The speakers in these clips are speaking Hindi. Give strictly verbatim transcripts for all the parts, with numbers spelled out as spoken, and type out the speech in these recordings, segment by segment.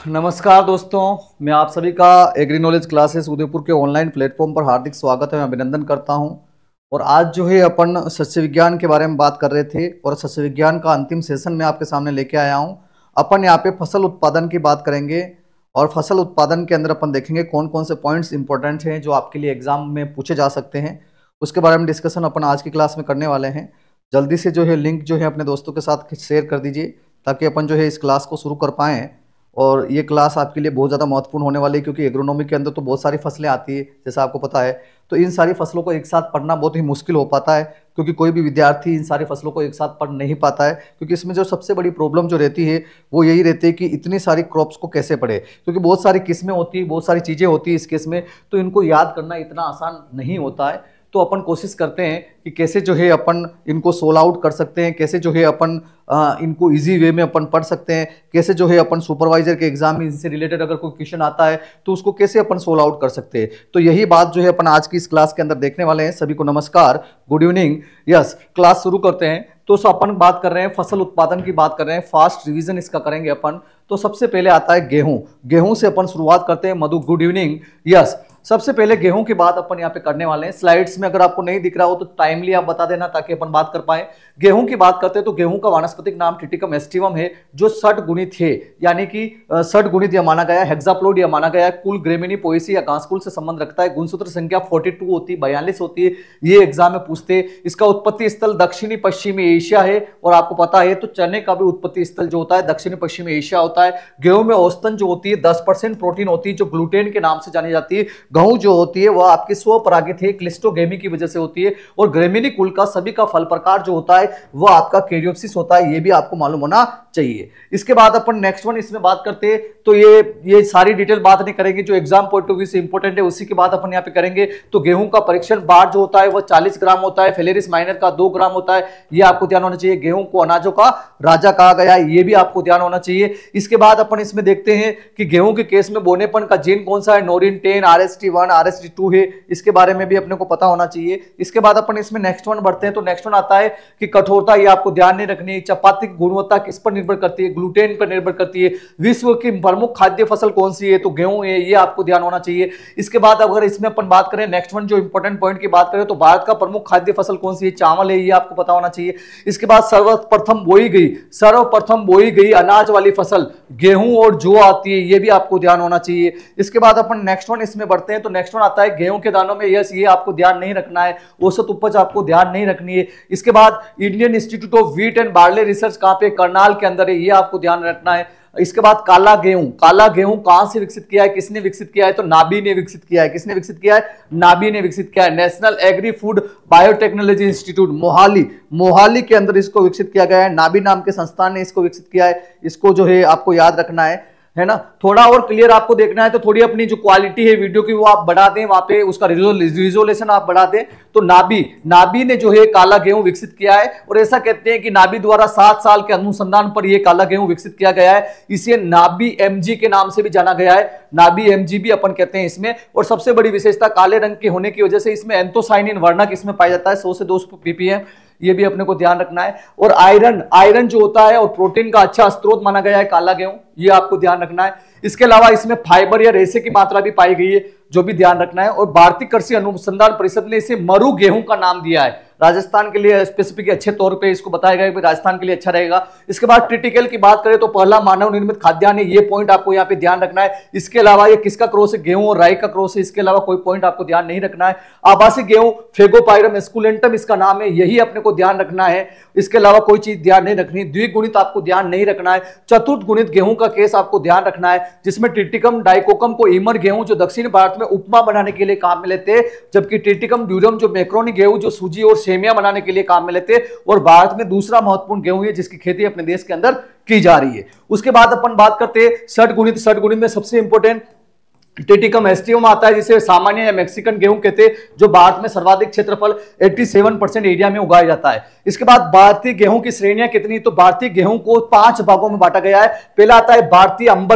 नमस्कार दोस्तों, मैं आप सभी का एग्री नॉलेज क्लासेस उदयपुर के ऑनलाइन प्लेटफॉर्म पर हार्दिक स्वागत है। मैं अभिनंदन करता हूं। और आज जो है अपन सस्य विज्ञान के बारे में बात कर रहे थे और सस्य विज्ञान का अंतिम सेशन में आपके सामने लेके आया हूं। अपन यहाँ पे फसल उत्पादन की बात करेंगे और फसल उत्पादन के अंदर अपन देखेंगे कौन कौन से पॉइंट्स इंपॉर्टेंट हैं जो आपके लिए एग्जाम में पूछे जा सकते हैं। उसके बारे में डिस्कशन अपन आज की क्लास में करने वाले हैं। जल्दी से जो है लिंक जो है अपने दोस्तों के साथ शेयर कर दीजिए ताकि अपन जो है इस क्लास को शुरू कर पाएँ। और ये क्लास आपके लिए बहुत ज़्यादा महत्वपूर्ण होने वाली है क्योंकि एग्रोनॉमी के अंदर तो बहुत सारी फसलें आती है, जैसा आपको पता है। तो इन सारी फसलों को एक साथ पढ़ना बहुत ही मुश्किल हो पाता है क्योंकि कोई भी विद्यार्थी इन सारी फसलों को एक साथ पढ़ नहीं पाता है। क्योंकि इसमें जो सबसे बड़ी प्रॉब्लम जो रहती है वो यही रहती है कि इतनी सारी क्रॉप्स को कैसे पढ़े, क्योंकि बहुत सारी किस्में होती है, बहुत सारी चीज़ें होती है इस केस में, तो इनको याद करना इतना आसान नहीं होता है। तो अपन कोशिश करते हैं कि कैसे जो है अपन इनको सोल आउट कर सकते हैं, कैसे जो है अपन आ, इनको इजी वे में अपन पढ़ सकते हैं, कैसे जो है अपन सुपरवाइजर के एग्जाम में इनसे रिलेटेड अगर कोई क्वेश्चन आता है तो उसको कैसे अपन सोल आउट कर सकते हैं। तो यही बात जो है अपन आज की इस क्लास के अंदर देखने वाले हैं। सभी को नमस्कार, गुड इवनिंग। यस, क्लास शुरू करते हैं। तो अपन बात कर रहे हैं फसल उत्पादन की, बात कर रहे हैं, फास्ट रिवीजन इसका करेंगे अपन। तो सबसे पहले आता है गेहूं। गेहूं से अपन शुरुआत करते हैं। मधु, गुड इवनिंग। यस, सबसे पहले गेहूं की बात अपन यहाँ पे करने वाले हैं। स्लाइड्स में अगर आपको नहीं दिख रहा हो तो टाइमली आप बता देना ताकि अपन बात कर पाए। गेहूं की बात करते हैं तो गेहूं का वानस्पतिक नाम ट्रिटिकम एस्टिवम है जो षट गुणित है, यानी कि षट गुणित यह माना गया है, हेक्साप्लोइड यह माना गया है, कुल ग्रेमिनी पोएसी या घासकुल से संबंध रखता है। गुणसूत्र संख्या बयालीस होती है, बयालीस होती है, ये एग्जाम में पूछते हैं। इसका उत्पत्ति स्थल दक्षिणी पश्चिमी एशिया है और आपको पता है तो चने का भी उत्पत्ति स्थल जो होता है दक्षिणी पश्चिमी एशिया होता है। गेहूं में औसतन जो होती है दस परसेंट प्रोटीन होती है जो ग्लूटेन के नाम से जानी जाती है। गेहूं जो होती है वह आपकी स्वपरागित है, क्लिस्टोगेमी की वजह से होती है। और ग्रेमिनी कुल का सभी का फल प्रकार जो होता है वह आपका कैरियोप्सिस होता है, यह भी आपको मालूम होना चाहिए। इसके बाद अपन नेक्स्ट वन इसमें बात करते हैं तो ये ये सारी डिटेल बात नहीं करेंगे, जो एग्जाम पॉइंट ऑफ व्यू से इंपॉर्टेंट है उसी की बात अपन यहाँ पे करेंगे। तो गेहूं का परीक्षण बार जो होता है वह चालीस ग्राम होता है, फेलेरिस माइनर का दो ग्राम होता है, ये आपको ध्यान होना चाहिए। गेहूं को अनाजों का राजा कहा गया है, ये भी आपको ध्यान होना चाहिए। इसके बाद अपन इसमें देखते हैं कि गेहूं के केस में बोनेपन का जीन कौन सा है, Norin ten, R S T one, R S T two है, इसके बारे में भी अपने को पता होना चाहिए। इसके बाद अपन इसमें नेक्स्ट वन बढ़ते हैं तो नेक्स्ट वन आता है कि कठोरता, ये आपको ध्यान नहीं रखनी है। चपाती की गुणवत्ता किस पर निर्भर करती है, ग्लूटेन पर निर्भर करती है। विश्व की प्रमुख खाद्य फसल कौन सी है, तो गेहूं है, ये आपको ध्यान होना चाहिए। इसके बाद अगर इसमें अपन बात करें नेक्स्ट वन जो इंपॉर्टेंट पॉइंट की बात करें तो भारत का प्रमुख खाद्य फसल कौन सी है, चावल है, ये आपको पता होना चाहिए। इसके बाद सर्वप्रथम बोई गई सर्वप्रथम बोई गई अनाज वाली फसल गेहूं और जौ आती है, ये भी आपको ध्यान होना चाहिए। इसके बाद अपन नेक्स्ट वन इसमें बढ़ते हैं तो नेक्स्ट वन आता है गेहूं के दानों में, यस, ये आपको ध्यान नहीं रखना है, औसत उपज आपको ध्यान नहीं रखनी है। इसके बाद Indian Institute of Wheat and Barley Research कहां पे, करनाल के अंदर है, ये आपको ध्यान रखना है। इसके बाद काला गेहूं, काला गेहूं कहां से विकसित किया है, किसने विकसित किया है, तो नाबी ने विकसित किया है। किसने विकसित किया है, नाबी ने विकसित किया है। National Agri Food Biotechnology Institute Mohali, Mohali के अंदर इसको विकसित किया गया है। नाबी नाम के संस्थान ने इसको विकसित किया है, इसको जो है आपको याद रखना है, है ना। थोड़ा और क्लियर आपको देखना है तो थोड़ी अपनी जो क्वालिटी है वीडियो की वो आप बढ़ा दें, वहां पे उसका रिजोल्यूशन आप बढ़ा दें। तो नाबी नाबी ने जो है काला गेहूं विकसित किया है और ऐसा कहते हैं कि नाबी द्वारा सात साल के अनुसंधान पर यह काला गेहूं विकसित किया गया है। इसे नाबी एमजी के नाम से भी जाना गया है, नाबी एमजी भी अपन कहते हैं इसमें। और सबसे बड़ी विशेषता काले रंग के होने की वजह से इसमें एंथोसाइनिन वर्णक इसमें पाया जाता है, सौ से दो सौ पीपीएम, ये भी अपने को ध्यान रखना है। और आयरन आयरन जो होता है और प्रोटीन का अच्छा स्रोत माना गया है काला गेहूं, ये आपको ध्यान रखना है। इसके अलावा इसमें फाइबर या रेशे की मात्रा भी पाई गई है, जो भी ध्यान रखना है। और भारतीय कृषि अनुसंधान परिषद ने इसे मरु गेहूं का नाम दिया है, राजस्थान के लिए स्पेसिफिक अच्छे तौर पे इसको बताया गया कि राजस्थान के लिए अच्छा रहेगा। इसके बाद क्रिटिकल की बात करें तो पहला मानव निर्मित खाद्यान्न है, ये पॉइंट आपको यहाँ पे ध्यान रखना है। इसके अलावा ये किसका क्रॉस है, गेहूं और राई का क्रॉस है, इसके अलावा कोई पॉइंट आपको ध्यान नहीं रखना है। आभासी गेहूं फेगोपाइरम एस्कुलेंटम इसका नाम है, यही अपने को ध्यान रखना है। इसके अलावा कोई चीज ध्यान नहीं रखनी। द्विगुणित आपको ध्यान नहीं रखना है। चतुर्थ गुणित गेहूं का केस आपको ध्यान रखना है, जिसमें ट्रिटिकम डाइकोकम को इमर गेहूं जो दक्षिण भारत में उपमा बनाने के लिए काम में लेते हैं, जबकि ट्रिटिकम ड्यूरम जो मैक्रोनी गेहूं जो सूजी और सेमिया बनाने के लिए काम में लेते हैं। और भारत में दूसरा महत्वपूर्ण गेहूं है जिसकी खेती अपने देश के अंदर की जा रही है। उसके बाद अपन बात करते हैं षट गुणित। षट गुणित में सबसे इंपॉर्टेंट ट्रिटिकम एस्टिवम आता है, जिसे सामान्य या मैक्सिकन गेहूं कहते हैं, जो भारत में सर्वाधिक क्षेत्रफल सत्तासी परसेंट एरिया में उगाया जाता है। इसके बाद भारतीय गेहूं की श्रेणियां कितनी, तो भारतीय गेहूं को पांच भागों में बांटा गया है। पहला आता है भारतीय अंबर गेहूं,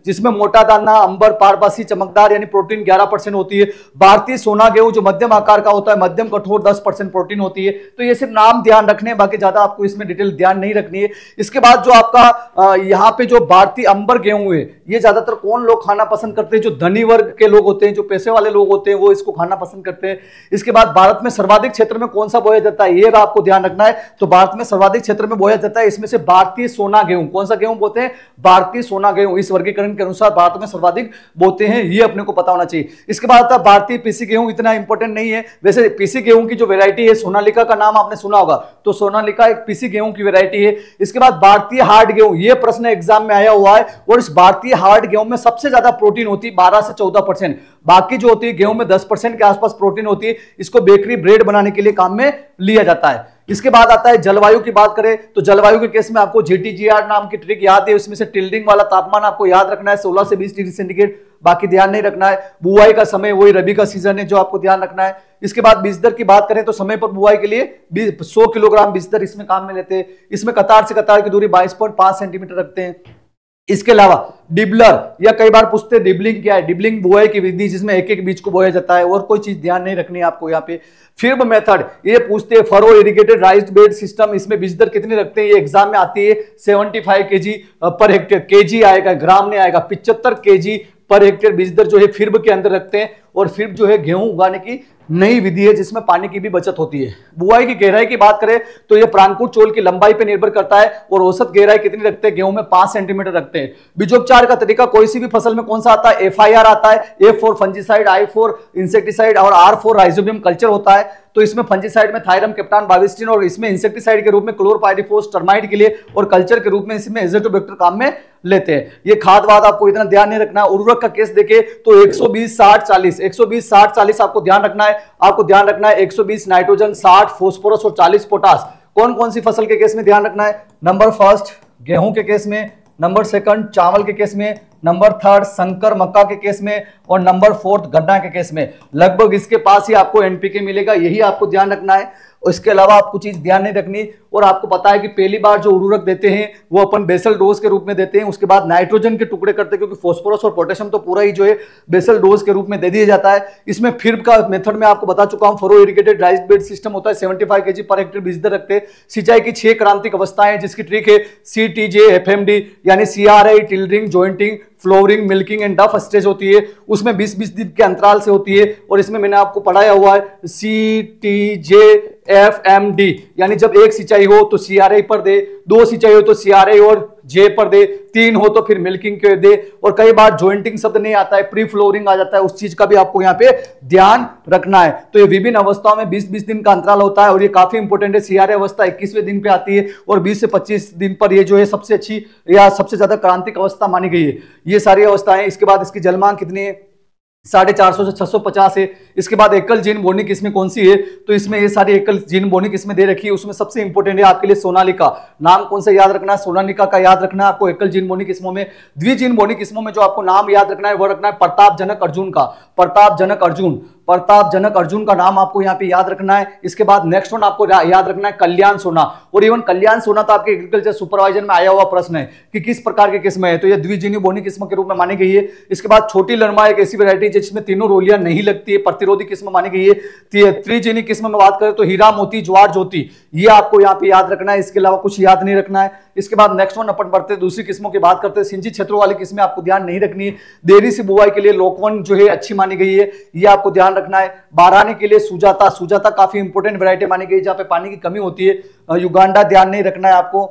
जिसमें मोटा दाना, अंबर, पारबासी, चमकदार यानी प्रोटीन ग्यारह परसेंट होती है। भारतीय सोना गेहूं जो मध्यम आकार का होता है, मध्यम कठोर दस परसेंट प्रोटीन होती है। तो ये सिर्फ नाम ध्यान रखने, बाकी ज्यादा आपको इसमें डिटेल ध्यान नहीं रखनी है। इसके बाद जो आपका यहाँ पे जो भारतीय अंबर गेहूं है, ये ज्यादातर कौन लोग खाना पसंद करते हैं? जो धनी वर्ग के लोग होते हैं, जो पैसे वाले लोग होते हैं, वो इसको खाना पसंद करते हैं। इसके बाद भारत में सर्वाधिक क्षेत्र में कौन सा बोया जाता है, ये आपको ध्यान रखना है। तो भारत में सर्वाधिक क्षेत्र में बोया जाता है इसमें से भारतीय सोना गेहूं। कौन सा गेहूं बोते हैं? भारतीय सोना गेहूं। इस वर्गीकरण के अनुसार भारत में सर्वाधिक बोते हैं, ये अपने को पता होना चाहिए। इसके बाद आता है भारतीय पीसी गेहूं। इतना इंपॉर्टेंट नहीं है वैसे। पीसी गेहूं की जो वैरायटी है, सोनालिका का नाम आपने सुना होगा, तो सोनालिका एक पीसी गेहूं की वैरायटी है। इसके बाद भारतीय हार्ड गेहूं, ये प्रश्न एग्जाम में आया हुआ है, और इस भारतीय हार्ड गेहूं में सबसे ज्यादा प्रोटीन होती है बारह से चौदह परसेंट। बाकी जो होती है गेहूं में दस परसेंट के आसपास प्रोटीन होती है। इसको बेकरी ब्रेड बनाने के लिए काम में लिया जाता है। इसके बाद आता है जलवायु की बात करें तो जलवायु के केस में आपको जीटीजीआर नाम की ट्रिक याद है। उसमें से टिल्डिंग वाला तापमान आपको याद रखना है सोलह से बीस डिग्री सेंटीग्रेड, बाकी ध्यान नहीं रखना है। बुआई का समय वही रबी का सीजन है जो आपको ध्यान रखना है। इसके बाद बीज दर की बात करें तो समय पर बुआई के लिए सौ किलोग्राम बीज दर इसमें काम में लेते हैं। इसमें कतार से कतार की दूरी बाईस पॉइंट पांच सेंटीमीटर रखते हैं। इसके अलावा डिबलर, या कई बार पूछते हैं डिबलिंग क्या है? डिबलिंग बुआई की विधि जिसमें एक एक बीज को बोया जाता है, और कोई चीज ध्यान नहीं रखनी है आपको यहाँ पे। फिर मेथड, ये पूछते हैं furrow irrigated raised bed system, इसमें बीज दर कितनी रखते हैं? ये एग्जाम में आती है पचहत्तर केजी पर हेक्टेयर। केजी आएगा, ग्राम नहीं आएगा। पचहत्तर केजी पर हेक्टेयर बीज दर जो है फिर्ब के अंदर रखते हैं। और फिर्ब जो है गेहूं उगाने की नई विधि है जिसमें पानी की भी बचत होती है। बुआई की गहराई की बात करें तो ये प्रांकुर चोल की लंबाई पर निर्भर करता है, और औसत गहराई कितनी रखते हैं? गेहूं में पांच सेंटीमीटर रखते हैं। बीजोपचार का तरीका कोई सी भी फसल में कौन सा आता है? एफ आई आर आता है। A for fungicide, I for insecticide और आर फॉर राइजोबियम कल्चर होता है। तो इसमें फंजीसाइड में थायरम, कैप्टान, बाविस्टिन, और इसमें इंसेक्टिसाइड के रूप में क्लोरपाइरिफॉस टर्माइट के लिए, और कल्चर के रूप में इसमें एज़ोटोबैक्टर काम में लेते हैं। ये खाद वाद आपको इतना ध्यान नहीं रखना है। उर्वरक का केस देखे तो एक सौ बीस साठ चालीस, एक सौ बीस साठ चालीस आपको ध्यान रखना है। आपको ध्यान रखना है एक सौ बीस नाइट्रोजन, साठ फॉस्फोरस और चालीस पोटास। कौन कौन सी फसल के केस में ध्यान रखना है? नंबर फर्स्ट गेहूं के केस में, नंबर सेकंड चावल के केस में, नंबर थर्ड संकर मक्का के केस में, और नंबर फोर्थ गन्ना के केस में। लगभग इसके पास ही आपको एनपीके मिलेगा, यही आपको ध्यान रखना है। इसके अलावा आपको चीज ध्यान नहीं रखनी। और आपको पता है कि पहली बार जो उर्वरक देते हैं वो अपन बेसल डोज के रूप में देते हैं, उसके बाद नाइट्रोजन के टुकड़े करते हैं, क्योंकि फास्फोरस और पोटेशियम तो पूरा ही जो है बेसल डोज के रूप में दे दिया जाता है। इसमें फिर का मेथड में आपको बता चुका हूं, furrow irrigated raised bed system होता है। पचहत्तर केजी पर हेक्टेयर बीज दर रखते हैं। सिंचाई की छह क्रांतिक अवस्थाएं जिसकी ट्रिक है C T J F M D, यानी C R I, tillering, jointing, flowering, milking and dough stage होती है। उसमें बीस बीस दिन के अंतराल से होती है। और इसमें मैंने आपको पढ़ाया हुआ है C T J F M D, यानी जब एक सिंचाई हो तो सी आर आई पर दे, दो सिंचाई हो तो सी आर आई और जे पर दे, तीन हो तो फिर मिल्किंग के दे। और कई बार जॉइंटिंग शब्द नहीं आता है, प्री फ्लोरिंग आ जाता है, उस चीज का भी आपको यहाँ पे ध्यान रखना है। तो ये विभिन्न अवस्थाओं में बीस बीस दिन का अंतराल होता है, और ये काफी इंपॉर्टेंट है। सीआरए अवस्था इक्कीसवें दिन पे आती है, और बीस से पच्चीस दिन पर ये जो है सबसे अच्छी या सबसे ज्यादा क्रांतिक अवस्था मानी गई है। ये सारी अवस्थाएं। इसके बाद इसकी जलमांग कितनी है? साढ़े चार सौ से छह सौ पचास है। इसके बाद एकल जीन बोनी किस्में कौन सी है? तो इसमें ये सारी एकल जीन बोनी किस्में दे रखी है। उसमें सबसे इंपॉर्टेंट है आपके लिए सोनालिका। नाम कौन सा याद रखना है? सोनालिका का याद रखना है आपको। एकल जीन बोनी किस्मों में, द्विजीन बोनी किस्मों में जो आपको नाम याद रखना है वो रखना है प्रतापजनक अर्जुन का। प्रतापजनक अर्जुन, प्रतापजनक अर्जुन का नाम आपको यहाँ पे याद रखना है। इसके बाद नेक्स्ट वन आपको याद रखना है कल्याण सोना। और इवन कल्याण सोना तो आपके एग्रीकल्चर सुपरवाइजर में आया हुआ प्रश्न है कि किस प्रकार की किस्म है, तो ये द्विजीनी बोनी किस्म के रूप में मानी गई है। इसके बाद छोटी लरमा एक ऐसी वैरायटी जिसमें तीनों रोलियां नहीं लगती है, प्रतिरोधी किस्म मानी गई है। त्रिजीनी किस्म में बात करें तो हीरा मोती ज्वार ज्योति, ये आपको यहाँ पे याद रखना है। इसके अलावा कुछ याद नहीं रखना है। इसके बाद नेक्स्ट वन अपन बढ़ते दूसरी किस्मों की बात करते हैं। सिंचित क्षेत्रों वाली किस्में आपको ध्यान नहीं रखनी है। देरी से बुआई के लिए लोकवन जो है अच्छी मानी गई है, ये आपको ध्यान रखना है। बारानी के लिए सुजाता, सुजाता काफी इंपॉर्टेंट वैरायटी मानी गई जहां पे पानी की कमी होती है। युगांडा ध्यान नहीं रखना है आपको।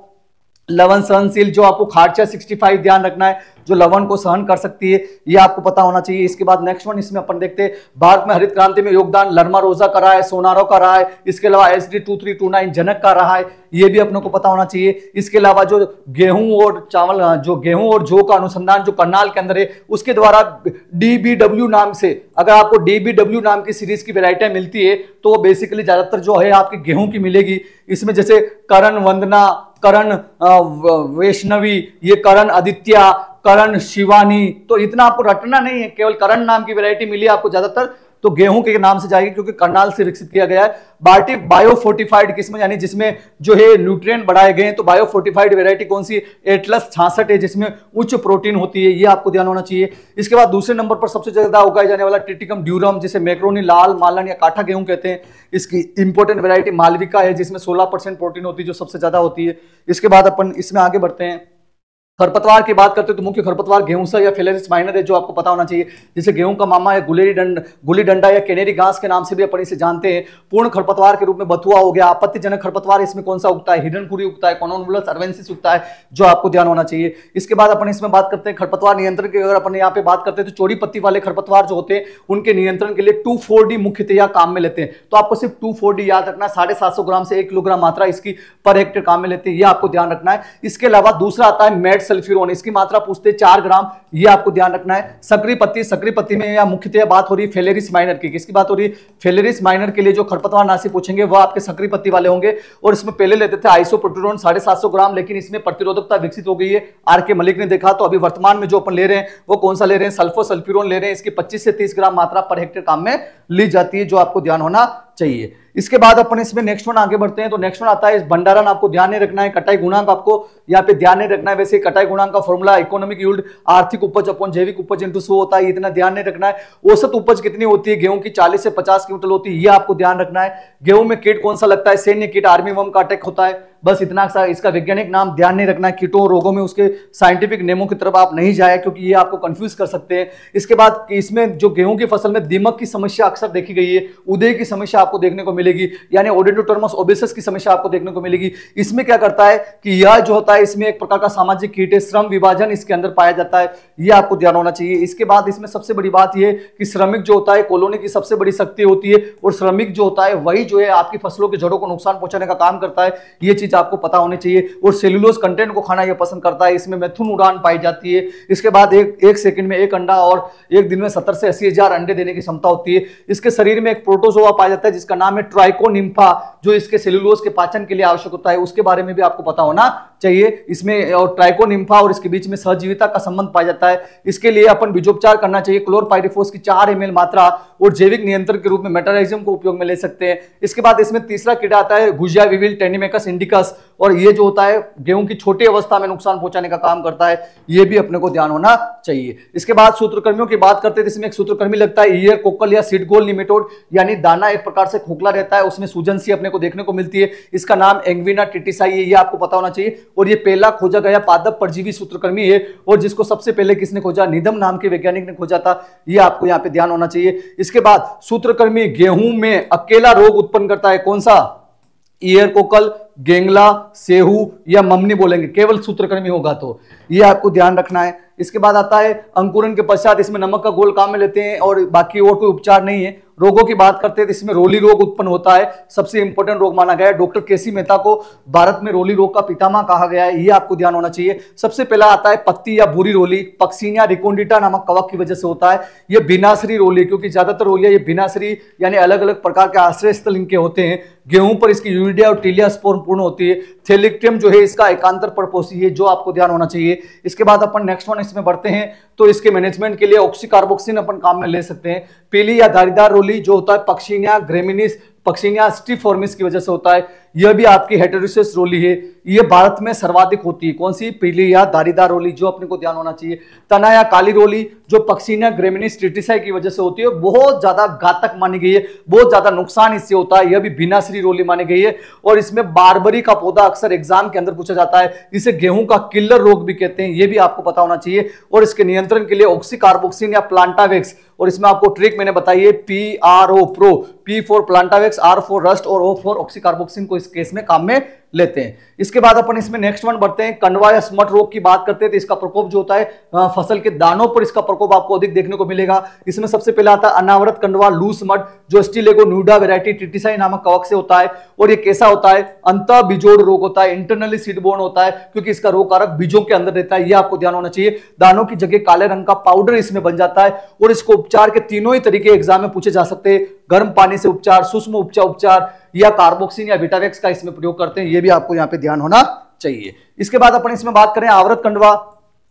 लवण सहनशील जो आपको खारचा पैंसठ ध्यान रखना है, जो लवण को सहन कर सकती है, ये आपको पता होना चाहिए। इसके बाद नेक्स्ट वन इसमें अपन देखते हैं भारत में हरित क्रांति में योगदान लरमा रोजा का रहा है, सोनारो का रहा है। इसके अलावा S D two three two nine जनक का रहा है, ये भी अपने को पता होना चाहिए। इसके अलावा जो गेहूं और चावल, जो गेहूं और जौ का अनुसंधान जो करनाल के अंदर है, उसके द्वारा डी बी डब्ल्यू नाम से, अगर आपको डी बी डब्ल्यू नाम की सीरीज की वैरायटियां मिलती है तो वो बेसिकली ज्यादातर जो है आपकी गेहूं की मिलेगी। इसमें जैसे करण वंदना, करण वैष्णवी, ये करण आदित्य, करण शिवानी, तो इतना आपको रटना नहीं है। केवल करण नाम की वैरायटी मिली आपको ज्यादातर तो गेहूं के नाम से जाएगी, क्योंकि करनाल से विकसित किया गया है। बार्टी बायो फोर्टिफाइड किस्म, यानी जिसमें जो है न्यूट्रिएंट बढ़ाए गए हैं, तो बायो फोर्टिफाइड वेरायटी कौन सी, एटलस छियासठ है, जिसमें उच्च प्रोटीन होती है, ये आपको ध्यान होना चाहिए। इसके बाद दूसरे नंबर पर सबसे ज्यादा उगाए जाने वाला ट्रिटिकम ड्यूरम, जिसे मैक्रोनी लाल मालन या काठा गेहूं कहते हैं, इसकी इंपोर्टेंट वेरायटी मालविका है, जिसमें सोलह परसेंट प्रोटीन होती है, जो सबसे ज्यादा होती है। इसके बाद अपन इसमें आगे बढ़ते हैं। खरपतवार की बात करते हैं तो मुख्य खरपतवार गेहूंसा या फेलेरिस माइनर है, जो आपको पता होना चाहिए, जिसे गेहूं का मामा है, गुलेरी डंड गुली डंडा या कैनेरी घास के नाम से भी अपन इसे जानते हैं। पूर्ण खरपतवार के रूप में बथुआ हो गया। आपत्तिजनक खरपतवार इसमें कौन सा उगता है, हिडनखुरी उगता है, कॉनोनुलस अर्वेंसिस उगता है, जो आपको ध्यान होना चाहिए। इसके बाद अपन इसमें बात करते हैं खरपतवार नियंत्रण की। अगर अपन यहाँ पे बात करते हैं तो चौड़ी पत्ती वाले खरपतवार जो होते हैं, उनके नियंत्रण के लिए टू फोर डी मुख्यतया काम में लेते हैं। तो आपको सिर्फ टू फोर डी याद रखना है, साढ़े सात सौ ग्राम से एक किलोग्राम मात्रा इसकी पर हेक्टेयर काम में लेते हैं, ये आपको ध्यान रखना है। इसके अलावा दूसरा आता है मेड सल्फ्यूरोन, इसकी मात्रा पूछते चार ग्राम, ये आपको ध्यान रखना है। सक्रिय पत्ती, सक्रिय पत्ती में या मुख्यतः बात हो रही है फेलेरिस माइनर की। किसकी बात हो रही है, फेलेरिस माइनर के लिए जो खरपतवार नाशी पूछेंगे वो आपके सक्रिय पत्ती वाले होंगे। और इसमें पहले लेते थे आइसोप्रोटेरोन साढ़े सात सौ ग्राम, लेकिन इसमें प्रतिरोधकता विकसित हो गई है, आर के मलिक ने देखा। तो अभी वर्तमान में जो अपन ले रहे हैं वो कौन सा ले रहे हैं, सल्फोसल्फ्यूरोन ले रहे हैं। इसकी पच्चीस से तीस ग्राम मात्रा पर हेक्टेयर काम में ली जाती है, जो आपको ध्यान होना चाहिए। इसके बाद अपन इसमें नेक्स्ट वन आगे बढ़ते हैं। तो नेक्स्ट वन आता है भंडारण, आपको ध्यान नहीं रखना है। कटाई गुणांक आपको यहाँ पे ध्यान नहीं रखना है। वैसे कटाई गुणांक का फॉर्मूला इकोनॉमिक यील्ड, आर्थिक उपज अपन जैविक उपज इंटू सौ होता है, इतना ध्यान नहीं रखना है। औसत उपज कितनी होती है, गेहूं की चालीस से पचास क्विंटल होती है, ये आपको ध्यान रखना है। गेहूं में कीट कौन सा लगता है, सैन्य कीट, आर्मी वर्म का अटैक होता है, बस इतना सा। इसका वैज्ञानिक नाम ध्यान नहीं रखना है। कीटों रोगों में उसके साइंटिफिक नेमों की तरफ आप नहीं जाए, क्योंकि ये आपको कंफ्यूज कर सकते हैं। इसके बाद इसमें जो गेहूं की फसल में दीमक की समस्या अक्सर देखी गई है, उदय की समस्या आपको देखने को मिलेगी, यानी ओडेंटोटर्मस ओबेसस की समस्या आपको देखने को मिलेगी। इसमें क्या करता है कि यह जो होता है, इसमें एक प्रकार का सामाजिक कीट है, श्रम विभाजन इसके अंदर पाया जाता है, यह आपको ध्यान होना चाहिए। इसके बाद इसमें सबसे बड़ी बात यह कि श्रमिक जो होता है कॉलोनी की सबसे बड़ी शक्ति होती है, और श्रमिक जो होता है वही जो है आपकी फसलों की जड़ों को नुकसान पहुंचाने का काम करता है, यह चीज आपको पता होनी चाहिए। और सेल्यूलोज कंटेंट को खाना यह पसंद करता है, इसमें मेथुन उड़ान पाई जाती है। इसके बाद एक एक सेकंड में एक अंडा और एक दिन में सत्तर से अस्सी हजार अंडे देने की क्षमता होती है। इसके शरीर में एक प्रोटोजोआ पाया जाता है, जिसका नाम है ट्राइकोनिम्फा, जो इसके सेल्यूलोज के पाचन के लिए आवश्यक होता है, उसके बारे में भी आपको पता होना चाहिए। इसमें और ट्राइकोनिम्फा और इसके बीच में सहजीविता का संबंध पाया जाता है। इसके लिए अपन बीजोपचार करना चाहिए। क्लोरपाइरिफॉस की चार एम एल मात्रा और जैविक नियंत्रण के रूप में मेटाराइजियम को उपयोग में ले सकते हैं। इसके बाद इसमें तीसरा कीड़ा आता है गुजिया विविल टेनिमेकस इंडिकस, और ये जो होता है गेहूं की छोटी अवस्था में नुकसान पहुंचाने का काम करता है, ये भी अपने को ध्यान होना चाहिए। इसके बाद सूत्रकर्मियों की बात करते हैं, इसमें एक सूत्रकर्मी लगता है ईयर कोकल या सीडगोल निमेटोड, यानी दाना एक प्रकार से खोखला रहता है, उसमें सूजन सी अपने को देखने को मिलती है। इसका नाम एंग्विना टिटिसाई है, ये आपको पता होना चाहिए। और ये पहला खोजा गया पादप परजीवी सूत्रकर्मी है, और जिसको सबसे पहले किसने खोजा, निधम नाम के वैज्ञानिक ने खोजा था, ये आपको यहाँ पे ध्यान होना चाहिए। इसके बाद सूत्रकर्मी गेहूं में अकेला रोग उत्पन्न करता है, कौन सा, ईयर कोकल, गेंगला, सेहू या ममनी बोलेंगे, केवल सूत्रकर्मी होगा तो ये आपको ध्यान रखना है। इसके बाद आता है अंकुरन के पश्चात इसमें नमक का घोल काम में लेते हैं, और बाकी और कोई उपचार नहीं है। रोगों की बात करते हैं तो इसमें रोली रोग उत्पन्न होता है, सबसे इंपॉर्टेंट रोग माना गया है। डॉक्टर केसी मेहता को भारत में रोली रोग का पितामह कहा गया है, ये आपको ध्यान होना चाहिए। सबसे पहला आता है पत्ती या भूरी रोली, पक्सीनिया रिकोंडिटा नामक कवक की वजह से होता है। ये बिनासरी रोली, क्योंकि ज्यादातर रोलियां ये बिनासरी यानी अलग अलग प्रकार के आश्रय स्थल इनके होते हैं। गेहूं पर इसकी यूरिडिया और टीलिया स्पोर पूर्ण होती है। थेलिक्टियम जो है इसका एकांतर परपोषी है, जो आपको ध्यान होना चाहिए। इसके बाद अपन नेक्स्ट वन इसमें बढ़ते हैं, तो इसके मैनेजमेंट के लिए ऑक्सीकार्बोक्सिन अपन काम में ले सकते हैं। पीली या धारीदार रोली जो होता है पक्सीनिया ग्रेमिनिस, पक्सीनिया स्टिफॉर्मिस की वजह से होता है। यह भी आपकी हेटेरोसिस रोली है, यह भारत में सर्वाधिक होती है। कौन सी, पीली या धारीदार रोली, जो अपने को ध्यान होना चाहिए। तना या काली रोली जो पक्सीनिया ग्रेमिनिस ट्रिटिसाई की वजह से होती है, बहुत ज्यादा घातक मानी गई है, बहुत ज्यादा नुकसान इससे होता है, यह भी बिनासरी रोली मानी गई है। और इसमें बारबरी का पौधा अक्सर एग्जाम के अंदर पूछा जाता है, इसे गेहूं का किलर रोग भी कहते हैं, यह भी आपको पता होना चाहिए। और इसके नियंत्रण के लिए ऑक्सीकार्बोक्सिन या प्लांटावेक्स, और इसमें आपको ट्रिक मैंने बताई है P R O pro, P for Plantavax, R for rust और ओ फॉर ऑक्सीकार्बोक्सिन को इस केस में काम में लेते हैं। इसके बाद अपन इसमें नेक्स्ट वन बढ़ते हैं, कंडवा या स्मट रोग की बात करते हैं। तो इसका प्रकोप जो होता है फसल के दानों पर, इसका प्रकोप आपको अधिक देखने को मिलेगा। इसमें सबसे पहला आता है अनावृत कंडवा लूस मड, जो स्टिलेगो न्यूडा वैरायटी टिटिसाई नामक कवक से होता है। और ये कैसा होता है, अंतः बीजोड़ रोग होता है, इंटरनली सीडबोर्न होता है, क्योंकि इसका रोग कारक बीजों के अंदर रहता है, ये आपको ध्यान होना चाहिए। दानों की जगह काले रंग का पाउडर इसमें बन जाता है, और इसको उपचार के तीनों ही तरीके एग्जाम में पूछे जा सकते हैं। गर्म पानी से उपचार, सूक्ष्म उपचार उपचार या कार्बोक्सिन या विटावेक्स का इसमें प्रयोग करते हैं, ये भी आपको यहाँ पे ध्यान होना चाहिए। इसके बाद अपन इसमें बात करें आवृत कंडवा,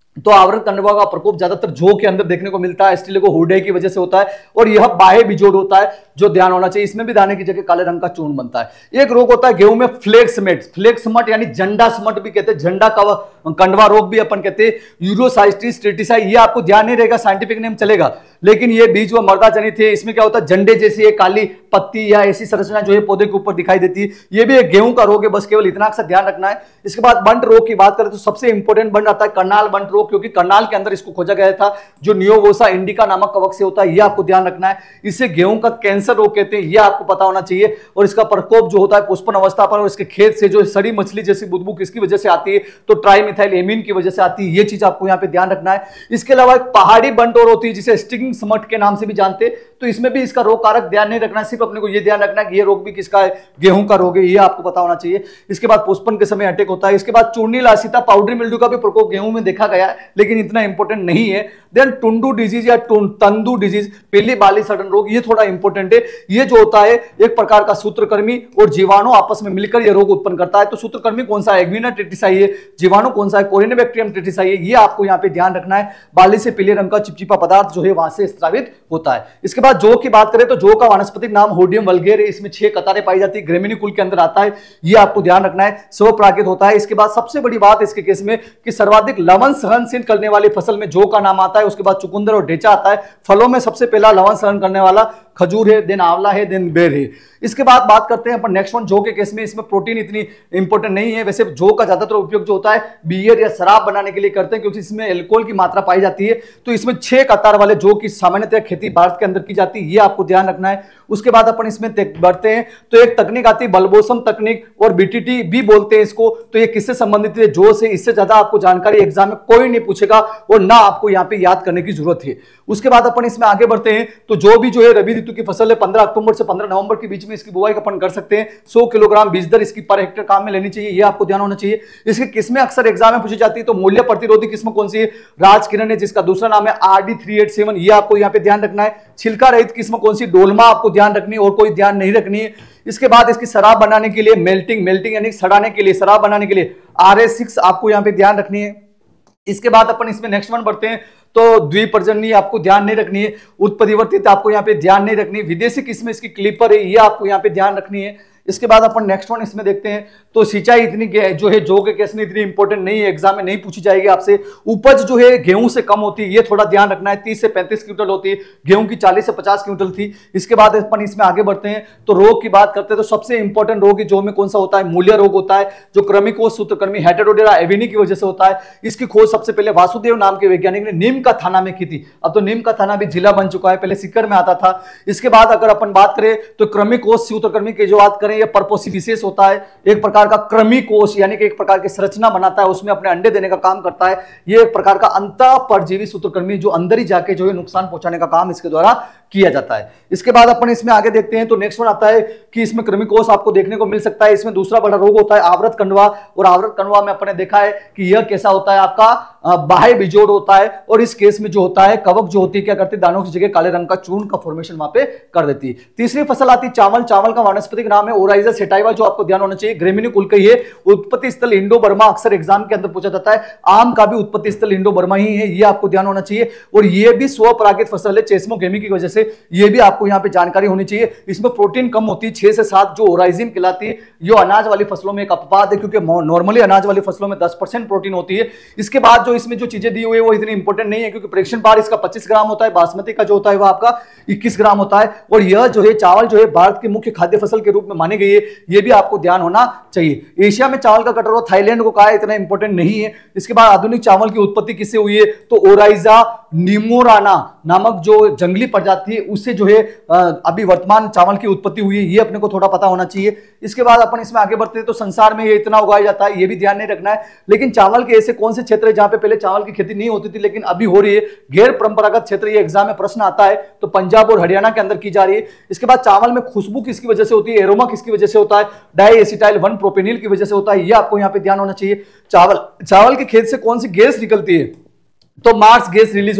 तो आवरण कंडवा का प्रकोप ज्यादातर जौ के अंदर देखने को मिलता है, स्टीलिको हुर्डे की वजह से होता है, और यह बाह्य बिजोड़ होता है जो ध्यान होना चाहिए। इसमें भी दाने की जगह काले रंग का चूर्ण बनता है। एक रोग होता है गेहूं में फ्लेक्समेट, फ्लेक्समट यानी झंडा स्मट भी कहते हैं, झंडा का कंडवा रोग भी अपन कहते हैं, यूरोसाइस्टिस स्ट्रेटिसाई, ये आपको ध्यान नहीं रहेगा, साइंटिफिक नेम चलेगा, लेकिन ये बीज व मर्दा जनित है। इसमें क्या होता है, झंडे जैसी एक काली पत्ती या ऐसी संरचना जो है पौधे के ऊपर दिखाई देती है, ये भी एक गेहूं का रोग है, बस केवल इतना अक्सर ध्यान रखना है। इसके बाद बंट रोग की बात करें तो सबसे इंपॉर्टेंट बंट आता है करनाल बंट रोग, क्योंकि करनाल के अंदर इसको खोजा गया था, जो नियोवोसा इंडिका नामक कवक से होता है, ये आपको ध्यान रखना है। इसे गेहूं का कैंसर रोग कहते हैं, ये आपको पता होना चाहिए। और इसका प्रकोप जो होता है पुष्पन अवस्था पर, और इसके खेत से जो सड़ी मछली जैसी बुदबू किसकी वजह से आती है, तो ट्राइमिथाइल एमीन की वजह से आती है, ये चीज आपको यहां पे ध्यान रखना है। इसके अलावा एक पहाड़ी बंट और होती है जिसे स्टिकिंग स्मट के नाम से भी जानते हैं, तो इसमें भी इसका रोग कारक ध्यान नहीं रखना है, सिर्फ अपने को ये ध्यान रखना है कि ये रोग भी किसका है, गेहूं का रोग है, ये आपको पता होना चाहिए। इसके बाद पुष्पन के समय अटैक होता है। इसके बाद चूर्णी लासिता पाउडरी मिल्ड्यू का भी प्रकोप गेहूं में देखा गया है, लेकिन इतना इंपॉर्टेंट नहीं है। देन टुंडू डिजीज या तंदू डिजीज, पीली बाली सड़न रोग, ये थोड़ा इंपॉर्टेंट है। ये जो होता है एक प्रकार का सूत्रकृमि और जीवाणु आपस में मिलकर यह रोग उत्पन्न करता है। तो सूत्रकृमि कौन सा है, एग्विना ट्रिटिसाई है, जीवाणु कौन सा है, कोरिनेबैक्टीरियम ट्रिटिसाई है, ये आपको यहां पे ध्यान रखना है। बाली से पीले रंग का चिपचिपा पदार्थ जो है वहां से स्रावित होता है। इसके बाद जौ की बात करें तो जौ का वानस्पतिक नाम होडियम वल्गेर है, इसमें छह कतारें पाई जाती है, ग्रेमिनी कुल के अंदर आता है, ये आपको ध्यान रखना है, स्वपरागित होता है। इसके बाद सबसे बड़ी बात इसके केस में कि सर्वाधिक लवण सहनशील करने वाली फसल में जौ का नाम आता है, उसके बाद चुकंदर और ढेचा आता है। फलों में सबसे पहला लवण सहन करने वाला खजूर है, देन आंवला है, देन बेर है। इसके बाद बात करते हैं अपन नेक्स्ट वन जौ के केस में। इसमें प्रोटीन इतनी इंपॉर्टेंट नहीं है, वैसे जौ का ज्यादातर उपयोग जो होता है बियर या शराब बनाने के लिए करते हैं, क्योंकि इसमें अल्कोहल की मात्रा पाई जाती है। तो इसमें छह कतार वाले जौ की सामान्यतः खेती भारत के अंदर की जाती है, ये आपको ध्यान रखना है। उसके बाद अपन इसमें बढ़ते हैं तो एक तकनीक आती है बलबोसम तकनीक, और बीटीटी भी बोलते हैं इसको। तो ये किससे संबंधित है, जौ से। इससे ज्यादा आपको जानकारी एग्जाम में कोई नहीं पूछेगा और ना आपको यहाँ पे याद करने की जरूरत है। उसके बाद अपन इसमें आगे बढ़ते हैं तो जो भी जो है रबी ऋतु की फसल है, पंद्रह अक्टूबर से पंद्रह नवंबर के बीच में इसकी बुआई अपन कर सकते हैं। सौ किलोग्राम बीज दर इसकी पर हेक्टेयर काम में लेनी चाहिए, ये आपको ध्यान होना चाहिए। इसकी किस्में अक्सर एग्जाम में पूछी जाती है, तो मूल्य प्रतिरोधी किस्म कौन सी है, राजकिरण है, जिसका दूसरा नाम है R D three eight seven, ये आपको यहाँ पे ध्यान रखना है। छिलका रहित किस्म कौन सी, डोलमा आपको ध्यान रखनी है, और कोई ध्यान नहीं रखनी है। इसके बाद इसकी शराब बनाने के लिए मेल्टिंग मेल्टिंग यानी सड़ाने के लिए, शराब बनाने के लिए आर एस सिक्स आपको यहाँ पे ध्यान रखनी है। इसके बाद अपन इसमें नेक्स्ट वन बढ़ते हैं तो द्विपर्जन्य आपको ध्यान नहीं रखनी है, उत्परिवर्तित आपको यहाँ पे ध्यान नहीं रखनी है, विदेशी किस्म इसकी क्लिपर है, ये आपको यहाँ पे ध्यान रखनी है। इसके बाद अपन नेक्स्ट वन इसमें देखते हैं तो सिंचाई इतनी जो है जौ के केस में इतनी इंपॉर्टेंट नहीं है, एग्जाम में नहीं पूछी जाएगी आपसे। उपज जो है गेहूं से कम होती है, ये थोड़ा ध्यान रखना है, तीस से पैंतीस क्विंटल होती है, गेहूं की चालीस से पचास क्विंटल थी। इसके बाद अपन इसमें आगे बढ़ते हैं तो रोग की बात करते हैं तो सबसे इंपॉर्टेंट रोग जौ में कौन सा होता है, मूल्य रोग होता है, जो क्रमिकोष सूत्रकृमि हेटेरोडेरा एविनी की वजह से होता है। इसकी खोज सबसे पहले वासुदेव नाम के वैज्ञानिक ने नीम का थाना में की थी, अब तो नीम का थाना भी जिला बन चुका है, पहले सीकर में आता था। इसके बाद अगर अपन बात करें तो क्रमिकोष सूत्रकृमि की जो बात करें, यह परपोसी विशेष होता है, एक प्रकार का कृमि कोश यानी कि एक प्रकार की संरचना बनाता है, उसमें अपने अंडे देने का काम करता है। ये एक प्रकार का अंतः परजीवी सूत्रकृमि जो अंदर ही जाके जो है नुकसान पहुंचाने का काम इसके द्वारा किया जाता है। इसके बाद अपन इसमें आगे देखते हैं तो नेक्स्ट वन आता है कि इसमें कृमिकोष आपको देखने को मिल सकता है। इसमें दूसरा बड़ा रोग होता है आवृत कंडवा, और आवृत कंडवा में अपने देखा है कि यह कैसा होता है, आपका बाह्य बिजोड़ होता है, और इस केस में जो होता है कवक जो होती है क्या करती है, दानों की जगह काले रंग का चूर्ण का फॉर्मेशन वहां पे कर देती है। तीसरी फसल आती है चावल, चावल का वानस्पतिक नाम है ओराइजा सेटाइवा, जो आपको ध्यान होना चाहिए, ग्रेमिनी कुल की है, उत्पत्ति स्थल इंडो बर्मा, अक्सर एग्जाम के अंदर पूछा जाता है। आम का भी उत्पत्ति स्थल इंडो बर्मा ही है, ये आपको ध्यान होना चाहिए, और ये भी स्वपरागित फसल है चेस्मोगेमी की वजह से, ये भी आपको यहां पे जानकारी होनी चाहिए। इसमें प्रोटीन कम होती है, छह से सात जो ओराइजिन कहलाती है, ये अनाज वाली फसलों में एक अपवाद है, क्योंकि नॉर्मली अनाज वाली फसलों में दस परसेंट प्रोटीन होती है। इसके बाद जो इसमें जो चीजें दी हुई है वो इतनी इंपॉर्टेंट नहीं है, क्योंकि प्रेक्षण पार इसका पच्चीस ग्राम होता है, बासमती का जो होता है वो आपका इक्कीस ग्राम होता है, और यह जो है चावल जो है भारत की मुख्य खाद्य फसल के रूप में मानी गई है, यह भी आपको ध्यान होना चाहिए। एशिया में चावल का कटोरा थाईलैंड को कहा है, इतना इंपॉर्टेंट नहीं है। इसके बाद आधुनिक चावल की उत्पत्ति किससे हुई है, तो ओराइजा निमोराना नामक जो जंगली प्रजाति है उससे जो है अभी वर्तमान चावल की उत्पत्ति हुई है, ये अपने को थोड़ा पता होना चाहिए। इसके बाद अपन इसमें आगे बढ़ते हैं तो संसार में ये इतना उगाया जाता है, ये भी ध्यान नहीं रखना है। लेकिन चावल के ऐसे कौन से क्षेत्र है जहां पे पहले चावल की खेती नहीं होती थी लेकिन अभी हो रही है, गैर परंपरागत क्षेत्र, ये एग्जाम में प्रश्न आता है, तो पंजाब और हरियाणा के अंदर की जा रही है। इसके बाद चावल में खुशबू किसकी वजह से होती है, एरोमा किसकी वजह से होता है, डाई एसिटाइल वन प्रोपेनिल की वजह से होता है, ये आपको यहाँ पे ध्यान होना चाहिए। चावल चावल के खेत से कौन सी गैस निकलती है, तो मार्स गैस रिलीज होती है,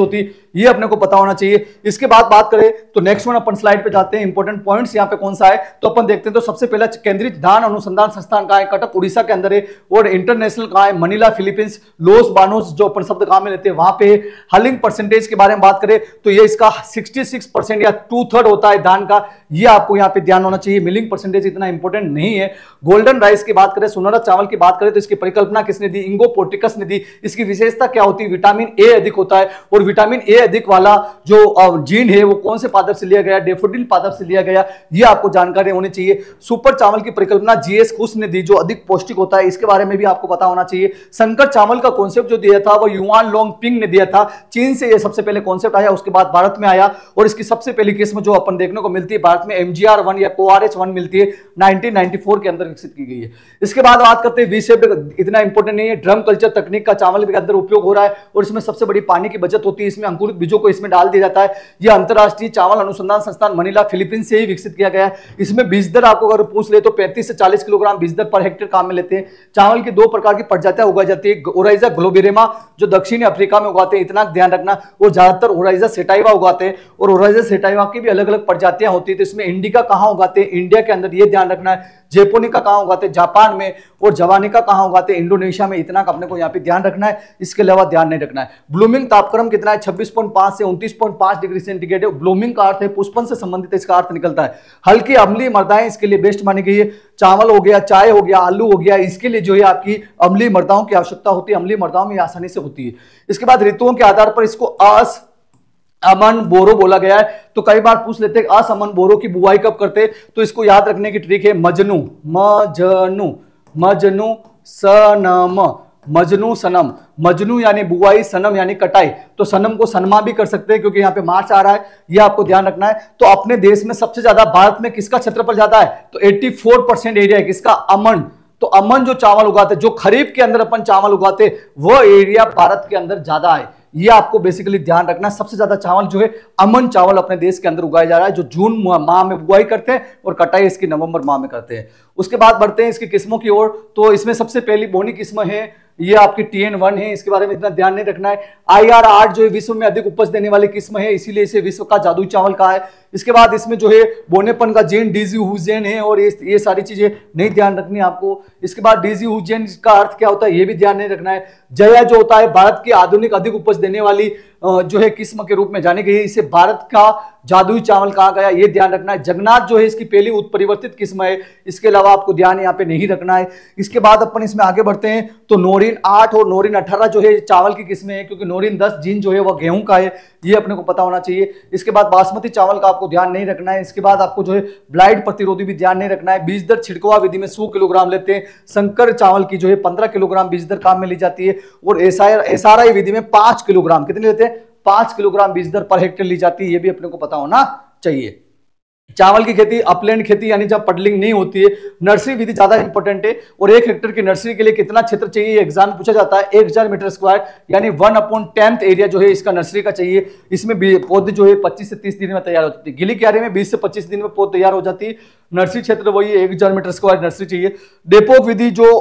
ये अपने को पता होना चाहिए। इसके बाद बात करें तो नेक्स्ट वन अपन स्लाइड पे जाते हैं। इंपॉर्टेंट पॉइंट्स यहाँ पे कौन सा है तो अपन देखते हैं। तो सबसे पहला केंद्रीय धान अनुसंधान संस्थान कहाँ है, कटक उड़ीसा के अंदर है। और इंटरनेशनल कहाँ है, मनीला फिलीपींस। लॉस बानोस जो अपन शब्द कहाँ में लेते हैं वहां पे। हलिंग परसेंटेज के बारे में बात करें तो ये इसका छियासठ परसेंट या टू थर्ड होता है धान का, ये आपको यहाँ पे ध्यान होना चाहिए। मिलिंग परसेंटेज इतना इंपॉर्टेंट नहीं है। गोल्डन राइस की बात करें, सुनहरा चावल की बात करें तो इसकी परिकल्पना किसने दी, इंगो पोर्टिकस ने दी। इसकी विशेषता क्या होती है, विटामिन ए अधिक होता है। और विटामिन ए अधिक वाला जो जीन है वो कौन से पादप से लिया गया, डेफोडिल पादप से लिया गया, ये आपको जानकारी होनी चाहिए। सुपर चावल की परिकल्पना जीएस खुश ने दी, जो अधिक पौष्टिक होता है, इसके बारे में भी आपको पता होना चाहिए। संकर चावल का कॉन्सेप्ट जो दिया था वो युआन लोंग पिंग ने दिया था। चीन से ये सबसे पहले कॉन्सेप्ट आया, उसके बाद भारत में आया। और इसकी सबसे पहली किस्म जो अपन देखने को मिलती है भारत में एमजीआर वन या कोआरएच वन मिलती है, नाइनटीन नाइंटी फोर के अंदर विकसित की गई है। इसके बाद बात करते हैं वी-शेप, इतना इंपॉर्टेंट नहीं है। ड्रम कल्चर तकनीक का चावल के अंदर उपयोग हो रहा है और इसमें सबसे बड़ी पानी की बचत होती है। इसमें अंकुरित बीजों को इसमें डाल दिया जाता है। यह अंतरराष्ट्रीय चावल अनुसंधान संस्थान मनीला फिलीपींस से ही विकसित किया गया है। इसमें बीज दर आपको अगर पूछ ले तो पैंतीस से चालीस किलोग्राम बीज दर पर हेक्टेयर काम में लेते हैं। चावल की दो प्रकार की प्रजातियां उगाई जाती है, ओराइजा ग्लोबिरेमा जो दक्षिणी अफ्रीका में उगाते हैं, इतना ध्यान रखना। और ज्यादातर ओराइजा सेटाइवा उगाते हैं और ओराइजा सेटाइवा की भी अलग अलग प्रजातियां होती है। तो इसमें इंडिका कहां उगाते हैं, इंडिया के अंदर, ये ध्यान रखना है। जेपोनिका कहां उगाते हैं, जापान में। और जवानिका कहां उगाते हैं, इंडोनेशिया में। इतना अपने को यहाँ पे ध्यान रखना है, इसके अलावा ध्यान नहीं रखना है। ब्लूमिंग तापक्रम कितना है, छब्बीस पॉइंट पाँच से उनतीस पॉइंट पाँच डिग्री सेंटीग्रेड है। ब्लूमिंग का अर्थ है पुष्पन से संबंधित, इसका अर्थ निकलता है। हल्की अम्लीय मृदाएं इसके लिए बेस्ट मानी गई है। चावल हो गया, चाय हो गया, आलू हो गया, इसके लिए जो है आपकी अम्लीय मृदाओं की आवश्यकता होती है। अम्लीय मृदाओं में आसानी से होती है। इसके बाद ऋतुओं के आधार पर इसको अस अमन बोरो बोला गया है। तो कई बार पूछ लेते हैं असमन बोरो की बुआई कब करते हैं, तो इसको याद रखने की ट्रिक है मजनू मजनू मजनू सनम मजनू सनम। मजनू यानी बुआई, सनम यानी कटाई। तो सनम को सनमा भी कर सकते हैं क्योंकि यहाँ पे मार्च आ रहा है, ये आपको ध्यान रखना है। तो अपने देश में सबसे ज्यादा भारत में किसका क्षेत्रफल ज्यादा है, तो चौरासी परसेंट एरिया है किसका, अमन। तो अमन जो चावल उगाते, जो खरीफ के अंदर अपन चावल उगाते, वो एरिया भारत के अंदर ज्यादा है। ये आपको बेसिकली ध्यान रखना। सबसे ज्यादा चावल जो है अमन चावल अपने देश के अंदर उगाया जा रहा है, जो जून माह में बुआई करते हैं और कटाई इसकी नवंबर माह में करते हैं। उसके बाद बढ़ते हैं इसकी किस्मों की ओर। तो इसमें सबसे पहली बोनी किस्म है, ये आपकी टी एन वन है, इसके बारे में इतना ध्यान नहीं रखना है। आई आर आठ जो है विश्व में अधिक उपज देने वाली किस्म है, इसीलिए इसे विश्व का जादुई चावल कहा है। इसके बाद इसमें जो है बोनेपन का जीन डीजी हुजेन है और ये ये सारी चीजें नहीं ध्यान रखनी है आपको। इसके बाद डीजी हुजेन का अर्थ क्या होता है ये भी ध्यान नहीं रखना है। जया जो होता है भारत की आधुनिक अधिक उपज देने वाली जो है किस्म के रूप में जानी गई है, इसे भारत का जादुई चावल कहा गया, ये ध्यान रखना है। जगन्नाथ जो है इसकी पहली उत्परिवर्तित किस्म है, इसके अलावा आपको ध्यान यहाँ पे नहीं रखना है। इसके बाद अपन इसमें आगे बढ़ते हैं तो नोरिन आठ और नोरिन अठारह जो है चावल की किस्में है, क्योंकि नोरिन दस जीन जो है वह गेहूं का है, ये अपने को पता होना चाहिए। इसके बाद बासमती चावल का आपको ध्यान नहीं रखना है। इसके बाद आपको जो है ब्लाइट प्रतिरोधी भी ध्यान नहीं रखना है। बीज दर छिड़कवा विधि में सौ किलोग्राम लेते हैं। संकर चावल की जो है पंद्रह किलोग्राम बीज दर काम में ली जाती है और एसआरआई विधि में पांच किलोग्राम कितने लेते हैं, पांच किलोग्राम बीज दर पर हेक्टेयर ली जाती है, ये भी अपने को पता होना चाहिए। चावल की खेती अपलैंड खेती यानी जब पडलिंग नहीं होती है। नर्सरी विधि ज्यादा इंपॉर्टेंट है और एक हेक्टेयर की नर्सरी के लिए कितना क्षेत्र चाहिए ये एग्जाम पूछा जाता है। एक हजार मीटर स्क्वायर यानी वन अपॉन टेंथ एरिया जो है इसका नर्सरी का चाहिए। इसमें पौधे जो है पच्चीस से तीस दिन में तैयार हो जाती है। गिली क्यारी में बीस से पच्चीस दिन में पौध तैयार हो जाती है। नर्सरी क्षेत्र वही एक हजार मीटर स्क्वायर नर्सरी चाहिए। डेपोक विधि जो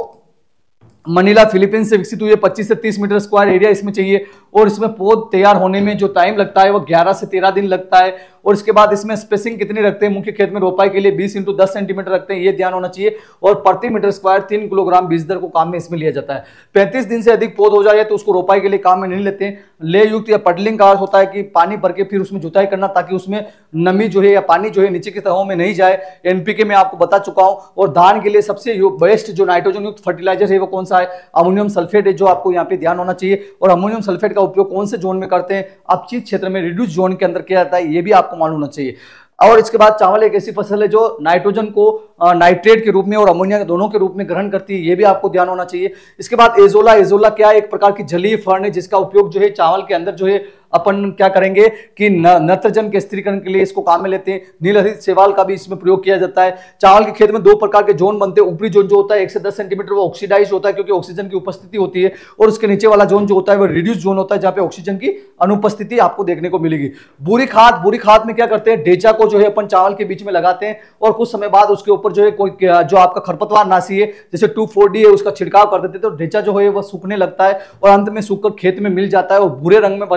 मनीला फिलीपींस से विकसित हुई है, पच्चीस से तीस मीटर स्क्वायर एरिया इसमें चाहिए और इसमें पौध तैयार होने में जो टाइम लगता है वो ग्यारह से तेरह दिन लगता है। और इसके बाद इसमें स्पेसिंग कितनी रखते हैं, मुख्य खेत में रोपाई के लिए बीस इंटू दस सेंटीमीटर रखते हैं, ये ध्यान होना चाहिए। और प्रति मीटर स्क्वायर तीन किलोग्राम बीज दर को काम में इसमें लिया जाता है। पैंतीस दिन से अधिक पौध हो जाए तो उसको रोपाई के लिए काम में नहीं लेते हैं। ले युक्त या पडलिंग का अर्थ होता है कि पानी भर के फिर उसमें जुताई करना ताकि उसमें नमी जो है या पानी जो है नीचे की तहों में नहीं जाए। एनपीके में आपको बता चुका हूं। और धान के लिए सबसे बेस्ट जो नाइट्रोजन युक्त फर्टिलाइजर है वो कौन सा है, अमोनियम सल्फेट है, जो आपको यहाँ पे ध्यान होना चाहिए। और अमोनियम सल्फेट का उपयोग कौन से जोन में करते हैं, अपचित क्षेत्र में रिड्यूस जोन के अंदर किया जाता है, ये भी आपको मालूम होना चाहिए। और इसके बाद चावल एक ऐसी फसल है जो नाइट्रोजन को नाइट्रेट के रूप में और अमोनिया दोनों के रूप में ग्रहण करती है, ये भी आपको ध्यान होना चाहिए। इसके बाद एजोला, एजोला क्या है, एक प्रकार की जलीय फर्न है जिसका उपयोग जो है चावल के अंदर जो है अपन क्या करेंगे कि नत्रजन के स्थिरीकरण के लिए इसको काम में लेते हैं। नीलहरित शैवाल का भी इसमें प्रयोग किया जाता है। चावल के खेत में दो प्रकार के जोन बनते हैं। ऊपरी जोन जो होता है एक से दस सेंटीमीटर वो ऑक्सीडाइज होता है क्योंकि ऑक्सीजन की उपस्थिति होती है। और उसके नीचे वाला जोन जो होता है वो रिड्यूस जोन होता है जहां पे ऑक्सीजन की अनुपस्थिति आपको देखने को मिलेगी। बुरी खाद, बुरी खाद में क्या करते हैं, डेचा को जो है अपन चावल के बीच में लगाते हैं और कुछ समय बाद उसके ऊपर जो है कोई जो आपका खरपतवार नाशी है जैसे टू फोर डी है उसका छिड़काव कर देते हैं तो डेचा जो है वह सूखने लगता है और अंत में सूखकर खेत में मिल जाता है और भूरे रंग में परिवर्तित हो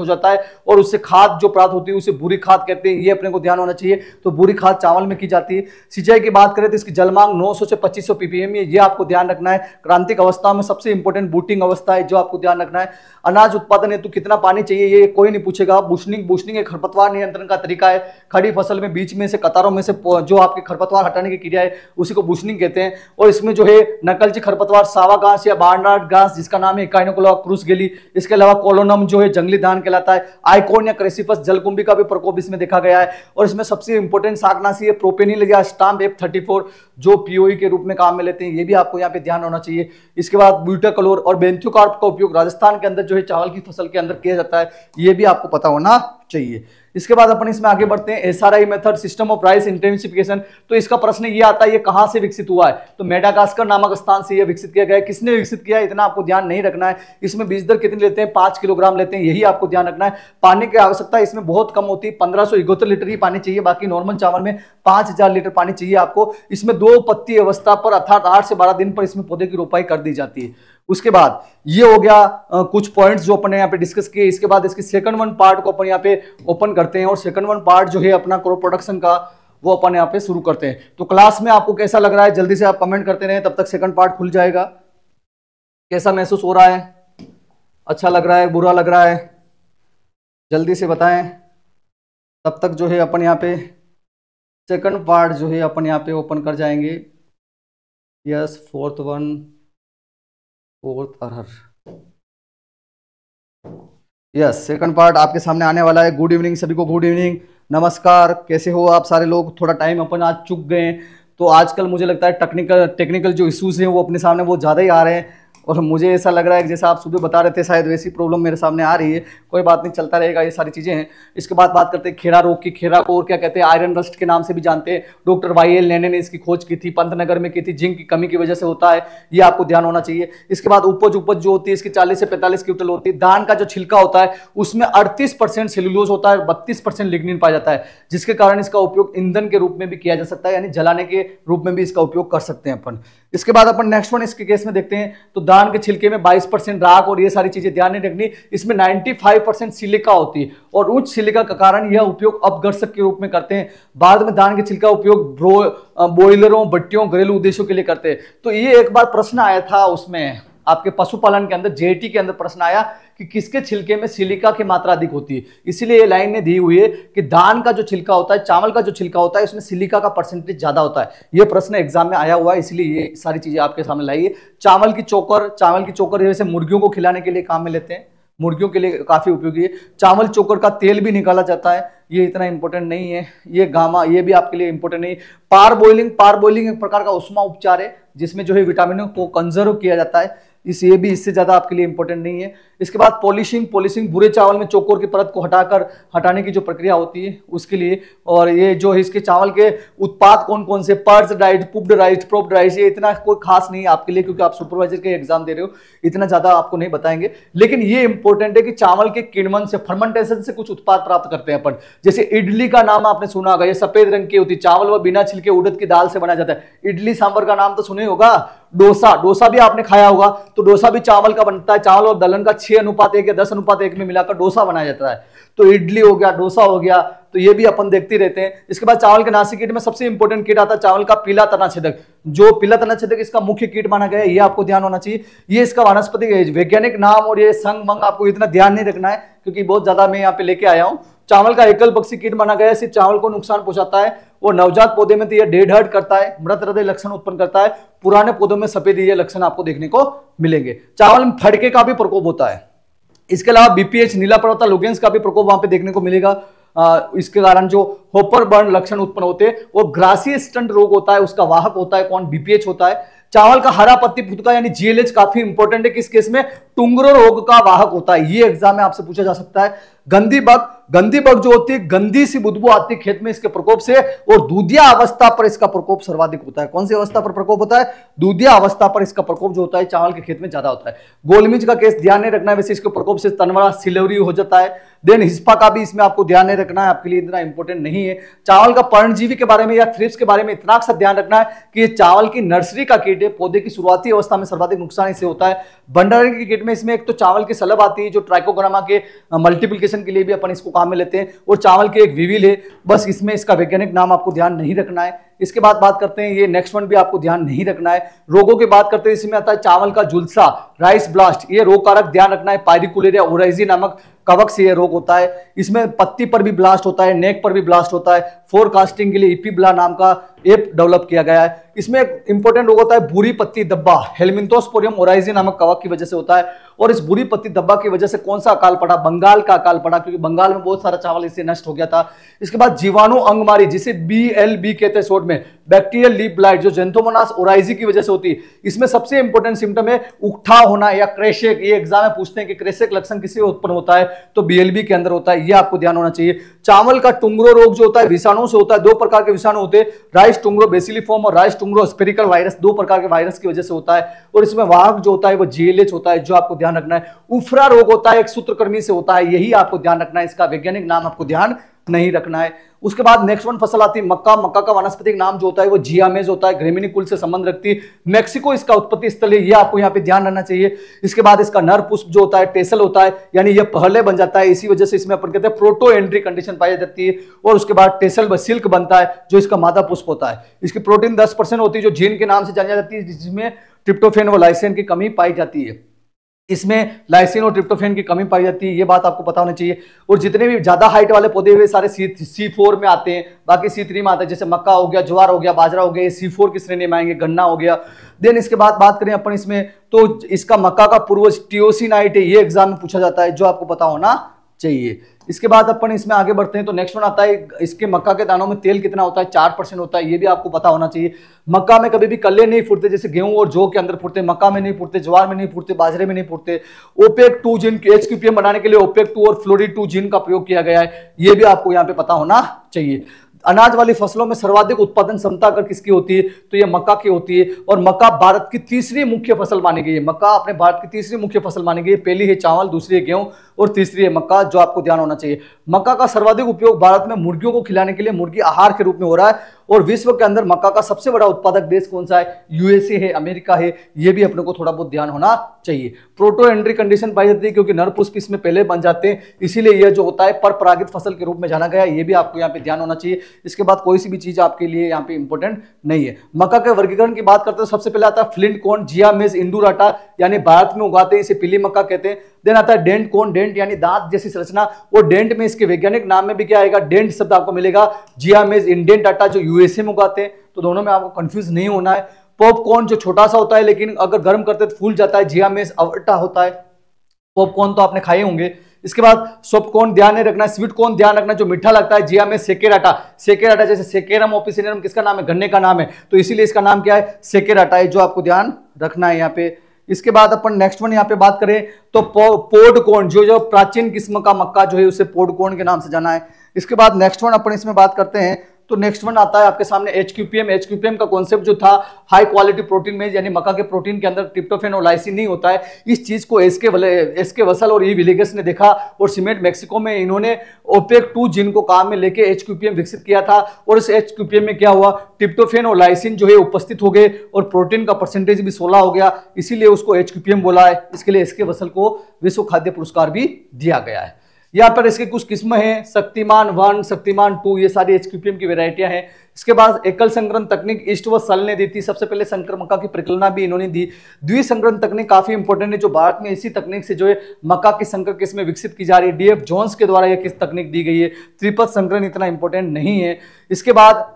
जाता है और उससे खाद जो प्राप्त होती है उसे बुरी खाद कहते हैं, ये अपने को ध्यान होना चाहिए। तो बुरी खाद चावल में की जाती है। सिंचाई की बात करें तो इसकी जलमांग नौ सौ से पच्चीस सौ पीपीएम है, ये आपको ध्यान रखना है। क्रांतिक अवस्था में सबसे इंपॉर्टेंट बूटिंग अवस्था है जो आपको ध्यान रखना है। अनाज उत्पादन हेतु तो कितना पानी चाहिए ये कोई नहीं पूछेगा। बुशनिंग बुशनिंग एक खरपतवार नियंत्रण का तरीका है। खड़ी फसल में बीच में से कतारों में से जो आपके खरपतवार हटाने की क्रिया है उसी को बुशनिंग कहते हैं। और इसमें जो है नकलची खरपतवार, सावा घास या बार्नयार्ड घास जिसका नाम है काइनोकोला क्रूसगेली, इसके अलावा कोलोनम जो है जंगली धान कहलाता है। आइकोन या क्रेसिफस जलकुंभी का भी प्रकोप इसमें देखा गया है। और इसमें सबसे इंपॉर्टेंट शाकनाशी है प्रोपेनिल या स्टाम्प एफ थर्टी फोर जो पीओई के रूप में काम में लेते हैं, ये भी आपको यहाँ पे ध्यान होना चाहिए। इसके बाद ब्यूटाक्लोर और बेंथ्योकार्प का उपयोग राजस्थान के अंदर जो है चावल की फसल के अंदर किया जाता है, ये भी आपको पता होना चाहिए। इसके बाद अपन इसमें आगे बढ़ते हैं। SRI method, system of rice intensification. तो इसका प्रश्न ये आता है ये कहां से विकसित हुआ है, तो मेडागास्कर नामक स्थान से ये विकसित किया गया है। किसने विकसित किया है इतना आपको ध्यान नहीं रखना है। इसमें बीज दर कितनी लेते हैं, पांच किलोग्राम लेते हैं, यही आपको ध्यान रखना है। पानी की आवश्यकता इसमें बहुत कम होती है, पंद्रह सौ इकहत्तर लीटर ही पानी चाहिए, बाकी नॉर्मल चावल में पांच हजार लीटर पानी चाहिए आपको। इसमें दो पत्ती अवस्था पर अर्थात आठ से बारह दिन पर इसमें पौधे की रोपाई कर दी जाती है। उसके बाद ये हो गया आ, कुछ पॉइंट्स जो अपन ने यहाँ पे डिस्कस किए। इसके बाद इसके सेकंड वन पार्ट को अपन यहाँ पे ओपन करते हैं और सेकंड वन पार्ट जो है अपना क्रॉप प्रोडक्शन का वो अपन यहाँ पे शुरू करते हैं। तो क्लास में आपको कैसा लग रहा है जल्दी से आप कमेंट करते रहे, तब तक सेकंड पार्ट खुल जाएगा। कैसा महसूस हो रहा है, अच्छा लग रहा है, बुरा लग रहा है, जल्दी से बताएं। तब तक जो है अपन यहाँ पे सेकंड पार्ट जो है अपन यहाँ पे ओपन कर जाएंगे। यस, फोर्थ वन फोर्थ अरहर यस सेकंड पार्ट आपके सामने आने वाला है। गुड इवनिंग सभी को, गुड इवनिंग, नमस्कार, कैसे हो आप सारे लोग। थोड़ा टाइम अपन आज चुक गए, तो आजकल मुझे लगता है टेक्निकल टेक्निकल जो इश्यूज हैं वो अपने सामने बहुत ज़्यादा ही आ रहे हैं और मुझे ऐसा लग रहा है कि जैसा आप सुबह बता रहे थे शायद वैसी प्रॉब्लम मेरे सामने आ रही है। कोई बात नहीं, चलता रहेगा, ये सारी चीज़ें हैं। इसके बाद बात करते हैं खेरा रोग की। खेरा को और क्या कहते हैं, आयरन रस्ट के नाम से भी जानते हैं। डॉक्टर वाई एल लेने ने इसकी खोज की थी, पंतनगर में की थी। जिंक की कमी की वजह से होता है, ये आपको ध्यान होना चाहिए। इसके बाद उपज उपज जो होती है इसकी चालीस से पैंतालीस क्विंटल होती है। धान का जो छिलका होता है उसमें अड़तीस परसेंट सेलुलोज होता है, बत्तीस परसेंट लिग्निन पाया जाता है, जिसके कारण इसका उपयोग ईंधन के रूप में भी किया जा सकता है, यानी जलाने के रूप में भी इसका उपयोग कर सकते हैं अपन। इसके बाद अपन नेक्स्ट वन इसके केस में देखते हैं। तो धान के छिलके में बाईस परसेंट राख और ये सारी चीजें ध्यान नहीं रखनी। इसमें पचानवे परसेंट सिलिका होती है और उच्च सिलिका के कारण यह उपयोग अपघर्षक के रूप में करते हैं। बाद में धान के छिलका उपयोग बॉयलरों, भट्टियों, घरेलू उद्देश्यों के लिए करते हैं। तो ये एक बार प्रश्न आया था उसमें आपके पशुपालन के अंदर, जेईटी के अंदर प्रश्न आया कि किसके छिलके में सिलिका की मात्रा अधिक होती है। इसीलिए ये लाइन ने दी हुई है कि धान का जो छिलका होता है, चावल का जो छिलका होता है, उसमें सिलिका का परसेंटेज ज्यादा होता है। ये प्रश्न एग्जाम में आया हुआ है, इसलिए ये सारी चीजें आपके सामने लाई है। चावल की चोकर, चावल की चोकर जैसे मुर्गियों को खिलाने के लिए काम में लेते हैं, मुर्गियों के लिए काफी उपयोगी है। चावल चोकर का तेल भी निकाला जाता है, ये इतना इंपॉर्टेंट नहीं है। ये गामा, ये भी आपके लिए इंपॉर्टेंट नहीं। पार बॉइलिंग, पार बॉइलिंग एक प्रकार का उष्मा उपचार है जिसमें जो है विटामिनों को कंजर्व किया जाता है, इस ये भी इससे ज्यादा आपके लिए इंपॉर्टेंट नहीं है। इसके बाद पॉलिशिंग, पॉलिशिंग बुरे चावल में चोकर की परत को हटाकर हटाने की जो प्रक्रिया होती है उसके लिए। और ये जो है इसके चावल के उत्पाद कौन कौन से, parched rice, puffed rice, popped rice, ये इतना कोई खास नहीं है आपके लिए क्योंकि आप सुपरवाइजर के एग्जाम दे रहे हो, इतना ज्यादा आपको नहीं बताएंगे। लेकिन ये इंपॉर्टेंट है कि चावल के किण्वन से, फर्मेंटेशन से कुछ उत्पाद प्राप्त करते हैं अपन। जैसे इडली का नाम आपने सुना होगा, ये सफेद रंग की होती है, चावल व बिना छिलके उड़द की दाल से बनाया जाता है। इडली सांभर का नाम तो सुने होगा। डोसा, डोसा भी आपने खाया होगा, तो डोसा भी चावल का बनता है। चावल और दलहन का छह अनुपात एक या दस अनुपात एक में मिलाकर डोसा बनाया जाता है। तो इडली हो गया, डोसा हो गया, तो ये भी अपन देखते रहते हैं। इसके बाद चावल के नासी कीट में सबसे इंपॉर्टेंट कीट आता है चावल का पीला तना छेदक। जो पीला तना छेदक इसका मुख्य कीट माना गया है, ये आपको ध्यान होना चाहिए। ये इसका वनस्पति वैज्ञानिक नाम और ये संग मंग आपको इतना ध्यान नहीं रखना है क्योंकि बहुत ज्यादा मैं यहाँ पे लेके आया हूँ। चावल का एकल पक्षी कीट माना गया है, सिर्फ चावल को नुकसान पहुंचाता है और नवजात पौधे में तो यह डेड हर्ट करता है, मृत हृदय लक्षण उत्पन्न करता है। पुराने पौधों में सफेद ये लक्षण आपको देखने को मिलेंगे। चावल में फड़के का भी प्रकोप होता है। इसके अलावा बीपीएच, नीला पर्वता लुगेंस का भी प्रकोप वहां पे देखने को मिलेगा। आ, इसके कारण जो होपर बर्न लक्षण उत्पन्न होते हैं वो ग्रासी स्टंट रोग होता है, उसका वाहक होता है कौन, बीपीएच होता है। चावल का हरा पत्ती फुदका यानी जीएलएच काफी इंपॉर्टेंट है, किस केस में, टुंगरो रोग का वाहक होता है, ये एग्जाम में आपसे पूछा जा सकता है। गंदी बग, गंदी बग जो होती है, गंदी सी बुदबू आती है खेत में इसके प्रकोप से, और दूधिया अवस्था पर इसका प्रकोप सर्वाधिक होता है। कौन सी अवस्था पर प्रकोप होता है, दूधिया अवस्था पर इसका प्रकोप जो होता है चावल के खेत में ज्यादा होता है। गोलमिर्च का केस ध्यान नहीं रखना है, वैसे इसके प्रकोप से तनवा सिलवरी हो जाता है। देन हिस्पा का भी इसमें आपको ध्यान नहीं रखना है, आपके लिए इतना इंपॉर्टेंट नहीं है। चावल का पर्णजीवी के बारे में या थ्रिप्स के बारे में इतना सा ध्यान रखना है कि ये चावल की नर्सरी का कीट है, पौधे की शुरुआती अवस्था में सर्वाधिक नुकसान इससे होता है। भंडारण के कीट में इसमें एक तो चावल की सलब आती है जो ट्राइकोग्रामा के मल्टीप्लिकेशन के लिए भी अपन इसको काम में लेते हैं, और चावल की एक विविल है, बस इसमें इसका वैज्ञानिक नाम आपको ध्यान नहीं रखना है। इसके बाद बात करते हैं, ये नेक्स्ट वन भी आपको ध्यान नहीं रखना है। रोगों की बात करते हैं, इसमें आता है चावल का झुलसा, राइस ब्लास्ट, ये रोग कारक ध्यान रखना है। पायरिकुलेरिया ओराइजी नामक कवक से यह रोग होता है। इसमें पत्ती पर भी ब्लास्ट होता है, नेक पर भी ब्लास्ट होता है। फोरकास्टिंग के लिए इपीब्ला नाम का ऐप डेवलप किया गया है। इसमें एक इंपॉर्टेंट रोग होता है भूरी पत्ती धब्बा, हेलमिंथोस्पोरियम ओराइजी नामक कवक की वजह से होता है। और इस भूरी पत्ती धब्बा की वजह से कौन सा अकाल पड़ा? बंगाल का अकाल पड़ा, क्योंकि बंगाल में बहुत सारा चावल इससे नष्ट हो गया था। इसके बाद जीवाणु अंगमारी, जिसे बी एल बी कहते हैं शॉर्ट में, बैक्टीरियल लीफ ब्लाइट, जो जेंथोमोनास ओराइजी की वजह से होती है। इसमें सबसे इंपॉर्टेंट सिम्टम है उकठा होना या क्रेशेक। ये एग्जाम में पूछते हैं कि क्रेशेक लक्षण किसी उत्पन्न होता है, तो बीएलबी के अंदर होता है, ये आपको ध्यान होना चाहिए। चावल का टुंगरो रोग जो होता है विषाणु से होता है, दो प्रकार के विषाणु होते हैं, राइस टुंगरो बेसिलिफॉर्म और राइस टुंगरो स्पेरिकल वायरस, दो प्रकार के वायरस की वजह से होता है। और इसमें वाहक जो होता है वो जीएलएच होता है, जो आपको ध्यान रखना है। उफरा रोग होता है, एक सूत्रकृमि से होता है, यही आपको ध्यान रखना है, इसका वैज्ञानिक नाम आपको ध्यान नहीं रखना है। उसके बाद नेक्स्ट वन फसल आती है मक्का। मक्का का वानस्पतिक नाम जो होता है वो जियामेज होता है, ग्रेमिनी कुल से संबंध रखती है। मैक्सिको इसका उत्पत्ति स्थल है, ये आपको यहाँ पे ध्यान रखना चाहिए। इसके बाद इसका नर पुष्प जो होता है टेसल होता है, यानी ये पहले बन जाता है, इसी वजह से इसमें अपन कहते हैं प्रोटो एंट्री कंडीशन पाई जाती है। और उसके बाद टेसल व सिल्क बनता है, जो इसका मादा पुष्प होता है। इसकी प्रोटीन दस परसेंट होती है, जो जीन के नाम से जानी जाती है, जिसमें ट्रिप्टोफेन व लाइसिन की कमी पाई जाती है। इसमें लाइसिन और ट्रिप्टोफेन की कमी पाई जाती है, ये बात आपको पता होनी चाहिए। और जितने भी ज्यादा हाइट वाले पौधे हुए सारे सी सी फोर में आते हैं, बाकी सी थ्री में आते हैं, जैसे मक्का हो गया, ज्वार हो गया, बाजरा हो गया, ये सी फोर की श्रेणी में आएंगे, गन्ना हो गया। देन इसके बाद बात करें अपन इसमें, तो इसका मक्का का पूर्वज टियोसिनाइट है, ये एग्जाम में पूछा जाता है, जो आपको पता होना चाहिए। इसके बाद अपन इसमें आगे बढ़ते हैं, तो नेक्स्ट वन आता है, इसके मक्का के दानों में तेल कितना होता है? चार परसेंट होता है, ये भी आपको पता होना चाहिए। मक्का में कभी भी कल्ले नहीं फूटते, जैसे गेहूं और जौ के अंदर फूटते, मक्का में नहीं फूटते, ज्वार में नहीं फूटते, बाजरे में नहीं फूटते। ओपेक टू जिन एचक्यूपीएम बनाने के लिए ओपेक टू और फ्लोरिड टू जिन का प्रयोग किया गया है, ये भी आपको यहाँ पे पता होना चाहिए। अनाज वाली फसलों में सर्वाधिक उत्पादन क्षमता अगर किसकी होती है, तो ये मक्का की होती है। और मक्का भारत की तीसरी मुख्य फसल मानी गई है। मक्का अपने भारत की तीसरी मुख्य फसल मानी गई है। पहली है चावल, दूसरी है गेहूं और तीसरी है मक्का, जो आपको ध्यान होना चाहिए। मक्का का सर्वाधिक उपयोग भारत में मुर्गियों को खिलाने के लिए मुर्गी आहार के रूप में हो रहा है। और विश्व के अंदर मक्का का सबसे बड़ा उत्पादक देश कौन सा है? यूएसए है, अमेरिका है, ये भी अपने को थोड़ा बहुत ध्यान होना चाहिए। प्रोटो एंट्री कंडीशन पाई जाती है, क्योंकि नर पुष्प इसमें पहले बन जाते हैं, इसीलिए यह जो होता है पर परागित फसल के रूप में जाना गया, ये भी आपको यहाँ पे ध्यान होना चाहिए। इसके बाद कोई सी भी चीज आपके लिए यहाँ पे इंपॉर्टेंट नहीं है। मक्का के वर्गीकरण की बात करते हैं, सबसे पहले आता है फ्लिंट कॉर्न, जियामेज इंडुराटा, यानी भारत में उगाते हैं, इसे पीली मक्का कहते हैं। देन आता है डेंट कॉर्न, डेंट यानी दांत जैसी संरचना, और डेंट में इसके वैज्ञानिक नाम में भी क्या आएगा? डेंट शब्द आपको मिलेगा। जियामेज इंडेंटाटा जो यूएसए में उगाते हैं, तो दोनों में आपको कंफ्यूज नहीं होना है। पॉपकॉर्न जो छोटा सा होता है, लेकिन अगर गर्म करते तो फूल जाता है, जियामेज अवर्टा होता है। पॉपकॉर्न तो आपने खाए होंगे। इसके बाद सॉफ्टकॉर्न ध्यान नहीं रखना है, स्वीट कॉर्न ध्यान रखना, जो मीठा लगता है, जियामेज सेकेराटा। सेकेराटा जैसे सेकेरम ऑपिसिनेरम किसका नाम है? गन्ने का नाम है, तो इसीलिए इसका नाम क्या है? सेकेराटा है, जो आपको ध्यान रखना है यहाँ पे। इसके बाद अपन नेक्स्ट वन यहाँ पे बात करें, तो पोडकॉर्न, जो जो प्राचीन किस्म का मक्का जो है उसे पोडकॉर्न के नाम से जाना है। इसके बाद नेक्स्ट वन अपन इसमें बात करते हैं, तो नेक्स्ट वन आता है आपके सामने एचक्यूपीएम। एचक्यूपीएम का कॉन्सेप्ट जो था, हाई क्वालिटी प्रोटीन में, यानी मक्का के प्रोटीन के अंदर ट्रिप्टोफेन और लाइसिन नहीं होता है। इस चीज को एसके एसके वसल और ई विलेगस ने देखा, और सीमेंट मैक्सिको में इन्होंने ओपेक टू जिन को काम में लेके एचक्यूपीएम विकसित किया था। और इस एचक्यूपीएम में क्या हुआ? ट्रिप्टोफेन और लाइसिन जो है उपस्थित हो गए, और प्रोटीन का परसेंटेज भी सोलह हो गया, इसीलिए उसको एचक्यूपीएम बोला है। इसके लिए एसके वसल को विश्व खाद्य पुरस्कार भी दिया गया है। यहाँ पर इसके कुछ किस्म हैं, शक्तिमान वन, शक्तिमान टू, ये सारी एचक्यूपीएम की वेराइटियां हैं। इसके बाद एकल संकरण तकनीक ईस्ट व सल ने दी थी, सबसे पहले संकर मक्का की परिकल्पना भी इन्होंने दी। द्विसंकरण तकनीक काफी इंपॉर्टेंट है, जो भारत में इसी तकनीक से जो है मक्का की संकर किस्में विकसित की जा रही है। डीएफ जोन्स के द्वारा यह किस तकनीक दी गई है। त्रिपद संकरण इतना इंपॉर्टेंट नहीं है। इसके बाद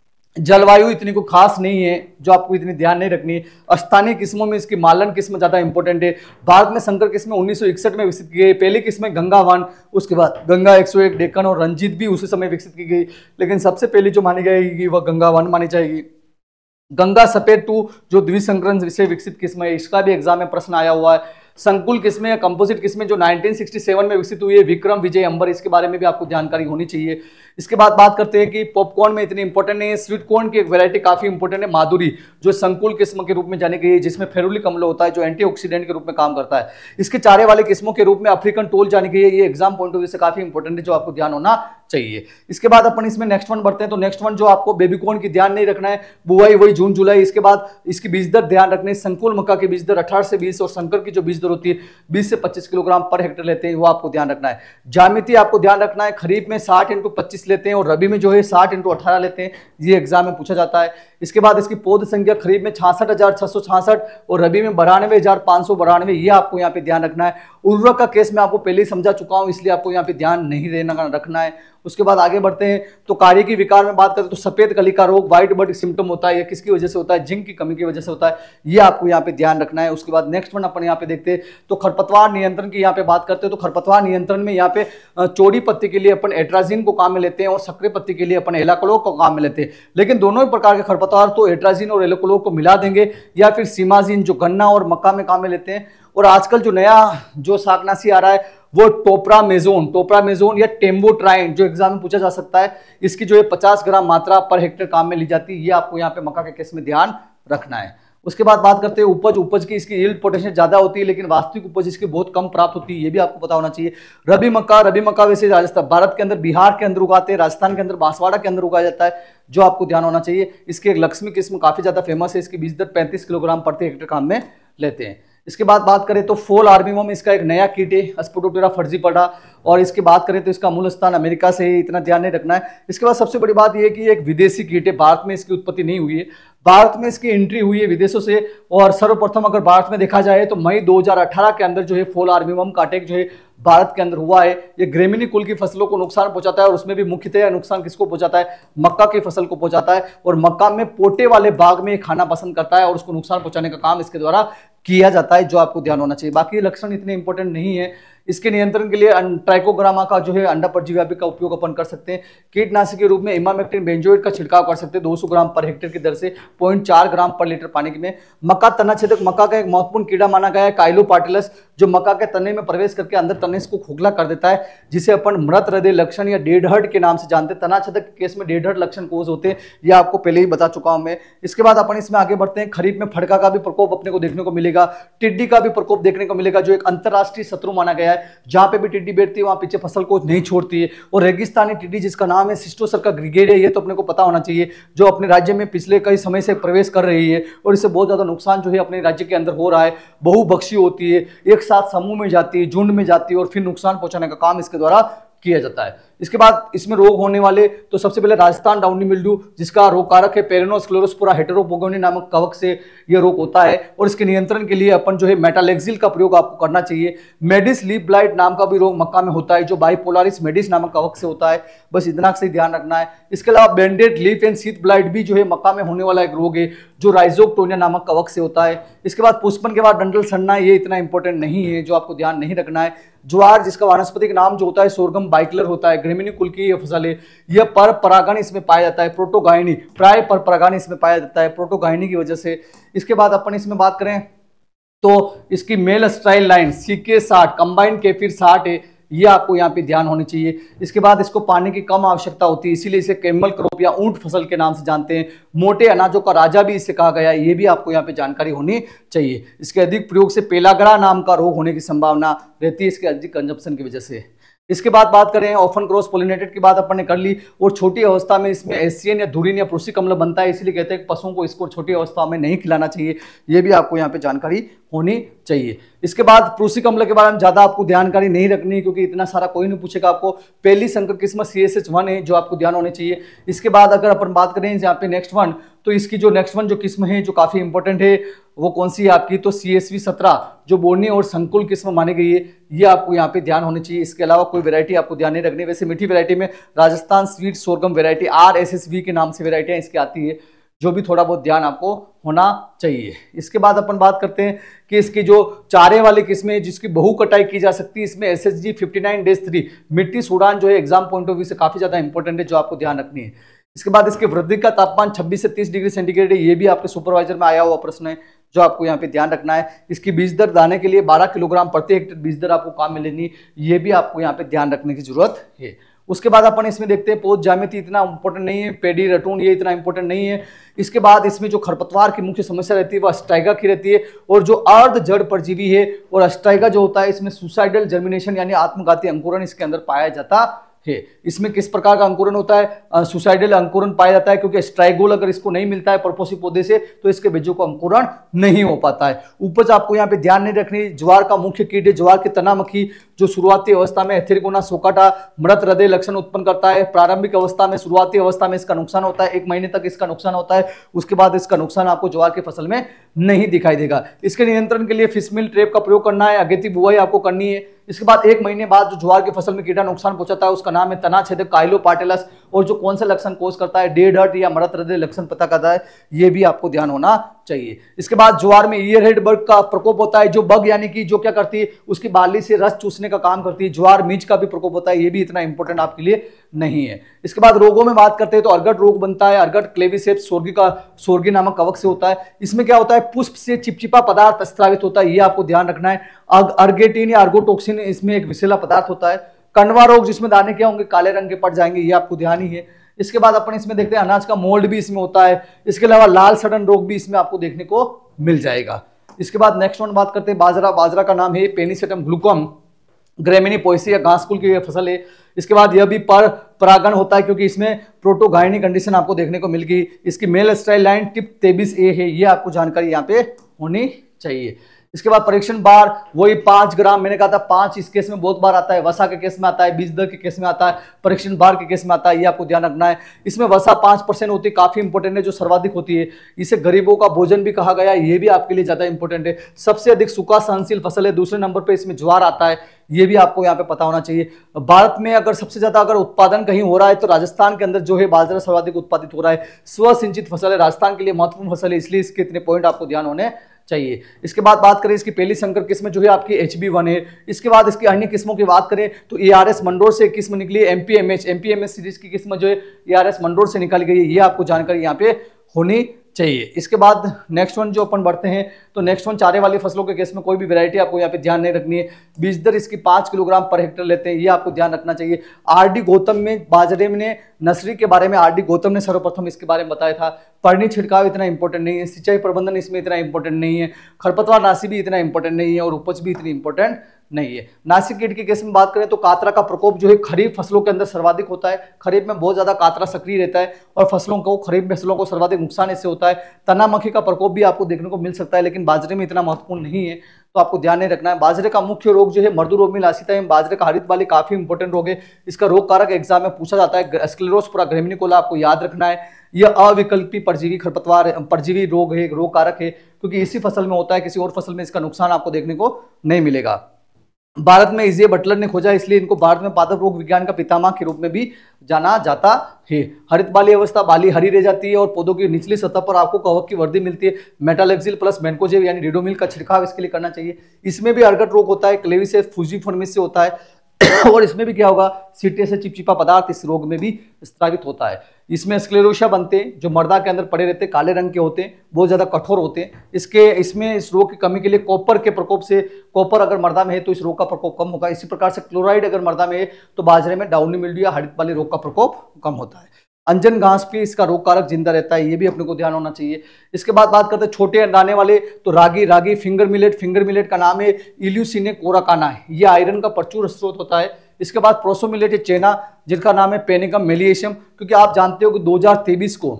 जलवायु इतनी को खास नहीं है, जो आपको इतनी ध्यान नहीं रखनी है। स्थानीय किस्मों में इसकी मालन किस्म ज्यादा इंपॉर्टेंट है। भारत में संकर किस्में उन्नीस सौ इकसठ में विकसित की गई। पहली किस्में गंगा वन, उसके बाद गंगा एक सौ एक, डेक्कन और रंजीत भी उसी समय विकसित की गई, लेकिन सबसे पहली जो मानी जाएगी वह गंगा वन मानी जाएगी। गंगा सफेद टू जो द्विसंकरण से विकसित किस्म है, इसका भी एग्जाम में प्रश्न आया हुआ है। संकुल किस्में या कंपोजिट किस्में जो नाइनटीन सिक्सटी सेवन में विकसित हुई है, विक्रम, विजय, अंबर, इसके बारे में भी आपको जानकारी होनी चाहिए। इसके बाद बात करते हैं कि पॉपकॉर्न में इतनी इंपॉर्टेंट नहीं है। स्वीट कॉर्न की एक वैरायटी काफी इंपॉर्टेंट है, माधुरी, जो संकुल किस्म के रूप में जानी गई है, जिसमें फेरुलिक अम्ल होता है जो एंटीऑक्सीडेंट के रूप में काम करता है। इसके चारे वाले किस्मों के रूप में अफ्रीकन टोल जानी गई है। ये एग्जाम पॉइंट ऑफ व्यू से काफी इंपॉर्टेंट है, जो आपको ध्यान होना चाहिए। इसके बाद अपन इसमें नेक्स्ट वन बढ़ते हैं। तो नेक्स्ट वन जो आपको बेबी कॉर्न की ध्यान नहीं रखना है, बुआई वही जून जुलाई। इसके बाद इसकी बीज दर ध्यान रखना है। संकुल मक्का की बीज दर अठारह से बीस और संकर की जो बीज दर होती है बीस से पच्चीस किलोग्राम पर हेक्टेयर लेते हैं, वो आपको ध्यान रखना है। जामिति आपको ध्यान रखना है, खरीफ में साठ इंटू पच्चीस लेते हैं और रबी में जो है साठ इंटू अठारह लेते हैं, ये एग्जाम में पूछा जाता है। इसके बाद इसकी पौध संख्या खरीफ में छियासठ हजार छह सौ छियासठ और रबी में बानवे हजार पांच सौ बानवे, ये आपको यहाँ पे ध्यान रखना है। उर्वरक का केस मैं आपको पहले ही समझा चुका हूं, इसलिए आपको यहाँ पे ध्यान नहीं देना रखना है। उसके बाद आगे बढ़ते हैं। तो कार्य की विकार में बात करें तो सफेद कली का रोग, व्हाइट बर्ड सिम्टम होता है, ये किसकी वजह से होता है? जिंक की कमी की वजह से होता है, ये आपको यहाँ पे ध्यान रखना है। उसके बाद नेक्स्ट वन अपन यहाँ पे देखते हैं। तो खरपतवार नियंत्रण की यहाँ पे बात करते हैं। तो खरपतवार नियंत्रण में यहाँ पे चौड़ी पत्ती के लिए अपन एट्राजिन को काम में लेते हैं और सक्रिय पत्ती के लिए अपन एलाक्लोर को काम में लेते हैं। लेकिन दोनों ही प्रकार के खरपतवार तो एट्राजिन और एलाक्लोर को मिला देंगे या फिर सीमाजिन जो गन्ना और मक्का में काम में लेते हैं। और आजकल जो नया जो शाकनाशी आ रहा है वो टोप्रामेजोन टोप्रामेजोन या टेम्बोट्राइन, जो एग्जाम में पूछा जा सकता है। इसकी जो है पचास ग्राम मात्रा पर हेक्टेयर काम में ली जाती है, ये आपको यहाँ पे मक्का के केस में ध्यान रखना है। उसके बाद बात करते हैं उपज उपज की। इसकी यील्ड पोटेंशियल ज्यादा होती है लेकिन वास्तविक उपज इसकी बहुत कम प्राप्त होती है, ये भी आपको पता होना चाहिए। रबी मक्का रबी मक्का वैसे राजस्थान भारत के अंदर बिहार के अंदर उगाते हैं, राजस्थान के अंदर बांसवाड़ा के अंदर उगाया जाता है, जो आपको ध्यान होना चाहिए। इसकी एक लक्ष्मी किस्म काफी ज्यादा फेमस है, इसकी बीज दर पैंतीस किलोग्राम प्रति हेक्टेयर काम में लेते हैं। इसके बाद बात करें तो फोल आर्मीवॉर्म, इसका एक नया कीट है स्पोडोप्टेरा फर्जीपड़ा, और इसकी बात करें तो इसका मूल स्थान अमेरिका से है, इतना ध्यान नहीं रखना है। इसके बाद सबसे बड़ी बात यह है कि एक विदेशी कीट है, भारत में इसकी उत्पत्ति नहीं हुई है, भारत में इसकी एंट्री हुई है विदेशों से। और सर्वप्रथम अगर भारत में देखा जाए तो मई दो हज़ार अठारह के अंदर जो है फोल आर्मीवॉर्म का अटैक जो है भारत के अंदर हुआ है। ये ग्रेमिनी कुल की फसलों को नुकसान पहुंचाता है और उसमें भी मुख्यतः नुकसान किसको पहुंचाता है? मक्का की फसल को पहुंचाता है। और मक्का में पोटे वाले बाग में खाना पसंद करता है और उसको नुकसान पहुंचाने का काम इसके द्वारा किया जाता है, जो आपको ध्यान होना चाहिए। बाकी लक्षण इतने इंपॉर्टेंट नहीं है। इसके नियंत्रण के लिए ट्राइकोग्रामा का जो है अंडा परजीवी का उपयोग अपन कर सकते हैं। कीटनाशक के रूप में इमामेक्टिन बेंजोएट का छिड़काव कर सकते हैं दो सौ ग्राम पर हेक्टेयर की दर से पॉइंट चार ग्राम पर लीटर पानी में। मक्का तना छेदक मक्का का एक महत्वपूर्ण कीड़ा माना गया है काइलोपाटिलस, जो मक्का के तने में प्रवेश करके अंदर तने को खोखला कर देता है, जिसे अपन मृत हृदय लक्षण या डेडहर्ट के नाम से जानते हैं। तना छेदक के केस में डेडहर्ट लक्षण कोज होते हैं, यह आपको पहले ही बता चुका हूं मैं। इसके बाद अपन इसमें आगे बढ़ते हैं। खरीफ में फड़का का भी प्रकोप अपने को देखने को मिलेगा, टिड्डी का भी प्रकोप देखने को मिलेगा, जो एक अंतरराष्ट्रीय शत्रु माना गया है। जहां पे भी टिड्डी बैठती है वहां पीछे फसल को नहीं छोड़ती है। और रेगिस्तानी टिड्डी जिसका नाम है सिस्टोसर्का ग्रिगेडिया, ये तो अपने को पता होना चाहिए, जो अपने राज्य में पिछले कई समय से प्रवेश कर रही है और इससे बहुत ज्यादा नुकसान जो है अपने राज्य के अंदर हो रहा है। बहुभक्षी होती है, एक साथ समूह में जाती है, झुंड में जाती है और फिर नुकसान पहुंचाने का काम इसके द्वारा किया जाता है। इसके बाद इसमें रोग होने वाले तो सबसे पहले राजस्थान डाउनी मिल्ड्यू, जिसका रोग कारक है पेरिनोस्क्लेरोस्पोरा हेटेरोपोगोनी नामक कवक से यह रोग होता है। और इसके नियंत्रण के लिए अपन जो है मेटालेक्सिल का प्रयोग आपको करना चाहिए। मेडिस लीफ ब्लाइट नाम का भी रोग मक्का में होता है, जो बाइपोलारिस मेडिस नामक कवक से होता है, बस इतना से ध्यान रखना है। इसके अलावा banded leaf and sheath blight भी जो है मक्का में होने वाला एक रोग है, जो राइजोक्टोनिया नामक कवक से होता है। इसके बाद पुष्पन के बाद डंडल सड़ना, ये इतना इंपॉर्टेंट नहीं है, जो आपको ध्यान नहीं रखना है। ज्वार, जिसका वानस्पतिक नाम जो होता है सोरगम बाइकलर होता है, ग्रेमिनी कुल की यह फसल है, यह पर परागण इसमें पाया जाता है, प्रोटोगाइनी, प्राय पर परागण इसमें पाया जाता है प्रोटोगाइनी की वजह से। इसके बाद अपन इसमें बात करें तो इसकी मेल स्टाइल लाइन सीके साठ कंबाइंड केफिर साठ है, ये आपको यहाँ पे ध्यान होनी चाहिए। इसके बाद इसको पानी की कम आवश्यकता होती है, इसीलिए इसे कैमल क्रॉप या ऊंट फसल के नाम से जानते हैं। मोटे अनाजों का राजा भी इसे कहा गया है, ये भी आपको यहाँ पे जानकारी होनी चाहिए। इसके अधिक प्रयोग से पेलाग्रा नाम का रोग होने की संभावना रहती है, इसके अधिक कंजप्शन की वजह से। इसके बाद बात करें ऑफन क्रॉस पोलिनेटेड की बात अपन ने कर ली। और छोटी अवस्था में इसमें एशियन या धुरीन या प्रूसिक अम्ल बनता है, इसलिए कहते हैं पशुओं को इसको छोटी अवस्था में नहीं खिलाना चाहिए, ये भी आपको यहाँ पे जानकारी होनी चाहिए। इसके बाद प्रूसिक अम्ल के बारे में ज्यादा आपको जानकारी नहीं रखनी, क्योंकि इतना सारा कोई नहीं पूछेगा आपको। पहली संकर किस्म सी एस एच वन है, जो आपको ध्यान होनी चाहिए। इसके बाद अगर अपन बात करें यहाँ पे नेक्स्ट वन, तो इसकी जो नेक्स्ट वन जो किस्म है जो काफी इंपॉर्टेंट है, वो कौन सी है आपकी? तो सी एस वी सत्रह, जो बोर्नी और संकुल किस्म मानी गई है, ये आपको यहाँ पे ध्यान होनी चाहिए। इसके अलावा कोई वैरायटी आपको ध्यान नहीं रखनी। वैसे मीठी वैरायटी में Rajasthan sweet sorghum variety R S S V के नाम से वैरायटियां इसकी आती है, जो भी थोड़ा बहुत ध्यान आपको होना चाहिए। इसके बाद अपन बात करते हैं कि इसकी जो चारे वाली किस्में जिसकी बहु कटाई की जा सकती है, इसमें S S G fifty nine days three मिट्टी सूडान जो है एग्जाम पॉइंट ऑफ व्यू से काफी ज्यादा इंपॉर्टेंट है, जो आपको ध्यान रखनी है। इसके बाद इसके वृद्धि का तापमान छब्बीस से तीस डिग्री सेंटीग्रेड है, ये भी आपके सुपरवाइजर में आया हुआ प्रश्न है, जो आपको यहाँ पे ध्यान रखना है। इसकी बीज दर दाने के लिए बारह किलोग्राम प्रति हेक्टेयर बीज दर आपको काम में लेनी, ये भी आपको यहाँ पे ध्यान रखने की जरूरत है। उसके बाद अपन इसमें देखते हैं पोष ज्यामिति इतना इंपॉर्टेंट नहीं है, पेडी रटून ये इतना इंपॉर्टेंट नहीं है। इसके बाद इसमें जो खरपतवार की मुख्य समस्या रहती है वह अस्ट्राइगा की रहती है, और जो अर्ध जड़ परजीवी है और अस्ट्राइगा जो होता है इसमें सुसाइडल जर्मिनेशन यानी आत्मघाती अंकुरण इसके अंदर पाया जाता है। इसमें किस प्रकार का अंकुरण होता है, सुसाइडल अंकुरण पाया जाता है, क्योंकि स्ट्राइगोल अगर इसको नहीं मिलता है परपोषी पौधे से तो इसके बीजों को अंकुरण नहीं हो पाता है। उपज आपको यहाँ पे ध्यान नहीं रखनी, ज्वार का मुख्य कीट है ज्वार की तना मक्खी, जो शुरुआती अवस्था में एथेरिकोना सोकाटा मृत हृदय लक्षण उत्पन्न करता है। प्रारंभिक अवस्था में शुरुआती अवस्था में इसका नुकसान होता है, एक महीने तक इसका नुकसान होता है, उसके बाद इसका नुकसान आपको ज्वार की फसल में नहीं दिखाई देगा। इसके नियंत्रण के लिए फिशमिल ट्रैप का प्रयोग करना है, अगेती बुआई आपको करनी है। इसके बाद एक महीने बाद जो ज्वार की फसल में कीड़ा नुकसान पहुंचाता है उसका नाम है तना छेदक काइलोपाटेलस, और जो कौन सा लक्षण कोस करता है डेड हर्ट या मृत हृदय लक्षण पता करता है, ये भी आपको ध्यान होना चाहिए। इसके बाद ज्वार में ईयर हेड बग का प्रकोप होता है, जो बग यानी कि जो क्या करती है उसकी बाली से रस चूसने का काम करती है। ज्वार मिर्च का भी प्रकोप होता है, ये भी इतना इंपॉर्टेंट आपके लिए नहीं है। इसके बाद रोगों में बात करते हैं तो अर्गट रोग बनता है, अर्गट क्लेविसेप्स सोर्गी का सोर्गी नामक कवक से होता है। इसमें क्या होता है, पुष्प से चिपचिपा पदार्थ स्रावित होता है, ये आपको ध्यान रखना है। अर्गेटिन या अर्गोटोक्सिन इसमें एक विषैला पदार्थ होता है। कंडवा रोग जिसमें दाने क्या होंगे काले रंग के पड़ जाएंगे, ये आपको ध्यान ही है। इसके बाद अपन इसमें देखते हैं अनाज का मोल्ड भी इसमें होता है। इसके अलावा लाल सड़न रोग भी इसमें आपको देखने को मिल जाएगा। इसके बाद नेक्स्ट वन बात करते हैं बाजरा। बाजरा का नाम है पेनिसेटम ग्लूकम ग्रेमिनी पोएसी या घास कुल की फसल है। इसके बाद यह भी पर परागण होता है, क्योंकि इसमें प्रोटोगाइनी कंडीशन आपको देखने को मिल गई। इसकी मेल स्टाइल लाइन टिप तेबिस ए है, ये आपको जानकारी यहाँ पे होनी चाहिए। इसके बाद परीक्षण बार वही पांच ग्राम, मैंने कहा था पांच इस केस में बहुत बार आता है, वसा के केस में आता है, बीज दर के केस में आता है, परीक्षण बार के केस में आता है, ये आपको ध्यान रखना है। इसमें वसा पांच परसेंट होती है, काफी इंपॉर्टेंट है, जो सर्वाधिक होती है। इसे गरीबों का भोजन भी कहा गया है, ये भी आपके लिए ज्यादा इंपॉर्टेंट है। सबसे अधिक सूखा सहनशील फसल है, दूसरे नंबर पर इसमें ज्वार आता है, ये भी आपको यहाँ पे पता होना चाहिए। भारत में अगर सबसे ज्यादा अगर उत्पादन कहीं हो रहा है तो राजस्थान के अंदर जो है बाजरा सर्वाधिक उत्पादित हो रहा है। स्वसिंचित फसल है, राजस्थान के लिए महत्वपूर्ण फसल है, इसलिए इसके इतने पॉइंट आपको ध्यान होने चाहिए। इसके बाद बात करें इसकी पहली संकर किस्म जो है आपकी एच बी वन है। इसके बाद इसकी अन्य किस्मों की बात करें तो ए आर एस मंडोर से एक किस्म निकली है, एमपीएमएच एमपीएमएच सीरीज की किस्म जो है ए आर एस मंडोर से निकाली गई है, ये आपको जानकारी यहाँ पे होनी चाहिए। इसके बाद नेक्स्ट वन जो अपन बढ़ते हैं तो नेक्स्ट वन चारे वाली फसलों के केस में कोई भी वैरायटी आपको यहाँ पे ध्यान नहीं रखनी है। बीज दर इसकी पाँच किलोग्राम पर हेक्टेयर लेते हैं, ये आपको ध्यान रखना चाहिए। आर डी गौतम में बाजरे में नर्सरी के बारे में आर डी गौतम ने सर्वप्रथम इसके बारे में बताया था। पर्णी छिड़काव इतना इंपॉर्टेंट नहीं है, सिंचाई प्रबंधन इसमें इतना इंपॉर्टेंट नहीं है, खरपतवार नाशी भी इतना इंपॉर्टेंट नहीं है, और उपज भी इतनी इंपॉर्टेंट नहीं है। नासिक कीट के केस में बात करें तो कातरा का प्रकोप जो है खरीफ फसलों के अंदर सर्वाधिक होता है। खरीफ में बहुत ज्यादा कातरा सक्रिय रहता है और फसलों को खरीफ फसलों को सर्वाधिक नुकसान इससे होता है। तना मक्खी का प्रकोप भी आपको देखने को मिल सकता है, लेकिन बाजरे में इतना महत्वपूर्ण नहीं है, तो आपको ध्यान नहीं रखना है। बाजरे का मुख्य रोग जो है मर्दू रोग में लासिता है। बाजरे का हरित वाली काफी इंपॉर्टेंट रोग है, इसका रोग कारक एग्जाम में पूछा जाता है। स्क्लेरोस्पोरा ग्रेमिनिकोला आपको याद रखना है। यह अविकल्पी परजीवी खरपतवार परजीवी रोग है, रोग कारक है, क्योंकि इसी फसल में होता है, किसी और फसल में इसका नुकसान आपको देखने को नहीं मिलेगा। भारत में इजे बटलर ने खोजा, इसलिए इनको भारत में पादप रोग विज्ञान का पितामह के रूप में भी जाना जाता है। हरित बाली अवस्था बाली हरी रह जाती है और पौधों की निचली सतह पर आपको कवक की वर्दी मिलती है। मेटालेक्सिल प्लस मैनकोजेब यानी रिडोमिल का छिड़काव इसके लिए करना चाहिए। इसमें भी अर्गट रोग होता है, क्लेविसेप्स फुजीफोर्मिस से होता है और इसमें भी क्या होगा, सीटे से चिपचिपा पदार्थ इस रोग में भी स्रावित होता है। इसमें स्क्लेरोशिया बनते हैं जो मर्दा के अंदर पड़े रहते हैं, काले रंग के होते हैं, बहुत ज्यादा कठोर होते हैं। इसके इसमें इस रोग की कमी के लिए कॉपर के प्रकोप से, कॉपर अगर मर्दा में है तो इस रोग का प्रकोप कम होगा। इसी प्रकार से क्लोराइड अगर मर्दा में है तो बाजरे में डाउनी मिल्ड्यू या हरित वाले रोग का प्रकोप कम होता है। अंजन घास भी इसका रोग कारक जिंदा रहता है, ये भी अपने को ध्यान होना चाहिए। इसके बाद बात करते हैं छोटे अंडाने वाले तो ragi ragi finger millet finger millet का नाम है इल्यूसिने कोराकाना है, ये आयरन का प्रचुर स्रोत होता है। इसके बाद प्रोसो मिलेट है चेना, जिनका नाम है पेनिकम मेलिएशियम, क्योंकि आप जानते हो कि दो हज़ार तेईस को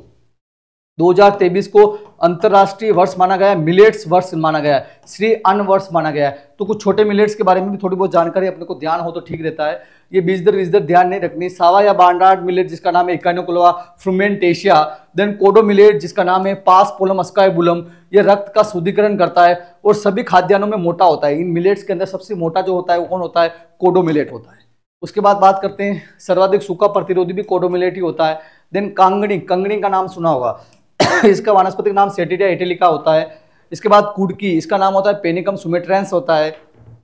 दो हज़ार तेईस को अंतरराष्ट्रीय वर्ष माना गया है, मिलेट्स वर्ष माना गया है, श्री अन्न वर्ष माना गया है। तो कुछ छोटे मिलेट्स के बारे में भी थोड़ी बहुत जानकारी अपने को ध्यान हो तो ठीक रहता है। ये बीज दर बीज दर ध्यान नहीं रखनी। सावा या बांडार्ड मिलेट जिसका नाम है इकाइनोकुलवा फ्रूमेंटेशिया, देन कोडो मिलेट जिसका नाम है पासपोलम अस्काइबुलम, ये रक्त का शुद्धिकरण करता है और सभी खाद्यान्नों में मोटा होता है। इन मिलेट्स के अंदर सबसे मोटा जो होता है वो कौन होता है, कोडो मिलेट होता है। उसके बाद बात करते हैं सर्वाधिक सूखा प्रतिरोधी भी कोडो मिलेट ही होता है। देन कांगनी, कंगनी का नाम सुना होगा इसका वानस्पतिक नाम सेटिडिया इटैलिका होता है। इसके बाद कुडकी, इसका नाम होता है पेनिकम सुमेट्रेंस होता है।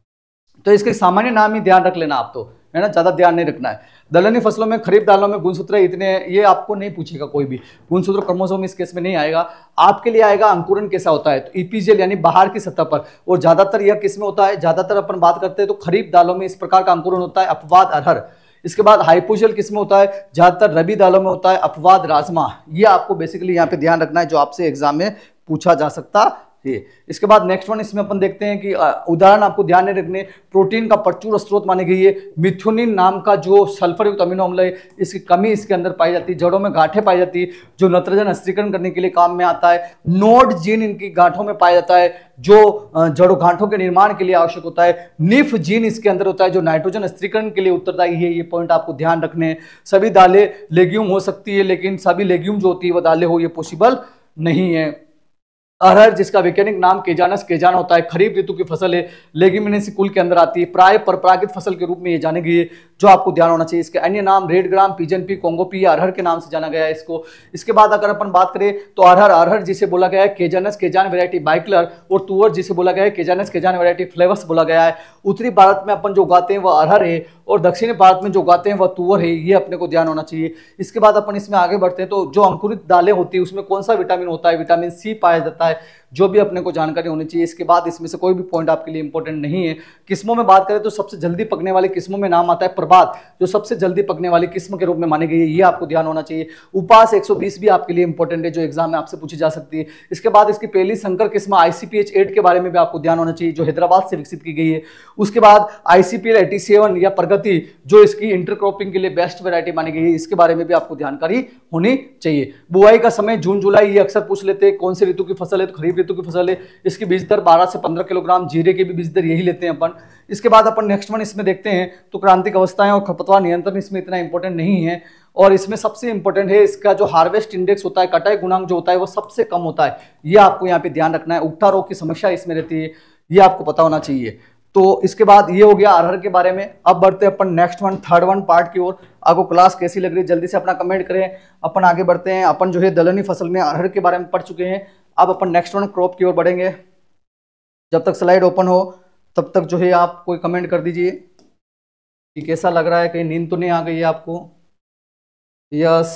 तो इसके सामान्य नाम ही ध्यान रख लेना आप, तो है ना, ज्यादा ध्यान नहीं रखना है। दलहनी फसलों में खरीफ दालों में गुणसूत्र इतने, ये आपको नहीं पूछेगा कोई भी, गुणसूत्र क्रोमोसोम इस केस में नहीं आएगा। आपके लिए आएगा अंकुरण कैसा होता है, तो ईपीजेल यानी बाहर की सतह पर, और ज्यादातर यह किस में होता है, ज्यादातर अपन बात करते हैं तो खरीफ दालों में इस प्रकार का अंकुरण होता है। अपवाद अरहर, इसके बाद हाइपोजियल किस में होता है, ज्यादातर रबी दालों में होता है। अपवाद राजमा, ये आपको बेसिकली यहाँ पे ध्यान रखना है, जो आपसे एग्जाम में पूछा जा सकता ये। इसके बाद नेक्स्ट वन इसमें अपन देखते हैं कि उदाहरण आपको ध्यान में रखने, प्रोटीन का प्रचुर स्रोत मानी गई है। मिथ्योनिन नाम का जो सल्फर युक्त अमीनो अम्ल है, इसकी कमी इसके अंदर पाई जाती है। जड़ों में गांठें पाई जाती है, जो नत्रजन स्थिरीकरण करने के लिए काम में आता है। नोड जीन इनकी गांठों में पाया जाता है, जो जड़ों गांठों के निर्माण के लिए आवश्यक होता है। निफ जीन इसके अंदर होता है, जो नाइट्रोजन स्थिरीकरण के लिए उत्तरदायी है। ये पॉइंट आपको ध्यान रखने हैं। सभी दालें लेग्यूम हो सकती है, लेकिन सभी लेग्यूम जो होती है वो दालें हो, ये पॉसिबल नहीं है। अरहर, जिसका वैज्ञानिक नाम केजानस केजान होता है, खरीफ ऋतु की फसल है, लेग्यूमिनेसी कुल के अंदर आती है, प्राय परपरागित फसल के रूप में ये जानी गई है, जो आपको ध्यान होना चाहिए। इसके अन्य नाम red gram, pigeon pea, Congo pea, अरहर के नाम से जाना गया है इसको। इसके बाद अगर अपन बात करें तो अरहर अरहर जिसे बोला गया है केजानस केजान वैरायटी बाइकलर, और तुअर जिसे बोला गया है केजानस केजान वैरायटी फ्लेवस बोला गया है। उत्तरी भारत में अपन जो उगाते हैं वह अरहर है, और दक्षिणी भारत में जो उगाते हैं वह तुअर है, ये अपने को ध्यान होना चाहिए। इसके बाद अपन इसमें आगे बढ़ते हैं तो जो अंकुरित दालें होती है उसमें कौन सा विटामिन होता है, विटामिन सी पाया जाता है, जो भी अपने को जानकारी होनी चाहिए। इसके बाद इसमें से कोई भी पॉइंट आपके लिए इंपॉर्टेंट नहीं है। किस्मों में बात करें तो सबसे जल्दी पकने वाली किस्मों में नाम आता है प्रभात, जो सबसे जल्दी पकने वाली किस्म के रूप में मानी गई है, ये आपको ध्यान होना चाहिए। उपास एक सौ बीस भी आपके लिए इंपॉर्टेंट है, जो एग्जाम में आपसे पूछी जा सकती है। इसके बाद इसकी पहली संकर किस्म आईसीपीएच एट के बारे में भी आपको ध्यान होना चाहिए, जो हैदराबाद से विकसित की गई है। उसके बाद आईसीपीएल एटी सेवन या प्रगति, जो इसकी इंटरक्रॉपिंग के लिए बेस्ट वैरायटी मानी गई है, इसके बारे में भी आपको जानकारी होनी चाहिए। बुआई का समय जून जुलाई, ये अक्सर पूछ लेते हैं कौन से ऋतु की फसल है, तो खरीफ ऋतु की फसल है। इसकी बीज दर बारह से पंद्रह किलोग्राम, जीरे की भी बीज दर यही लेते हैं अपन। इसके बाद अपन नेक्स्ट वन इसमें देखते हैं तो क्रांतिक अवस्थाएं और खरपतवार नियंत्रण इसमें इतना इंपॉर्टेंट नहीं है, और इसमें सबसे इंपॉर्टेंट है इसका जो हार्वेस्ट इंडेक्स होता है, कटाई गुणांक जो होता है वो सबसे कम होता है, ये आपको यहाँ पे ध्यान रखना है। उगटा रोग की समस्या इसमें रहती है, ये आपको पता होना चाहिए। तो इसके बाद ये हो गया अरहर के बारे में। अब बढ़ते हैं अपन next one third one part की ओर। आपको क्लास कैसी लग रही है जल्दी से अपना कमेंट करें। अपन आगे बढ़ते हैं। अपन जो है दलहनी फसल में अरहर के बारे में पढ़ चुके हैं। अब अपन नेक्स्ट वन क्रॉप की ओर बढ़ेंगे। जब तक स्लाइड ओपन हो तब तक जो है आप कोई कमेंट कर दीजिए कि कैसा लग रहा है, कहीं नींद तो नहीं आ गई है आपको। Yes,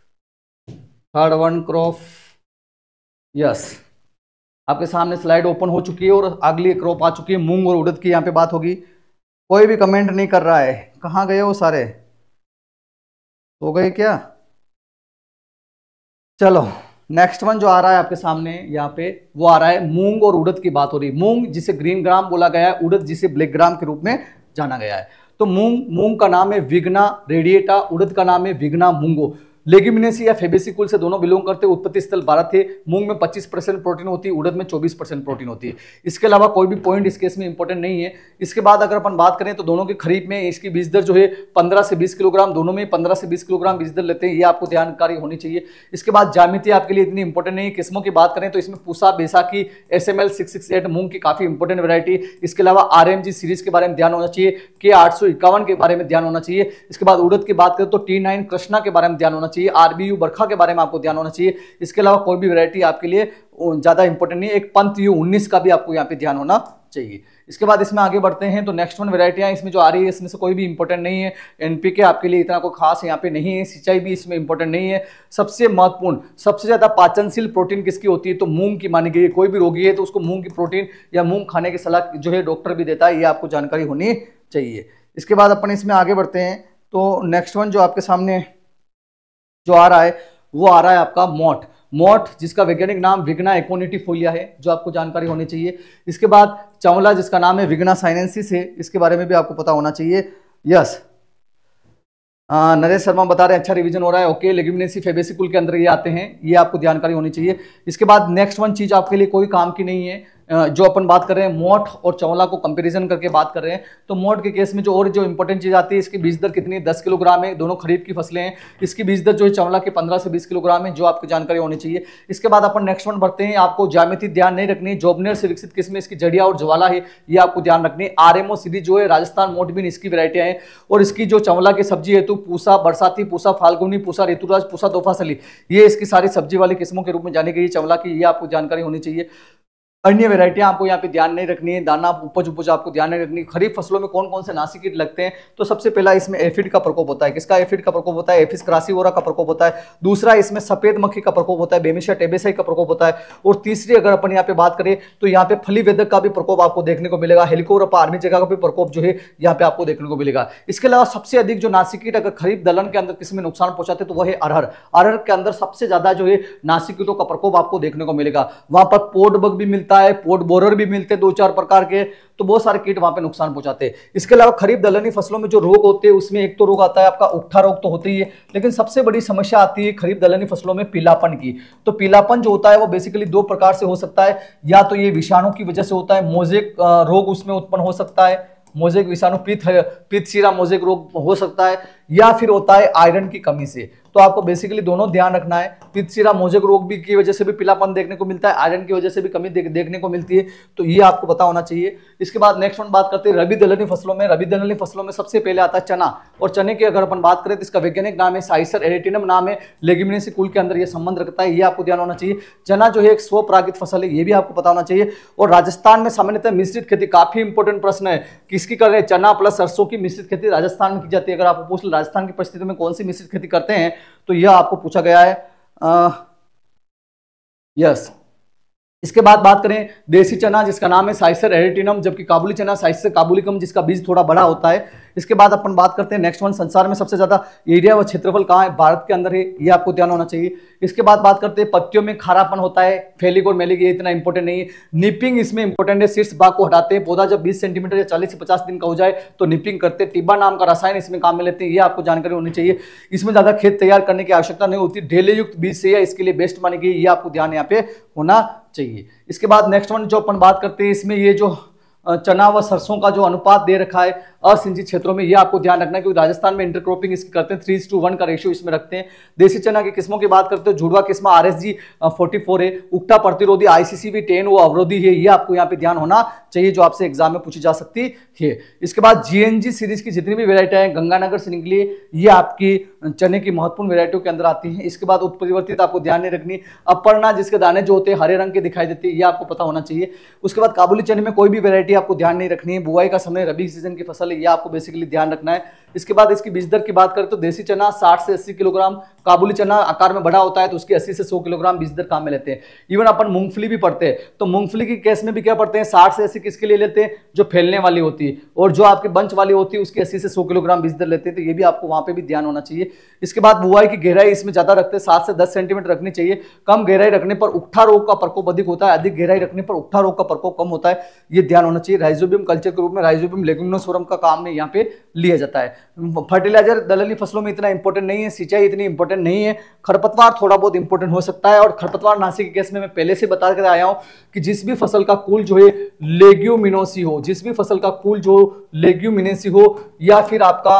third one crop, yes, आपके सामने स्लाइड ओपन हो चुकी है और अगली क्रॉप आ चुकी है, मूंग और उड़द की यहाँ पे बात होगी। कोई भी कमेंट नहीं कर रहा है, कहाँ गए वो सारे, हो गए क्या? चलो नेक्स्ट वन जो आ रहा है आपके सामने यहाँ पे, वो आ रहा है मूंग और उड़द की बात हो रही है। मूंग जिसे ग्रीन ग्राम बोला गया है, उड़द जिसे ब्लैक ग्राम के रूप में जाना गया है। तो मूंग मूंग का नाम है विग्ना रेडिएटा, उड़द का नाम है विग्ना मूंगो। लेग्यूमिनेसी या फेबेसी कुल से दोनों बिलोंग करते हैं। उत्पत्ति स्थल भारत है। मूंग में पच्चीस परसेंट प्रोटीन होती है, उड़द में चौबीस परसेंट प्रोटीन होती है। इसके अलावा कोई भी पॉइंट इस केस में इंपॉर्टेंट नहीं है। इसके बाद अगर अपन बात करें तो दोनों के खरीफ में इसकी बीज दर जो है पंद्रह से बीस किलोग्राम, दोनों में पंद्रह से बीस किलोग्राम बीज दर लेते हैं, ये आपको जानकारी होनी चाहिए। इसके बाद जामिति आपके लिए इतनी इंपॉर्टेंट नहीं है। किस्मों की बात करें तो इसमें Pusa, Baisakhi, S M L six six eight मूंग की काफी इंपॉर्टेंट वैरायटी। इसके अलावा आर एम जी सीरीज के बारे में ध्यान होना चाहिए, के आठ सौ इक्यावन के बारे में ध्यान होना चाहिए। इसके बाद उड़द की बात करें तो टी नाइन कृष्णा के बारे में ध्यान होना चाहिए, आरबीयू बरखा के बारे में आपको ध्यान होना चाहिए। इसके अलावा कोई भी वैरायटी आपके लिए ज्यादा इंपॉर्टेंट नहीं है। एक पंथ यू उन्नीस का भी आपको यहाँ पे ध्यान होना चाहिए। इसके बाद इसमें आगे बढ़ते हैं तो नेक्स्ट वन वैरायटियां इसमें जो आ रही है इसमें से कोई भी इंपॉर्टेंट नहीं है। एनपीके आपके लिए इतना कोई खास यहाँ पे नहीं है, सिंचाई भी इसमें इंपॉर्टेंट नहीं है। सबसे महत्वपूर्ण, सबसे ज्यादा पाचनशील प्रोटीन किसकी होती है तो मूंग की मानी गई है। कोई भी रोगी है तो उसको मूंग की प्रोटीन या मूंग खाने की सलाह जो है डॉक्टर भी देता है, ये आपको जानकारी होनी चाहिए। इसके बाद अपन इसमें आगे बढ़ते हैं तो नेक्स्ट वन जो आपके सामने जो आ रहा है वो आ रहा है आपका मोठ। मोठ जिसका वैज्ञानिक नाम विग्ना एकोनिटीफोलिया है, जो आपको जानकारी होनी चाहिए। इसके बाद चंवला जिसका नाम है विग्ना साइनेंसिस है, इसके बारे में भी आपको पता होना चाहिए। यस, नरेश शर्मा बता रहे हैं अच्छा रिवीजन हो रहा है। ओके, लेग्यूमिनेसी फेबेसी कुल के अंदर ये आते हैं, ये आपको जानकारी होनी चाहिए। इसके बाद नेक्स्ट वन चीज आपके लिए कोई काम की नहीं है, जो अपन बात कर रहे हैं मोठ और चंवला को कंपैरिजन करके बात कर रहे हैं। तो मोठ के केस में जो और जो इंपॉर्टेंट चीज आती है, इसकी बीज दर कितनी है, दस किलोग्राम है। दोनों खरीफ की फसलें हैं। इसकी बीज दर जो है चंवला की पंद्रह से बीस किलोग्राम है, जो आपको जानकारी होनी चाहिए। इसके बाद अपन नेक्स्ट वन बढ़ते हैं। आपको ज्यामिति ध्यान नहीं रखनी, जोबनेर से विकसित किस्म इसकी जड़िया और ज्वाला है, ये आपको ध्यान रखनी। आरएमओ सीरीज जो है राजस्थान मोटबीन, इसकी वैरायटियां हैं। और इसकी जो चंवला की सब्जी है तो पूसा बरसाती, पूसा फाल्गुनी, पूसा ऋतुराज, पूसा दोफासली, ये इसकी सारी सब्जी वाली किस्मों के रूप में जानी गई चंवला की, ये आपको जानकारी होनी चाहिए। अन्य वेराइटियां आपको यहाँ पे ध्यान नहीं रखनी है, दाना उपज उपज आपको ध्यान नहीं रखनी। खरीफ फसलों में कौन कौन से नासी कीट लगते हैं, तो सबसे पहला इसमें एफिड का प्रकोप होता है। किसका एफिड का प्रकोप होता है? एफिस क्रासिवोरा का प्रकोप होता है। दूसरा इसमें सफेद मक्खी का प्रकोप होता है, बेमिशिया टेबेसाई का प्रकोप होता है। और तीसरी अगर अपन यहाँ पे बात करें तो यहाँ पे फली वेदक का भी प्रकोप आपको देखने को मिलेगा, हेलिकोवरपा आर्मी जगह का भी प्रकोप जो है यहाँ पे आपको देखने को मिलेगा। इसके अलावा सबसे अधिक जो नासी कीट अगर खरीफ दलहन के अंदर किसी में नुकसान पहुंचाते तो वह है अरहर। अरहर के अंदर सबसे ज्यादा जो है नासी कीटों का प्रकोप आपको देखने को मिलेगा। वहां पर पोड बग भी मिलता है, पोड बोरर भी मिलते हैं, दो चार प्रकार के, तो बहुत सारे कीट वहां पे नुकसान पहुंचाते हैं। इसके अलावा खरीफ दलहनी फसलों में जो रोग होते हैं उसमें एक तो रोग आता है आपका उकठा रोग तो होता ही है, लेकिन सबसे बड़ी समस्या आती है खरीफ दलहनी फसलों में पीलापन की। तो पीलापन जो होता है वो बेसिकली दो प्रकार से हो सकता है, या तो ये विषाणु की वजह से होता है, मोजेक रोग उसमें उत्पन्न हो सकता है, मोजेक विषाणु पित्त पित्त शीरा मोजेक रोग हो सकता है, या फिर होता है आयरन की कमी से। तो आपको बेसिकली दोनों ध्यान रखना है, पित्त शीरा मोजेक रोग भी की वजह से भी पीलापन देखने को मिलता है, आयरन की वजह से भी कमी देख, देखने को मिलती है, तो ये आपको पता होना चाहिए। इसके बाद नेक्स्ट वन बात करते हैं रबी दलहनी फसलों में। रबी दलहनी फसलों में सबसे पहले आता है चना, और चने की अगर अपन बात करें तो इसका वैज्ञानिक नाम है साइसर एरेटिनम नाम है, लेग्यूमिनेसी कुल के अंदर ये संबंध रखता है, ये आपको ध्यान होना चाहिए। चना जो है एक स्वपरागित फसल है, ये भी आपको पता होना चाहिए। और राजस्थान में सामान्यतः मिश्रित खेती, काफी इंपॉर्टेंट प्रश्न है, किसकी कर रहे हैं? चना प्लस सरसों की मिश्रित खेती राजस्थान में की जाती है। अगर आपको पूछ ले राजस्थान की परिस्थिति में कौन सी मिश्रित खेती करते हैं, तो यह आपको पूछा गया है। आ, यस इसके बाद बात करें देसी चना जिसका नाम है साइसर एरेटिनम, जबकि काबुली चना साइसर काबुलिकम जिसका बीज थोड़ा बड़ा होता है। इसके बाद अपन बात करते हैं नेक्स्ट वन, संसार में सबसे ज्यादा एरिया व क्षेत्रफल कहाँ है? भारत के अंदर है, ये आपको ध्यान होना चाहिए। इसके बाद बात करते हैं पत्तियों में खारापन होता है, फेलिक और मेलिक, ये इतना इंपॉर्टेंट नहीं है। निपिंग इसमें इंपॉर्टेंट है, शीर्ष भाग को हटाते हैं, पौधा जब बीस सेंटीमीटर या चालीस से पचास दिन का हो जाए तो निपिंग करते हैं। टिब्बा नाम का रसायन इसमें काम में लेते हैं, ये आपको जानकारी होनी चाहिए। इसमें ज्यादा खेत तैयार करने की आवश्यकता नहीं होती, ढेले युक्त बीज से इसके लिए बेस्ट मानी गई, ये आपको ध्यान यहाँ पे होना चाहिए। इसके बाद नेक्स्ट वन जो अपन बात करते हैं, इसमें ये जो चना व सरसों का जो अनुपात दे रखा है असिंचित क्षेत्रों में, ये आपको ध्यान रखना है, क्योंकि राजस्थान में इंटरक्रॉपिंग इसकी करते हैं, थ्री टू वन का रेशियो इसमें रखते हैं। देसी चना की किस्मों की बात करते हो, जुड़वा किस्म R S G forty four है, उक्टा प्रतिरोधी आईसीसी भी टेन वो अवरोधी है, ये आपको यहाँ पे ध्यान होना चाहिए, जो आपसे एग्जाम में पूछी जा सकती है। इसके बाद जीएनजी सीरीज की जितनी भी वेरायटी है गंगानगर से निकली, ये आपकी चने की महत्वपूर्ण वेरायटियों के अंदर आती है। इसके बाद उत्परिवर्तित आपको ध्यान नहीं रखनी, अपर्णा जिसके दाने जो होते हैं हरे रंग के दिखाई देते हैं, ये आपको पता होना चाहिए। उसके बाद काबुली चने में कोई भी वेरायटी आपको ध्यान नहीं रखनी है, बुआई का समय रबी सीजन की फसल है, ये आपको बेसिकली ध्यान रखना है। इसके बाद इसकी बीज दर की बात करें तो देसी चना साठ से अस्सी किलोग्राम, काबुली चना आकार में बड़ा होता है तो उसकी अस्सी से सौ किलोग्राम बीज दर काम में लेते हैं। इवन अपन मूंगफली भी पढ़ते हैं, तो मूंगफली की केस में भी क्या पढ़ते हैं, साठ से अस्सी किसके लिए लेते हैं? जो फैलने वाली होती है, और जो आपके बंच वाली होती है उसकी अस्सी से सौ किलोग्राम बीज दर लेते हैं, तो ये भी आपको वहां पे भी ध्यान होना चाहिए। इसके बाद बुआई की गहराई इसमें ज्यादा रखते हैं, सात से दस सेंटीमीटर रखनी चाहिए। कम गहराई रखने पर उकठा रोग का प्रकोप अधिक होता है, अधिक गहराई रखने पर उकठा रोग का प्रकोप कम होता है, ये ध्यान होना चाहिए। राइजोबियम कल्चर के रूप में राइजोबियम लेग्यूमिनोसोरम का काम में यहाँ पे लिया जाता है। फर्टिलाइजर दलहनी फसलों में इतना इंपॉर्टेंट नहीं है, सिंचाई इतनी इंपॉर्टेंट नहीं है, खरपतवार थोड़ा बहुत इंपॉर्टेंट हो सकता है। और खरपतवार नाशी के केस में मैं पहले से बता कर आया हूं कि जिस भी फसल का कुल जो है लेग्यूमिनोसी हो, जिस भी फसल का कुल जो लेग्यूमिनेसी हो, या फिर आपका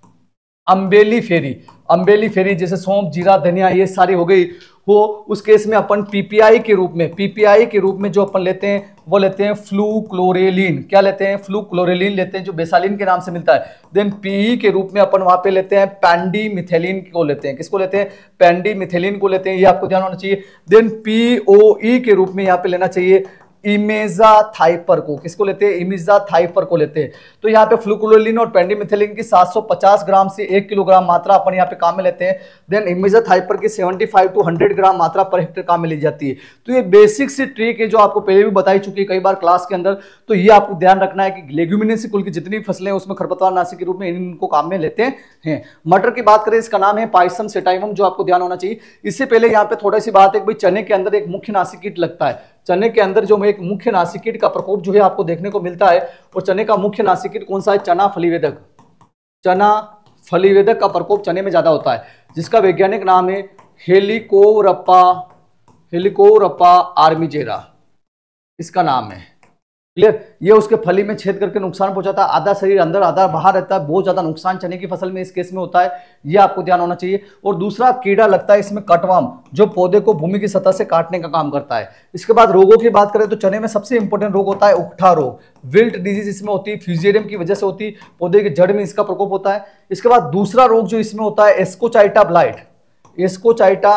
अम्बेली फेरी, अम्बेली फेरी जैसे सौंफ जीरा धनिया ये सारी हो गई हो, उस केस में अपन पीपीआई के रूप में पीपीआई के रूप में जो अपन लेते हैं वो लेते हैं फ्लूक्लोरेलिन। क्या लेते हैं? फ्लूक्लोरेलिन लेते हैं, जो बेसालिन के नाम से मिलता है। देन पीई के रूप में अपन वहां पे लेते हैं पैंडीमिथेलिन को लेते हैं। किसको लेते हैं? पैंडीमिथेलिन को लेते हैं, ये आपको ध्यान होना चाहिए। देन पीओई के रूप में यहाँ पे लेना चाहिए इमेजाथाइपर को। किसको लेते हैं? इमेजाथाइपर को लेते हैं। तो यहाँ पे फ्लूक्लोलिन और पेंडिमिथेलिन की सात सौ पचास ग्राम से एक किलोग्राम मात्रा अपन यहाँ पे काम में लेते हैं। देन इमेजाथाइपर की पचहत्तर टू सौ ग्राम मात्रा पर हेक्टेयर काम में ली जाती है। तो ये बेसिक सी ट्रिक है जो आपको पहले भी बताई चुकी है कई बार क्लास के अंदर। तो ये आपको ध्यान रखना है कि लेग्यूमिनेसी कुल की जितनी फसलें हैं उसमें खरपतवार नाशी के रूप में इनको काम में लेते हैं। मटर की बात करें, इसका नाम है पाइसम सेटाइवम, जो आपको ध्यान होना चाहिए। इससे पहले यहाँ पे थोड़ी सी बात है कि भाई चने के अंदर एक मुख्य नाशी कीट लगता है। चने के अंदर जो एक मुख्य नाशी कीट का प्रकोप जो है आपको देखने को मिलता है, और चने का मुख्य नाशी कीट कौन सा है? चना फलीवेदक। चना फलीवेदक का प्रकोप चने में ज्यादा होता है, जिसका वैज्ञानिक नाम है हेलिकोवरपा हेलिकोवरपा आर्मीजेरा, इसका नाम है। क्लियर? ये उसके फली में छेद करके नुकसान पहुंचाता है, आधा शरीर अंदर आधा बाहर रहता है, बहुत ज्यादा नुकसान चने की फसल में इस केस में होता है, ये आपको ध्यान होना चाहिए। और दूसरा कीड़ा लगता है इसमें कटवाम, जो पौधे को भूमि की सतह से काटने का काम करता है। इसके बाद रोगों की बात करें तो चने में सबसे इंपॉर्टेंट रोग होता है उकठा रोग, विल्ट डिजीज इसमें होती है, फ्यूजेरियम की वजह से होती है, पौधे की जड़ में इसका प्रकोप होता है। इसके बाद दूसरा रोग जो इसमें होता है एस्कोचाइटा ब्लाइट, एस्कोचाइटा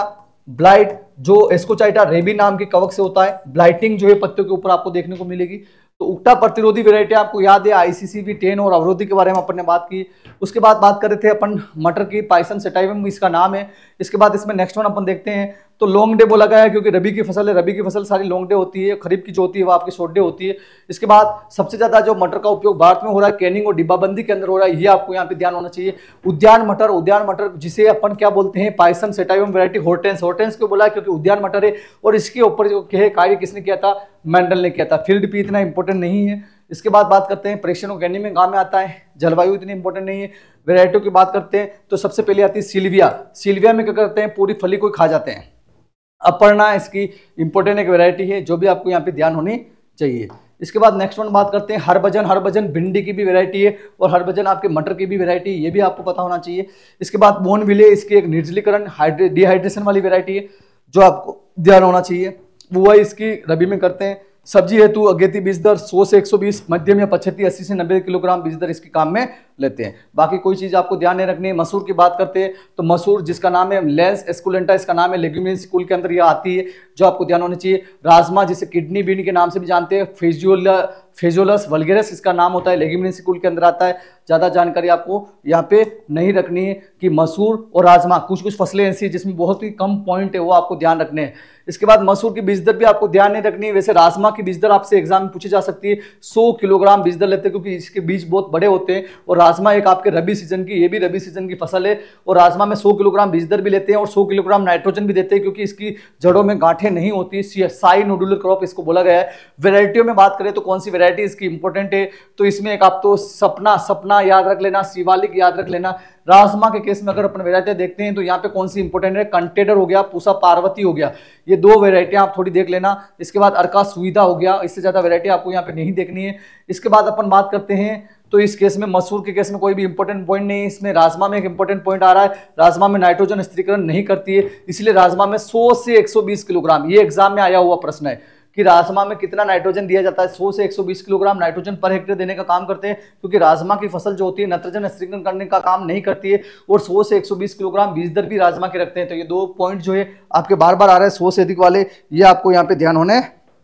ब्लाइट जो एस्कोचाइटा रेबी नाम के कवक से होता है। ब्लाइटिंग जो है पत्तियों के ऊपर आपको देखने को मिलेगी। तो उक्टा प्रतिरोधी वैरायटी आपको याद है आईसीसीवी टेन और अवरोधी के बारे में अपन ने बात की। उसके बाद बात कर रहे थे अपन मटर की, पाइसन सेटाइवम इसका नाम है। इसके बाद इसमें नेक्स्ट वन अपन देखते हैं तो लॉन्ग डे बोला गया है क्योंकि रबी की फसल है, रबी की फसल सारी लॉन्ग डे होती है, खरीफ की जो होती है वो आपकी शॉर्ट डे होती है। इसके बाद सबसे ज्यादा जो मटर का उपयोग भारत में हो रहा है कैनिंग और डिब्बाबंदी के अंदर हो रहा है, ये आपको यहाँ पे ध्यान होना चाहिए। उद्यान मटर, उद्यान मटर जिसे अपन क्या बोलते हैं Pisum sativum variety hortense, hortense क्यों बोला है क्योंकि उद्यान मटर है और इसके ऊपर जो कार्य किसने किया था, मेंडल ने किया था। फील्ड भी इतना इंपॉर्टेंट नहीं है। इसके बाद बात करते हैं प्रेक्षण और गैनी में गांव में आता है, जलवायु इतनी इंपॉर्टेंट नहीं है। वैरायटियों की बात करते हैं तो सबसे पहले आती है सिल्विया। सिल्विया में क्या करते हैं, पूरी फली को खा जाते हैं। अपर्णा इसकी इंपॉर्टेंट एक वैरायटी है जो भी आपको यहाँ पे ध्यान होनी चाहिए। इसके बाद नेक्स्ट वन बात करते हैं हरभजन। हरभजन भिंडी की भी वैरायटी है और हरभजन आपके मटर की भी वैरायटी है, ये भी आपको पता होना चाहिए। इसके बाद बोनविले, इसकी एक निर्जलीकरण डिहाइड्रेशन वाली वैरायटी है जो आपको ध्यान होना चाहिए। बुआई इसकी रबी में करते हैं। सब्जी हेतु अगेती बीज दर सौ से एक सौ बीस, मध्यम या पचहत्तर अस्सी से नब्बे किलोग्राम बीज दर इसकी काम में लेते हैं। बाकी कोई चीज आपको ध्यान नहीं रखनी है। मसूर की बात करते हैं तो मसूर जिसका नाम है लेंस एस्कुलेंटा, इसका नाम है, लेग्यूमिनेसी स्कूल के अंदर ये आती है जो आपको ध्यान होना चाहिए। राजमा जिसे किडनी बीन के नाम से भी जानते हैं, फेजियोला फेजोलस वल्गेरस इसका नाम होता है, लेग्यूमिनेसी कुल के अंदर आता है। ज़्यादा जानकारी आपको यहाँ पे नहीं रखनी है कि मसूर और राजमा कुछ कुछ फसलें ऐसी जिसमें बहुत ही कम पॉइंट है वो आपको ध्यान रखने हैं। इसके बाद मसूर की बीज दर भी आपको ध्यान नहीं रखनी है। वैसे राजमा की बीज दर आपसे एग्जाम में पूछी जा सकती है, सौ किलोग्राम बीज दर लेते हैं क्योंकि इसके बीज बहुत बड़े होते हैं और राजमा एक आपके रबी सीजन की, ये भी रबी सीजन की फसल है और राजमा में सौ किलोग्राम बीज दर भी लेते हैं और सौ किलोग्राम नाइट्रोजन भी देते हैं क्योंकि इसकी जड़ों में गांठें नहीं होती। साई नोडुलर क्रॉप इसको बोला गया है। वैरायटियों में बात करें तो कौन सी वैरायटी इसकी इंपॉर्टेंट है तो इसमें एक आप तो सपना सपना याद रख लेना, शिवालिक याद रख लेना। राजमा के केस में अगर अपन वैरायटी देखते हैं तो यहाँ पे कौन सी इंपॉर्टेंट है, कंटेडर हो गया, पूसा पार्वती हो गया, ये दो वैरायटी आप थोड़ी देख लेना। इसके बाद अर्का सुविधा हो गया, इससे ज्यादा वैरायटी आपको यहाँ पे नहीं देखनी है। इसके बाद अपन बात करते हैं तो इस केस में मसूर के केस में कोई भी इंपॉर्टेंट पॉइंट नहीं है। इसमें राजमा में एक इंपॉर्टेंट पॉइंट आ रहा है, राजमा में नाइट्रोजन स्थिरीकरण नहीं करती है, इसलिए राजमा में सौ से एक सौ बीस किलोग्राम, ये एग्जाम में आया हुआ प्रश्न है कि राजमा में कितना नाइट्रोजन दिया जाता है। सौ से एक सौ बीस किलोग्राम नाइट्रोजन पर हेक्टेयर देने का काम करते हैं क्योंकि राजमा की फसल जो होती है नाइट्रोजन स्थिरीकरण करने का काम नहीं करती है और सौ से एक सौ बीस किलोग्राम बीज दर भी राजमा के रखते हैं। तो ये दो पॉइंट जो है आपके बार बार आ रहे हैं सौ से अधिक वाले, ये आपको यहाँ पे ध्यान होने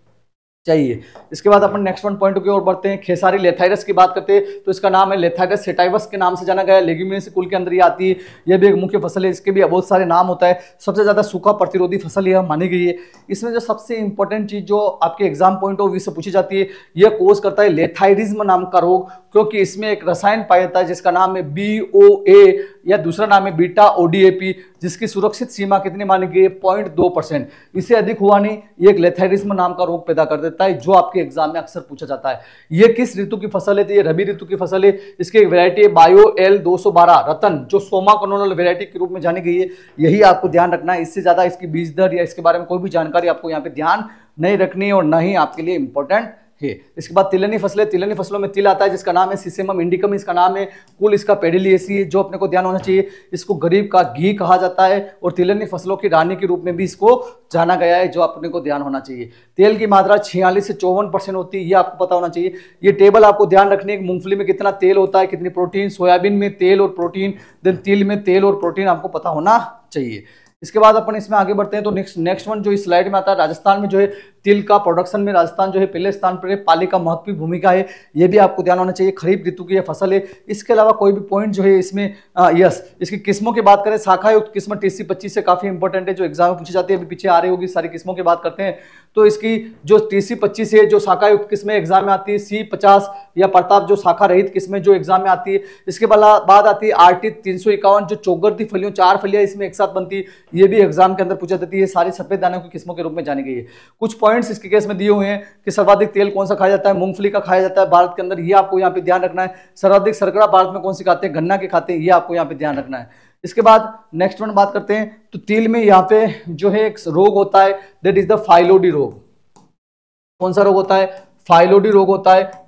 चाहिए। इसके बाद अपन नेक्स्ट वन पॉइंट की ओर बढ़ते हैं। खेसारी लेथाइरस की बात करते हैं तो इसका नाम है लेथाइरस सेटाइवस के नाम से जाना गया है, लेग्यूमिनेसी कुल के अंदर ये आती है। यह भी एक मुख्य फसल है, इसके भी बहुत सारे नाम होता है। सबसे ज्यादा सूखा प्रतिरोधी फसल यह मानी गई है। इसमें जो सबसे इंपॉर्टेंट चीज जो आपके एग्जाम पॉइंट ऑफ व्यू से पूछी जाती है, यह कोज करता है लेथाइरिज्म नाम का रोग, क्योंकि इसमें एक रसायन पाया जाता है जिसका नाम है बी ओ ए या दूसरा नाम है बीटा ओडीएपी, जिसकी सुरक्षित सीमा कितनी मानी गई है, पॉइंट दो परसेंट। इससे अधिक हुआ नहीं, ये एक लेथाइरिज्म नाम का रोग पैदा कर देता है जो आपके एग्जाम में अक्सर पूछा जाता है। ये किस ऋतु की फसल है, तो ये रबी ऋतु की फसल है। इसकी एक वैरायटी है बायो एल दो सौ बारह रतन, जो सोमा कनोनल वैरायटी के रूप में जानी गई है। यही आपको ध्यान रखना है। इससे ज्यादा इसकी बीज दर या इसके बारे में कोई भी जानकारी आपको यहाँ पे ध्यान नहीं रखनी है और ना ही आपके लिए इंपॉर्टेंट है। इसके बाद तिलनी फसलें, तिलनी फसलों में तिल आता है जिसका नाम है सिसेमम इंडिकम, इसका नाम है। कुल इसका पेडिलिएसी है जो अपने को ध्यान होना चाहिए। इसको गरीब का घी कहा जाता है और तिलनी फसलों की रानी के रूप में भी इसको जाना गया है, जो अपने को ध्यान होना चाहिए। तेल की मात्रा छियालीस से चौवन परसेंट होती है, ये आपको पता होना चाहिए। ये टेबल आपको ध्यान रखने की, मूंगफली में कितना तेल होता है, कितनी प्रोटीन, सोयाबीन में तेल और प्रोटीन, देन तिल में तेल और प्रोटीन आपको पता होना चाहिए। इसके बाद अपन इसमें आगे बढ़ते हैं तो नेक्स्ट नेक्स्ट वन जो इस स्लाइड में आता है, राजस्थान में जो है तिल का प्रोडक्शन में राजस्थान जो है पहले स्थान पर है। पाली का महत्वपूर्ण भूमिका है, ये भी आपको ध्यान होना चाहिए। खरीफ ऋतु की यह फसल है। इसके अलावा कोई भी पॉइंट जो है इसमें आ, यस इसकी किस्मों की बात करें, शाखा युक्त किस्म टीसी पच्चीस से काफी इंपॉर्टेंट है, जो एग्जाम में पूछी जाती है, अभी पीछे आ रही होगी। सारी किस्मों की बात करते हैं तो इसकी जो टीसी पच्चीस है जो शाखा युक्त किस्में एग्जाम में आती है, सी पचास या प्रताप जो शाखा रहित किस्में जो एग्जाम में आती है। इसके बाद आती है आर टी तीन सौ इक्यावन जो चौगरती फलियों, चार फलियां इसमें एक साथ बनती है, ये भी एग्जाम के अंदर पूछा जाती है। सारी सफेद दानों की किस्मों के रूप में जानी गई है। कुछ पॉइंट्स इसके केस में दिए हुए हैं कि सर्वाधिक तेल कौन सा खाया जाता है, मूंगफली का खाया जाता है भारत के अंदर, ये आपको यहाँ पे ध्यान रखना है। सर्वाधिक शर्करा भारत में कौन सी खाते हैं, गन्ना के खाते हैं, ये आपको यहाँ पे ध्यान रखना है। इसके बाद नेक्स्ट वन बात करते हैं तो तिल में यहाँ पे जो है एक रोग होता है, दैट इज द फाइलोडी रोग। कौन सा रोग होता है, फाइलोडी रोग होता है।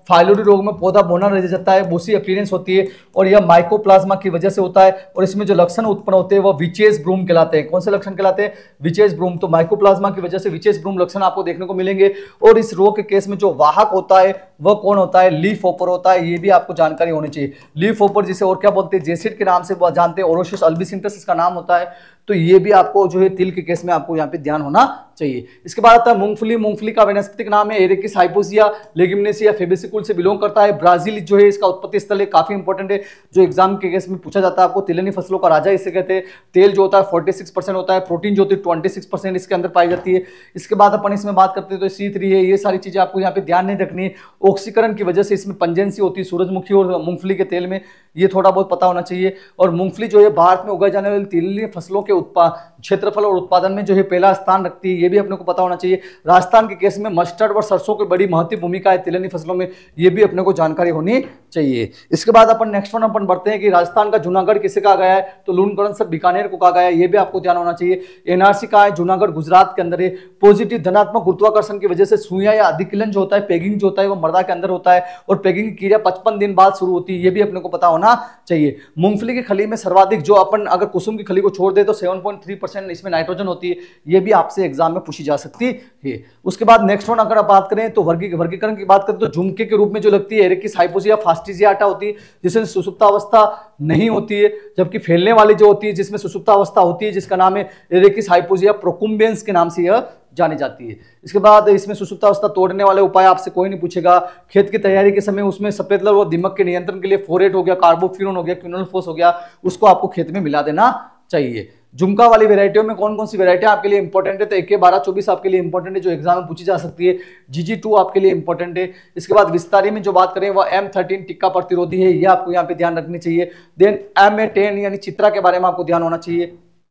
फाइलोरी रोग में पौधा बौना रह जाता है, बोसी अपीयरेंस होती है और यह माइकोप्लाज्मा की वजह से होता है। और इसमें जो लक्षण उत्पन्न होते हैं वह विचेस ब्रूम कहलाते हैं। कौन से लक्षण कहलाते हैं? Witches broom. तो माइकोप्लाज्मा की वजह से विचेस ब्रूम लक्षण आपको देखने को मिलेंगे। और इस रोग के केस में जो वाहक होता है वह कौन होता है? लीफ होपर होता है। ये भी आपको जानकारी होनी चाहिए। लीफ होपर जिसे और क्या बोलते हैं? जेसिड के नाम से जानते हैं। ओरोसिस अल्बिसिंटस इसका नाम होता है। तो ये भी आपको जो है तिल के केस में आपको यहाँ पे ध्यान होना चाहिए। इसके बाद आता है मूंगफली। मूंगफली का वनस्पतिक नाम है एरेकिस हाइपोसिया लेग्यूमिनेसिया फेबेसिकुल से बिलोंग करता है। ब्राजील जो है इसका उत्पत्ति स्थल है, काफी इंपॉर्टेंट है, जो एग्जाम के केस में पूछा जाता है आपको। तिलहनी फसलों का राजा इसे कहते हैं। तेल जो होता है छियालीस परसेंट होता है, प्रोटीन जो होती है छब्बीस परसेंट इसके अंदर पाई जाती है। इसके बाद अपन इसमें बात करते हैं तो सी थ्री है। ये सारी चीजें आपको यहाँ पे ध्यान नहीं रखनी है। ऑक्सीकरण की वजह से इसमें पंजेंसी होती है सूरजमुखी और मूंगफली के तेल में, ये थोड़ा बहुत पता होना चाहिए। और मूंगफली जो है भारत में उगाई जाने वाली तिलहनी फसलों के उत्पाद क्षेत्रफल और उत्पादन में जो है पहला स्थान रखती है, ये भी अपने को पता होना चाहिए। राजस्थान के केस में मस्टर्ड और सरसों की बड़ी महत्वपूर्ण भूमिका है तिलहनी फसलों में, ये भी अपने को जानकारी होनी चाहिए। इसके बाद अपन नेक्स्ट वन अपन बढ़ते हैं कि राजस्थान का जूनागढ़ किसे कहा गया है? तो लूणकरण सब बीकानेर को कहा गया है, ये भी आपको ध्यान होना चाहिए। एनआरसी कहा है? जूनागढ़ गुजरात के अंदर है। पॉजिटिव धनात्मक गुरुत्वाकर्षण की वजह से सुइयां या अधिकिलन जो होता है, पेगिंग जो होता है वो मर्दा के अंदर होता है और पेगिंग की क्रिया पचपन दिन बाद शुरू होती है, ये भी अपने को पता होना चाहिए। मूंगफली की खली में सर्वाधिक जो अपन अगर कुसुम की खली को छोड़ दे तो सात पॉइंट तीन परसेंट इसमें नाइट्रोजन होती है, ये भी आपसे एग्जाम में पूछी जा सकती है। उसके बाद नेक्स्ट वन अगर आप बात करें तो वर्गी वर्गीकरण की बात करें तो झुमके के रूप में जो लगती है एरेकिस हाइपोसिया फास्टिजियाटा होती है, जिसमें सुसुप्तावस्था नहीं होती है, जबकि फैलने वाली जो होती है जिसमें सुसुप्तावस्था होती है जिसका नाम है एरेकिस हाइपोसिया प्रोकुम्बेंस के नाम से यह जानी जाती है। इसके बाद इसमें सुसुप्तावस्था तोड़ने वाले उपाय आपसे कोई नहीं पूछेगा। खेत की तैयारी के समय उसमें सफेद लर व दीमक के नियंत्रण के लिए फोरेट हो गया, कार्बोफ्यूरॉन हो गया, क्विनोलफोस हो गया, उसको आपको खेत में मिला देना चाहिए। झुमका वाली वेराइटियों में कौन कौन सी वेराइटियां आपके लिए इंपॉर्टेंट है? तो एक के बारह चौबीस आपके लिए इंपॉर्टेंट है, जो एग्जाम में पूछी जा सकती है। जीजी टू आपके लिए इंपॉर्टेंट है। इसके बाद विस्तारी में जो बात करें वह एम थर्टीन टिक्का प्रतिरोधी है, ये आपको यहाँ पे ध्यान रखनी चाहिए। देन एम ए टेन यानी चित्रा के बारे में आपको ध्यान होना चाहिए।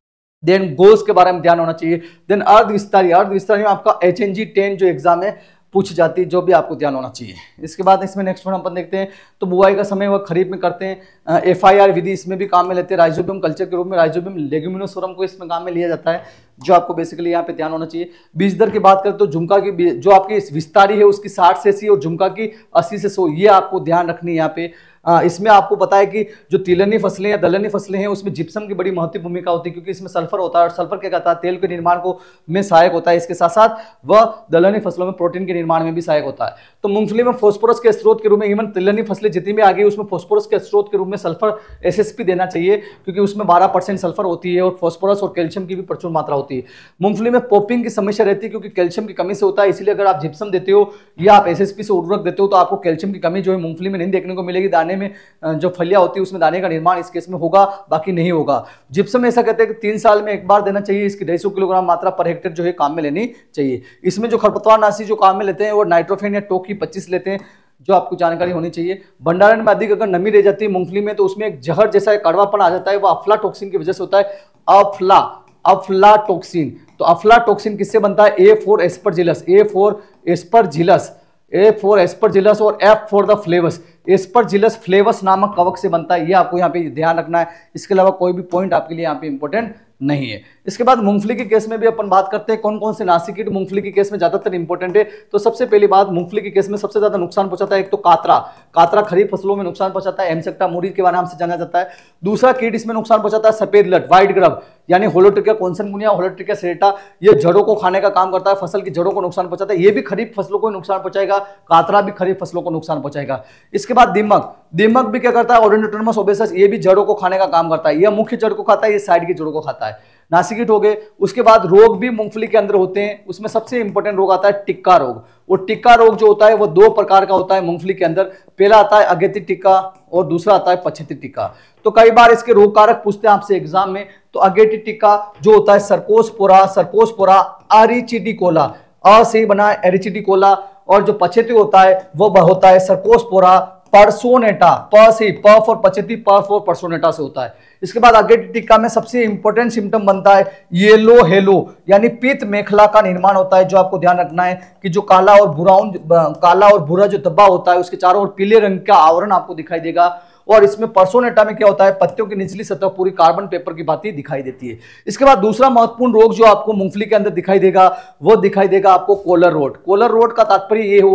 देन गोल्स के बारे में ध्यान होना चाहिए। देन अर्ध विस्तारी, अर्ध विस्तारी में आपका एच एन जी टेन जो एग्जाम है पूछ जाती है, जो भी आपको ध्यान होना चाहिए। इसके बाद इसमें नेक्स्ट वन अपन देखते हैं तो बुआई का समय वह खरीफ में करते हैं। एफ आई आर विधि इसमें भी काम में लेते हैं। राइजोबियम कल्चर के रूप में राइजोबियम लेग्यूमिनोसोरम को इसमें काम में लिया जाता है, जो आपको बेसिकली यहाँ पे ध्यान होना चाहिए। बीज दर की बात करें तो झुमका की जो आपकी विस्तारी है उसकी साठ से अस्सी और झुमका की अस्सी से सौ, ये आपको ध्यान रखनी है यहाँ पे। आ, इसमें आपको पता है कि जो तिलहनी फसलें या दलहनी फसलें हैं उसमें जिप्सम की बड़ी महत्वपूर्ण भूमिका होती है, क्योंकि इसमें सल्फर होता है और सल्फर क्या कहता है? तेल के निर्माण को में सहायक होता है। इसके साथ साथ वह दलहनी फसलों में प्रोटीन के निर्माण में भी सहायक होता है। तो मूंगफली में फॉस्फोरस के स्रोत के रूप में, इवन तिलहनी फसलें जितनी भी आ गई उसमें फॉस्फोरस के स्रोत के रूप में सल्फर एसएसपी देना चाहिए, क्योंकि उसमें बारह परसेंट सल्फर होती है और फॉस्फोरस और कैल्शियम की भी प्रचुर मात्रा होती है। मूंगफली में पॉपिंग की समस्या रहती है क्योंकि कैल्शियम की कमी से होता है, इसलिए अगर आप जिप्सम देते हो या आप एसएसपी से उर्वरक देते हो तो आपको कैल्शियम की कमी जो है मूंगफली में नहीं देखने को मिलेगी। दाने में जो फलियां होती है उसमें दाने का निर्माण इस केस में होगा, बाकी नहीं होगा। जिप्सम ऐसा कहते हैं कि तीन साल में एक बार देना चाहिए। इसकी ढाई सौ किलोग्राम मात्रा पर हेक्टेयर जो है काम में लेनी चाहिए। इसमें जो खरपतवार नाशी जो काम में लेते हैं वो नाइट्रोफेन या टोकी पच्चीस लेते हैं, जो आपको जानकारी होनी चाहिए। भंडारण में अधिक अगर नमी रह जाती है मूंगफली में तो उसमें एक जहर जैसा एक कड़वापन आ जाता है, वो अफ्लाटोक्सिन की वजह से होता है। अफ्ला अफ्लाटोक्सिन, तो अफ्लाटोक्सिन किससे बनता है? A four Aspergillus, A four Aspergillus, A four Aspergillus और F four the flavus, Aspergillus flavus नामक कवक से बनता है, ये आपको यहाँ पे ध्यान रखना है। इसके अलावा कोई भी पॉइंट आपके लिए यहाँ पे इंपॉर्टेंट नहीं है। इसके बाद मूंगफली के केस में भी अपन बात करते हैं कौन कौन से नासी कीट मूंगफली के केस में ज्यादातर इंपॉर्टेंट है। तो सबसे पहली बात, मूंगफली के केस में सबसे ज्यादा नुकसान पहुंचाता है एक तो कातरा, कातरा खरीफ फसलों में नुकसान पहुंचाता है, एमसेक्टा मूरी के नाम से जाना जाता है। दूसरा कीट इसमें नुकसान पहुंचाता है सफेद लट, व्हाइट ग्रब, यानी होलोट्रिका कॉन्सनगुनिया, होलोट्रिका सेरेटा, ये जड़ों को खाने का काम करता है, फसल की जड़ों को नुकसान पहुंचाता है, ये भी खरीफ फसलों को नुकसान पहुंचाएगा। कातरा भी खरीफ फसलों को नुकसान पहुंचाएगा। इसके बाद दीमक, दीमक भी क्या करता है? ओडोनिट्रोमस ओबेसस, ये भी जड़ों को खाने का काम करता है। यह मुख्य जड़ को खाता है, ये साइड की जड़ों को खाता है। नासी कीट हो गए। उसके बाद रोग भी मूंगफली के अंदर होते हैं, उसमें सबसे इंपॉर्टेंट रोग आता है टिक्का रोग। वो टिक्का रोग जो होता है वो दो प्रकार का होता है मूंगफली के अंदर। पहला आता है अगेती टिक्का और दूसरा आता है पछेती टिक्का। तो कई बार इसके रोग कारक पूछते हैं आपसे एग्जाम में। तो अगेटी टिक्का जो होता है सर्कोस्पोरा, सर्कोस्पोरा एरिचिडिकोला, अ से बना है एरिचिडिकोला, और जो पछेती होता है वो होता है सर्कोस्पोरा पर्सोनेटा, प से प फॉर पछेती, प फॉर पर्सोनेटा से होता है। इसके बाद अगेटी टिक्का में सबसे इंपॉर्टेंट सिम्टम बनता है येलो हेलो, यानी पीत मेखला का निर्माण होता है। जो आपको ध्यान रखना है कि जो काला और ब्राउन, काला और भूरा जो धब्बा होता है उसके चारों ओर पीले रंग का आवरण आपको दिखाई देगा। और इसमें पर्सोनेटा में क्या होता है? पत्तियों की निचली सतह पूरी कार्बन पेपर की भांति दिखाई देती है। इसके बाद दूसरा महत्वपूर्ण रोग जो आपको मूंगफली के अंदर दिखाई देगा वो दिखाई देगा आपको कोलर रोट। कोलर रोट का तात्पर्य ये हुआ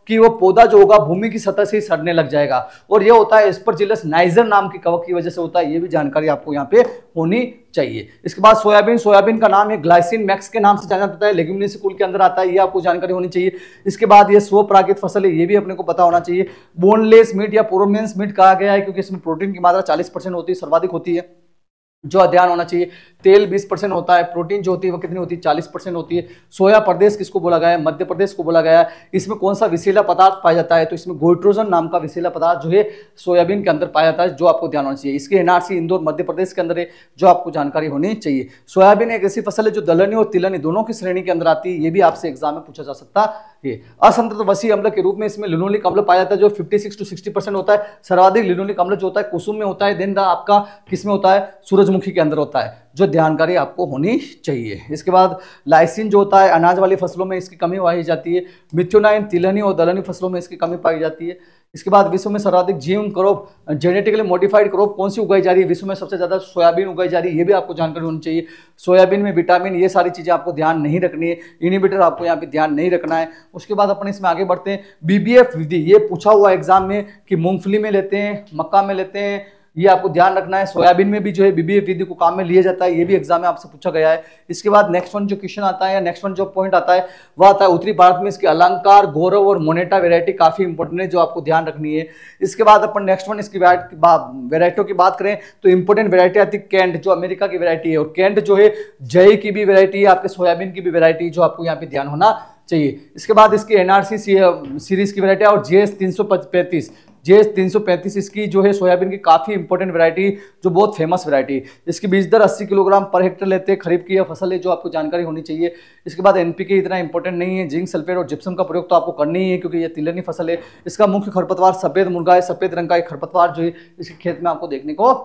कि वो पौधा जो होगा भूमि की सतह से ही सड़ने लग जाएगा, और ये होता है एस्परजिलस नाइजर नाम की कवक की वजह से होता है। ये भी जानकारी आपको यहाँ पे होनी चाहिए। इसके बाद सोयाबीन, सोयाबीन का नाम है ग्लाइसिन मैक्स के नाम से जाना जाता है, लेग्यूमिनेसी कुल के अंदर आता है, ये आपको जानकारी होनी चाहिए। इसके बाद ये स्वपरागित फसल है, ये भी अपने को पता होना चाहिए। बोनलेस मीट या पोरोमेंस मीट कहा गया है क्योंकि इसमें प्रोटीन की मात्रा चालीस परसेंट होती है, सर्वाधिक होती है, जो ध्यान होना चाहिए। तेल बीस परसेंट होता है, प्रोटीन जो होती है वो कितनी होती है, चालीस परसेंट होती है। सोया प्रदेश किसको बोला गया है, मध्य प्रदेश को बोला गया है। इसमें कौन सा विषैला पदार्थ पाया जाता है, तो इसमें गोइट्रोजन नाम का विषैला पदार्थ जो है सोयाबीन के अंदर पाया जाता है, जो आपको ध्यान होना चाहिए। इसके एनआरसी इंदौर मध्य प्रदेश के अंदर है, जो आपको जानकारी होनी चाहिए। सोयाबीन एक ऐसी फसल है जो दलहनी और तिलहनी दोनों की श्रेणी के अंदर आती है, ये भी आपसे एग्जाम में पूछा जा सकता है। असंतृप्त वसी अम्ल के रूप में इसमें लिनोलिक अम्ल पाया जाता है, जो छप्पन टू साठ परसेंट होता है। सर्वाधिक लिनोलिक अम्ल जो होता है कुसुम में होता है, देन आपका किसमें होता है, सूरजमुखी के अंदर होता है, जो जानकारी आपको होनी चाहिए। इसके बाद लाइसिन जो होता है अनाज वाली फसलों में इसकी कमी पाई जाती है। मिथ्योनाइन तिलहनी और दलहनी फसलों में इसकी कमी पाई जाती है। इसके बाद विश्व में सर्वाधिक जीवन क्रॉप, जेनेटिकली मॉडिफाइड क्रॉप कौन सी उगाई जा रही है, विश्व में सबसे ज्यादा सोयाबीन उगाई जा रही है, ये भी आपको जानकारी होनी चाहिए। सोयाबीन में विटामिन, ये सारी चीजें आपको ध्यान नहीं रखनी है, इनिबिटर आपको यहाँ पे ध्यान नहीं रखना है। उसके बाद अपन इसमें आगे बढ़ते हैं। बीबीएफ विधि, ये पूछा हुआ एग्जाम में कि मूंगफली में लेते हैं, मक्का में लेते हैं, ये आपको ध्यान रखना है। सोयाबीन में भी जो है बीबीएफ विधि को काम में लिया जाता है, ये भी एग्जाम में आपसे पूछा गया है। इसके बाद नेक्स्ट वन जो क्वेश्चन आता है या नेक्स्ट वन जो पॉइंट आता है वह आता है उत्तरी भारत में इसके अलंकार, गौरव और मोनेटा वेरायटी काफी इंपॉर्टेंट है, जो आपको ध्यान रखनी है। इसके बाद अपन नेक्स्ट वन इसकी वेरायटियों की बात करें तो इंपॉर्टेंट वेरायटी आती है कैंट, जो अमेरिका की वेरायटी है, और कैंट जो है जय की भी वेरायटी है, आपके सोयाबीन की भी वेरायटी, जो आपको यहाँ पे ध्यान होना चाहिए। इसके बाद इसकी एनआरसी सीरीज की वेरायटी और जीएस तीन सौ पैंतीस, जेएस तीन सौ पैंतीस इसकी जो है सोयाबीन की काफी इंपॉर्टेंट वैरायटी, जो बहुत फेमस वैरायटी। इसकी बीज दर अस्सी किलोग्राम पर हेक्टेयर लेते हैं, खरीफ की यह फसल है, जो आपको जानकारी होनी चाहिए। इसके बाद एनपीके इतना इंपॉर्टेंट नहीं है, जिंक सल्फेट और जिप्सम का प्रयोग तो आपको करनी ही है क्योंकि ये तिलहनी फसल है। इसका मुख्य खरपतवार सफेद मुर्गा है, सफेद रंग का एक खरपतवार जो है इसके खेत में आपको देखने को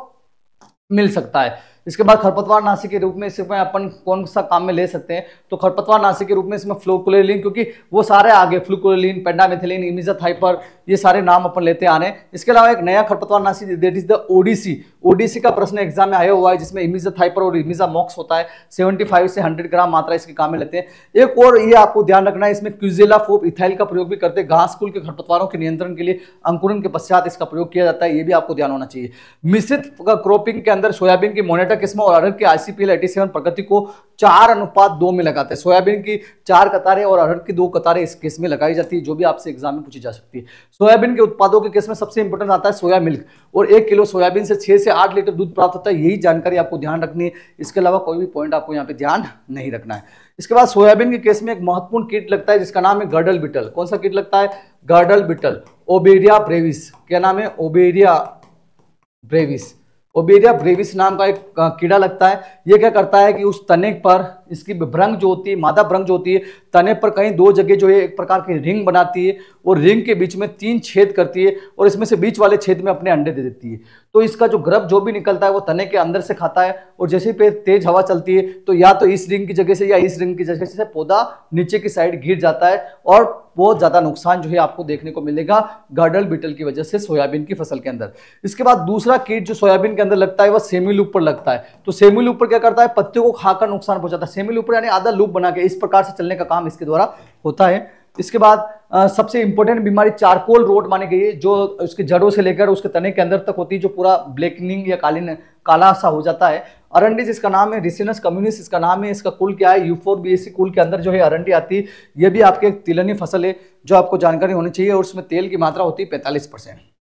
मिल सकता है। इसके बाद खरपतवार नाशी के रूप में इसमें अपन कौन सा काम में ले सकते हैं, तो खरपतवार नाशी के रूप में इसमें फ्लोक्लोलिन, क्योंकि वो सारे आगे फ्लोक्लोलिन, पेंडामेथिलिन, इमिजाथाइपर, ये सारे नाम अपन लेते आ रहे हैं। इसके अलावा एक नया खरपतवार नाशी that is the ODC, ODC का प्रश्न एग्जाम में आया हुआ है, जिसमें इमिजाथाइपर और इमिजामॉक्स होता है। पचहत्तर से सौ ग्राम मात्रा इसके काम में लेते हैं। एक और ये आपको ध्यान रखना है, इसमें क्यूजेलाफोप इथाइल का प्रयोग भी करते हैं, घास कुल के खरपतवारों के नियंत्रण के लिए अंकुरन के पश्चात इसका प्रयोग किया जाता है, ये भी आपको ध्यान होना चाहिए। मिश्रित क्रॉपिंग के अंदर सोयाबीन की मोनेटा किस्म और अरहर के आईसीपीएल सत्तासी प्रगति को चार अनुपात दो में लगाते हैं। सोयाबीन की चार कतारें और अरहर की दो कतारें इस केस में लगाई जाती है, जो भी आपसे एग्जाम में पूछी जा सकती है। सोयाबीन के उत्पादों के केस में सबसे इंपॉर्टेंट आता है सोया मिल्क, और एक किलो सोयाबीन से छह से आठ लीटर दूध प्राप्त होता है, यही जानकारी आपको ध्यान रखनी है। इसके अलावा कोई भी पॉइंट आपको यहाँ पे ध्यान नहीं रखना है। इसके बाद सोयाबीन के केस में एक महत्वपूर्ण कीट लगता है जिसका नाम है गर्डल बिटल। कौन सा कीट लगता है? Girdle beetle, Oberea brevis. क्या नाम है? ओबेरिया ब्रेविस। ओबेरिया ब्रेविस नाम का एक कीड़ा लगता है। ये क्या करता है कि उस तने पर इसकी भ्रंग जो होती है, मादा भ्रंग जो होती है, तने पर कहीं दो जगह जो है एक प्रकार की रिंग बनाती है, और रिंग के बीच में तीन छेद करती है, और इसमें से बीच वाले छेद में अपने अंडे दे देती है। तो इसका जो गर्भ जो भी निकलता है वो तने के अंदर से खाता है, और जैसे ही तेज हवा चलती है तो या तो इस रिंग की जगह से या इस रिंग की जगह से पौधा नीचे की साइड गिर जाता है, और बहुत ज्यादा नुकसान जो है आपको देखने को मिलेगा गर्डल बिटल की वजह से सोयाबीन की फसल के अंदर। इसके बाद दूसरा कीट जो सोयाबीन के अंदर लगता है वह सेमी लूप पर लगता है। तो सेमी लूप पर क्या करता है? पत्तियों को खाकर नुकसान पहुंचाता है। सेमी लूप पर यानी आधा लूप बना के इस प्रकार से चलने का काम इसके द्वारा होता है। इसके बाद आ, सबसे इंपॉर्टेंट बीमारी चारकोल रोट मानी गई है, जो उसके जड़ों से लेकर उसके तने के अंदर तक होती है, जो पूरा ब्लैकनिंग या कालीन काला सा हो जाता है। अरंडी जिसका नाम है रिसिनस कम्युनिस, इसका नाम है, इसका कुल क्या है? यूफोरबिएसी कुल के अंदर जो है अरंडी आती है। यह भी आपके तिलहनी फसल है, जो आपको जानकारी होनी चाहिए, और उसमें तेल की मात्रा होती है पैंतालीस परसेंट।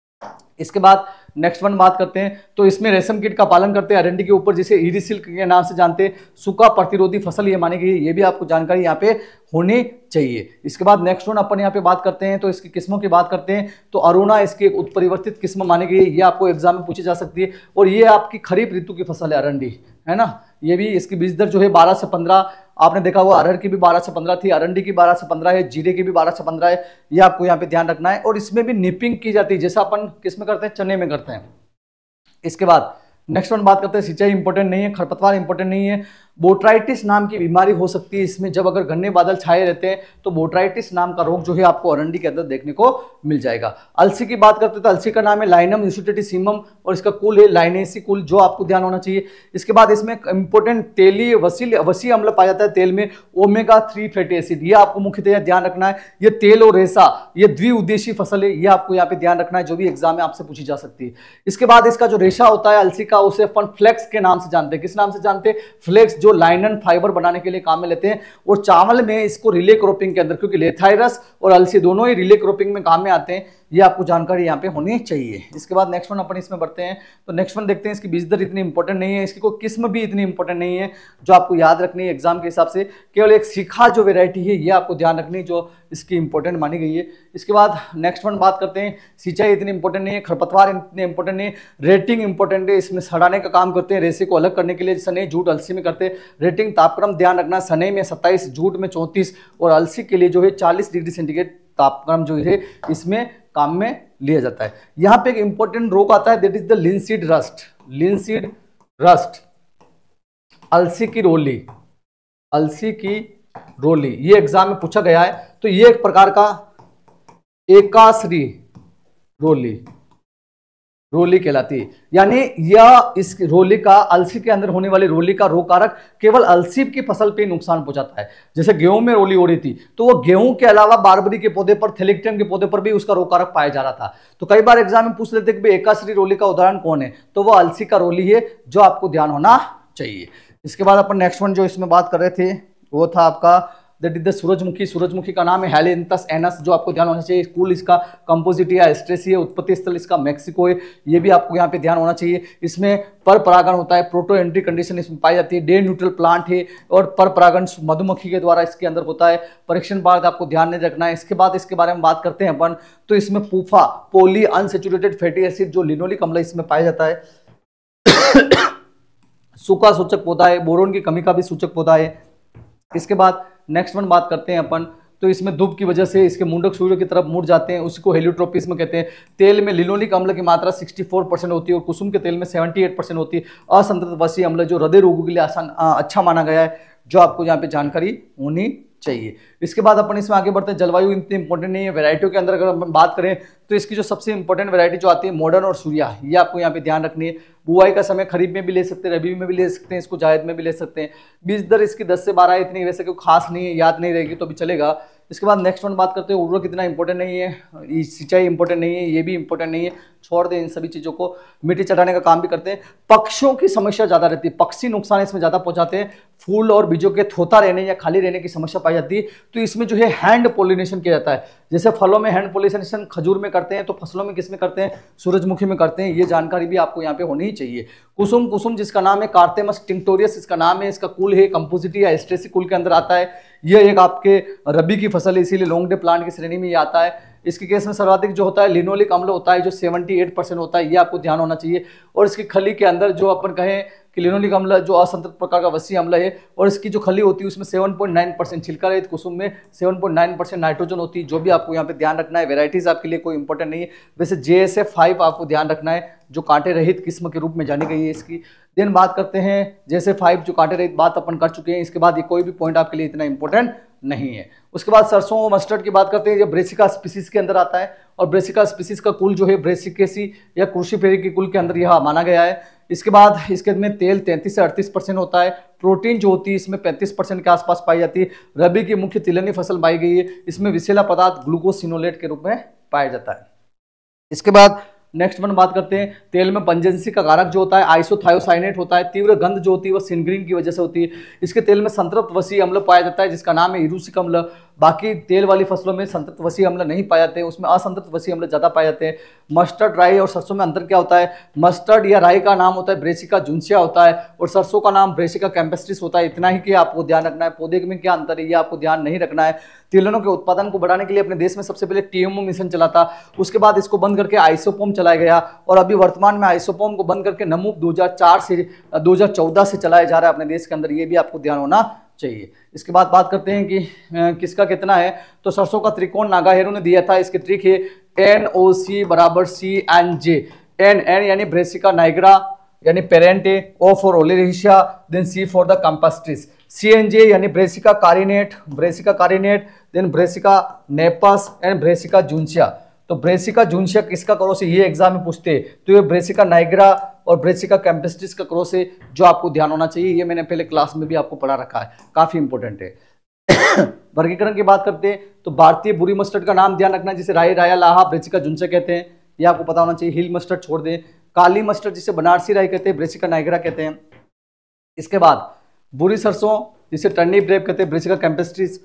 इसके बाद नेक्स्ट वन बात करते हैं, तो इसमें रेशम कीट का पालन करते हैं अरंडी के ऊपर, जिसे ईरी सिल्क के नाम से जानते हैं। सूखा प्रतिरोधी फसल ये मानी गई है, ये भी आपको जानकारी यहाँ पे होनी चाहिए। इसके बाद नेक्स्ट वन अपन यहाँ पे बात करते हैं, तो इसकी किस्मों की बात करते हैं, तो अरुणा इसकी एक उत्परिवर्तित किस्म मानी गई है, ये आपको एग्जाम में पूछी जा सकती है, और ये आपकी खरीफ ऋतु की फसल है अरंडी, है ना। ये भी इसकी बीज दर जो है बारह से पंद्रह, आपने देखा हुआ अरहर की भी बारह से पंद्रह थी, अरंडी की बारह से पंद्रह है, जीरे की भी बारह से पंद्रह है, ये आपको यहाँ पे ध्यान रखना है। और इसमें भी निपिंग की जाती है, जैसा अपन किसमें करते हैं? चने में करते हैं। इसके बाद नेक्स्ट वन बात करते हैं, सिंचाई इंपॉर्टेंट नहीं है, खरपतवार इंपॉर्टेंट नहीं है, बोट्राइटिस नाम की बीमारी हो सकती है इसमें, जब अगर घने बादल छाए रहते हैं तो बोट्राइटिस नाम का रोग जो है आपको अरंडी के अंदर देखने को मिल जाएगा। अलसी की बात करते हैं तो अलसी का नाम है लाइनम यूसिटेटिसिमम और इसका कुल है लाइनेसी कुल, जो आपको ध्यान होना चाहिए। इसके बाद इसमें इंपोर्टेंट तेलीय वसील वसी अम्ल पाया जाता है तेल में, ओमेगा थ्री फैटी एसिड, ये आपको मुख्यतः ध्यान रखना है। ये तेल और रेशा ये द्विउद्देशीय फसल है, ये आपको यहाँ पे ध्यान रखना है, जो भी एग्जाम में आपसे पूछी जा सकती है। इसके बाद इसका जो रेशा होता है अलसी का, उसे अपन फ्लेक्स के नाम से जानते हैं। किस नाम से जानते हैं? फ्लेक्स, जो लाइनन फाइबर बनाने के लिए काम में लेते हैं। और चावल में इसको रिले क्रॉपिंग के अंदर, क्योंकि लेथाइरस और अलसी दोनों ही रिले क्रॉपिंग में काम में आते हैं, ये आपको जानकारी यहाँ पे होनी चाहिए। इसके बाद नेक्स्ट वन अपन इसमें बढ़ते हैं, तो नेक्स्ट वन देखते हैं। इसकी बीज दर इतनी इंपॉर्टेंट नहीं है, इसकी कोई किस्म भी इतनी इंपॉर्टेंट नहीं है जो आपको याद रखनी है एग्जाम के हिसाब से। केवल एक सीखा जो वेरायटी है ये आपको ध्यान रखनी है, जो इसकी इंपॉर्टेंट मानी गई है। इसके बाद नेक्स्ट वन बात करते हैं, सिंचाई इतनी इंपॉर्टेंट नहीं है, खरपतवार इतने इंपॉर्टेंट नहीं है, रेटिंग इंपॉर्टेंट है, इसमें सड़ाने का काम करते हैं, रेसे को अलग करने के लिए सने जूट अलसी में करते हैं। रेटिंग तापक्रम ध्यान रखना, सने में सत्ताईस, जूट में चौंतीस और अलसी के लिए जो है चालीस डिग्री सेंटीग्रेड तापक्रम जो है इसमें काम में लिया जाता है। यहाँ पे एक इंपॉर्टेंट रोग आता है, that is the linseed rust. Linseed rust, अलसी की रोली, अलसी की रोली, ये एग्जाम में पूछा गया है। तो ये एक प्रकार का एकाश्री रोली रोली कहलाती है, यानी यह इस रोली का, अलसी के अंदर होने वाली रोली का रोग कारक केवल अलसी की फसल पे नुकसान पहुंचाता है। जैसे गेहूं में रोली हो रही थी तो वो गेहूं के अलावा बारबरी के पौधे पर, थेलिक्टियम के पौधे पर भी उसका रोग कारक पाया जा रहा था। तो कई बार एग्जाम में पूछ लेते कि एकाश्री रोली का उदाहरण कौन है, तो वो अलसी का रोली है, जो आपको ध्यान होना चाहिए। इसके बाद अपन नेक्स्ट वन जो इसमें बात कर रहे थे वो था आपका दैट इज द सूरजमुखी। सूरजमुखी का नाम है हेलिंथस एनस, जो आपको ध्यान होना चाहिए। स्कूल इसका कंपोजिट या एस्ट्रेसी है, उत्पत्ति स्थल इसका मैक्सिको है, ये भी आपको यहाँ पे ध्यान होना चाहिए। इसमें पर परागण होता है, प्रोटो एंट्री कंडीशन इसमें पाई जाती है, डे न्यूट्रल प्लांट है और पर परागण मधुमक्खी के द्वारा इसके अंदर होता है। परीक्षण बाद आपको ध्यान नहीं रखना है। इसके बाद इसके बारे में बात करते हैं अपन, तो इसमें PUFA, poly unsaturated fatty acid, जो लिनोलिक अम्ल इसमें पाया जाता है। सूखा सूचक पौधा है, बोरोन की कमी का भी सूचक पौधा है। इसके बाद नेक्स्ट वन बात करते हैं अपन, तो इसमें धूप की वजह से इसके मुंडक सूर्य की तरफ मुड़ जाते हैं, उसी को हेलियोट्रोपिज्म कहते हैं। तेल में लिनोलिक अम्ल की मात्रा चौंसठ परसेंट होती है और कुसुम के तेल में अठहत्तर परसेंट होती है। असंतृप्त वसी अम्ल जो हृदय रोगों के लिए आसान आ, अच्छा माना गया है, जो आपको यहाँ पे जानकारी होनी चाहिए। इसके बाद अपन इसमें आगे बढ़ते हैं। जलवायु इतनी इंपॉर्टेंट नहीं है। वैरायटियों के अंदर अगर अपन बात करें तो इसकी जो सबसे इंपॉर्टेंट वैरायटी जो आती है मॉडर्न और सूर्या, ये आपको यहाँ पे ध्यान रखनी है। बुआई का समय खरीफ में भी ले सकते हैं, रबी में भी ले सकते हैं, इसको जायद में भी ले सकते हैं। बीज दर इसकी दस से बारह, इतनी वैसे कोई खास नहीं है, याद नहीं रहेगी तो भी चलेगा। इसके बाद नेक्स्ट वन बात करते हैं, उर्वरक इतना इंपॉर्टेंट नहीं है, सिंचाई इंपॉर्टेंट नहीं है, ये भी इंपॉर्टेंट नहीं है, छोड़ दें इन सभी चीज़ों को। मिट्टी चटाने का काम भी करते हैं। पक्षियों की समस्या ज़्यादा रहती है, पक्षी नुकसान इसमें ज़्यादा पहुंचाते हैं। फूल और बीजों के थोथा रहने या खाली रहने की समस्या पाई जाती है। तो इसमें जो है हैंड पोलिनेशन किया जाता है, जैसे फलों में हैंड पोलिनेशन खजूर में करते हैं, तो फसलों में किस में करते हैं? सूरजमुखी में करते हैं। ये जानकारी भी आपको यहाँ पे होनी ही चाहिए। कुसुम, कुसुम जिसका नाम है कार्तेमस टिंक्टोरियस इसका नाम है, इसका कुल है कंपोजिटी या एस्ट्रेसी कुल के अंदर आता है। यह एक आपके रबी की फसल है, इसीलिए लॉन्ग डे प्लांट की श्रेणी में ये आता है। इसके केस में सर्वाधिक जो होता है लिनोलिक अम्ल होता है, जो अठहत्तर परसेंट होता है, ये आपको ध्यान होना चाहिए। और इसकी खली के अंदर जो अपन कहें कि लिनोलिक अम्ल जो असंतृप्त प्रकार का वसी अम्ल है, और इसकी जो खली होती है उसमें सात पॉइंट नौ परसेंट, छिलका रहित कुसुम में सात पॉइंट नौ परसेंट नाइट्रोजन होती है, जो भी आपको यहाँ पे ध्यान रखना है। वेराइटीज आपके लिए कोई इंपॉर्टेंट नहीं है। वैसे जे एस एफ फाइव आपको ध्यान रखना है, जो कांटे रहित किस्म के रूप में जानी गई है इसकी। देन बात करते हैं जैसे फाइव जो कांटे रहित, बात अपन कर चुके हैं। इसके बाद ये कोई भी पॉइंट आपके लिए इतना इंपॉर्टेंट नहीं है। उसके बाद सरसों मस्टर्ड की बात करते हैं, ये ब्रेसिका स्पीसीज के अंदर आता है, और ब्रेसिका स्पीसीज का कुल जो है ब्रेसिकेसी या क्रूसिफेरी के कुल के अंदर यह माना गया है। इसके बाद इसके में तेल तैंतीस से अड़तीस परसेंट होता है। प्रोटीन जो होती है इसमें पैंतीस परसेंट के आसपास पाई जाती है। रबी की मुख्य तिलहनी फसल पाई गई है, इसमें विषैला पदार्थ ग्लूकोसिनोलेट के रूप में पाया जाता है। इसके बाद नेक्स्ट वन बात करते हैं, तेल में पंजेंसी का कारक जो होता है आइसोथायोसाइनेट होता है। तीव्र गंध जो होती है वो सिनग्रीन की वजह से होती है। इसके तेल में संतृप्त वसी अम्ल पाया जाता है, जिसका नाम है इरूसिक अम्ल। बाकी तेल वाली फसलों में संतृप्त वसी अम्ल नहीं पाए जाते हैं, उसमें असंतृप्त वसी अम्ल ज्यादा पाए जाते हैं। मस्टर्ड, राई और सरसों में अंतर क्या होता है? मस्टर्ड या राई का नाम होता है ब्रेसिका जुन्सिया होता है, और सरसों का नाम ब्रेसिका कैम्पेस्ट्रिस होता है। इतना ही कि आपको ध्यान रखना है। पौधे में क्या अंतर है ये आपको ध्यान नहीं रखना है। तिलहनों के उत्पादन को बढ़ाने के लिए अपने देश में सबसे पहले टीएमओ मिशन चला था, उसके बाद इसको बंद करके आइसोपोम चलाया गया, और अभी वर्तमान में आइसोपोम को बंद करके नमूप दो हज़ार चार से दो हज़ार चौदह से चलाया जा रहा है अपने देश के अंदर। ये भी आपको ध्यान होना चाहिए। इसके बाद बात करते हैं कि किसका कितना है, तो सरसों का त्रिकोण नागाहेरू ने दिया था। इसके ट्रिक है एन ओ सी बराबर C N J. N N यानी ब्रेसिका नाइग्रा, यानी parent A, O for oleracea, then C for the campestris, C N J यानी Brassica carinata, Brassica carinata, then Brassica napus and Brassica juncea. तो ब्रेसिका जूंशिया किसका क्रॉस है, ये एग्जाम में पूछते हैं, तो ये ब्रेसिका नाइग्रा और ब्रेसिका कैम्पस्ट्रिस का क्रॉस है, जो आपको ध्यान होना चाहिए। ये मैंने पहले क्लास में भी आपको पढ़ा रखा है, काफी इंपॉर्टेंट है। वर्गीकरण की बात करते हैं तो भारतीय बुरी मस्टर्ड का नाम ध्यान रखना, जिसे राई, राया, लाहा, ब्रेसिका जूंशिया कहते हैं, ये आपको पता होना चाहिए। हिल मस्टर्ड छोड़ दें। काली मस्टर्ड जिसे बनारसी राई कहते हैं, ब्रेसिका नाइग्रा कहते हैं। इसके बाद बुरी सरसों जिसे टर्निप ग्रेप कहते हैं, ब्रेसिका कैम्पस्ट्रिस।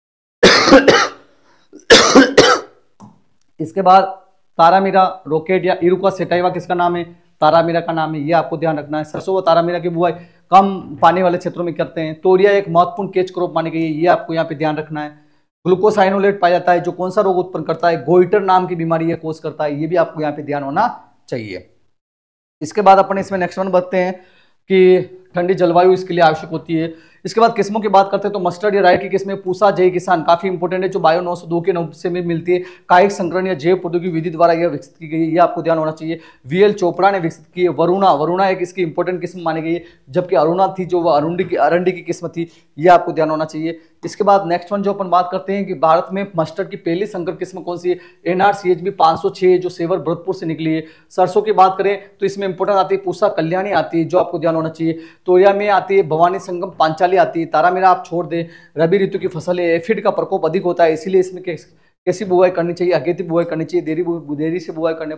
इसके बाद तारामीरा, रोकेट या इरुका सेटाइवा किसका नाम है, तारामीरा का नाम है, ये आपको ध्यान रखना है। सरसों व तारामीरा की बुआई कम पानी वाले क्षेत्रों में करते हैं। तोरिया एक महत्वपूर्ण केच क्रॉप मानी गई है, ये आपको यहाँ पे ध्यान रखना है। ग्लूकोसाइनोलेट पाया जाता है, जो कौन सा रोग उत्पन्न करता है, गोइटर नाम की बीमारी ये कोस करता है, ये भी आपको यहाँ पे ध्यान होना चाहिए। इसके बाद अपन इसमें नेक्स्ट वन बढ़ते हैं कि ठंडी जलवायु इसके लिए आवश्यक होती है। इसके बाद किस्मों की बात करते हैं तो मस्टर्ड या राई की किस्में पूसा, जय किसान काफी इंपॉर्टेंट है, जो बायो नौ सौ दो के नौ से में मिलती है। कायिक संकरण या जैव प्रौद्योगिकी विधि द्वारा यह विकसित की गई है, ये आपको ध्यान होना चाहिए। वीएल चोपड़ा ने विकसित की है। वरुणा, वरुणा एक इसकी इंपॉर्टेंट किस्म मानी गई है, जबकि अरुणा थी जो वह अरुंडी की अरंडी की किस्म थी, ये आपको ध्यान होना चाहिए। इसके बाद नेक्स्ट वन जो अपन बात करते हैं कि भारत में मस्टर्ड की पहली संकर किस्म कौन सी है, एनआरसीएचबी पाँच सौ छह, जो सेवर भरतपुर से निकली है। सरसों की बात करें तो इसमें इंपॉर्टेंट आती है पूसा कल्याणी आती है, जो आपको ध्यान होना चाहिए। तोरिया में आती है भवानी संगम पांचाली आती है। तारामीरा आप छोड़ दें। रबी ऋतु की फसल है, एफिड का प्रकोप अधिक होता है, इसीलिए इसमें कैसी बुआई करनी चाहिए, अगेती बुआई करनी चाहिए। देरी देरी से बुआई करने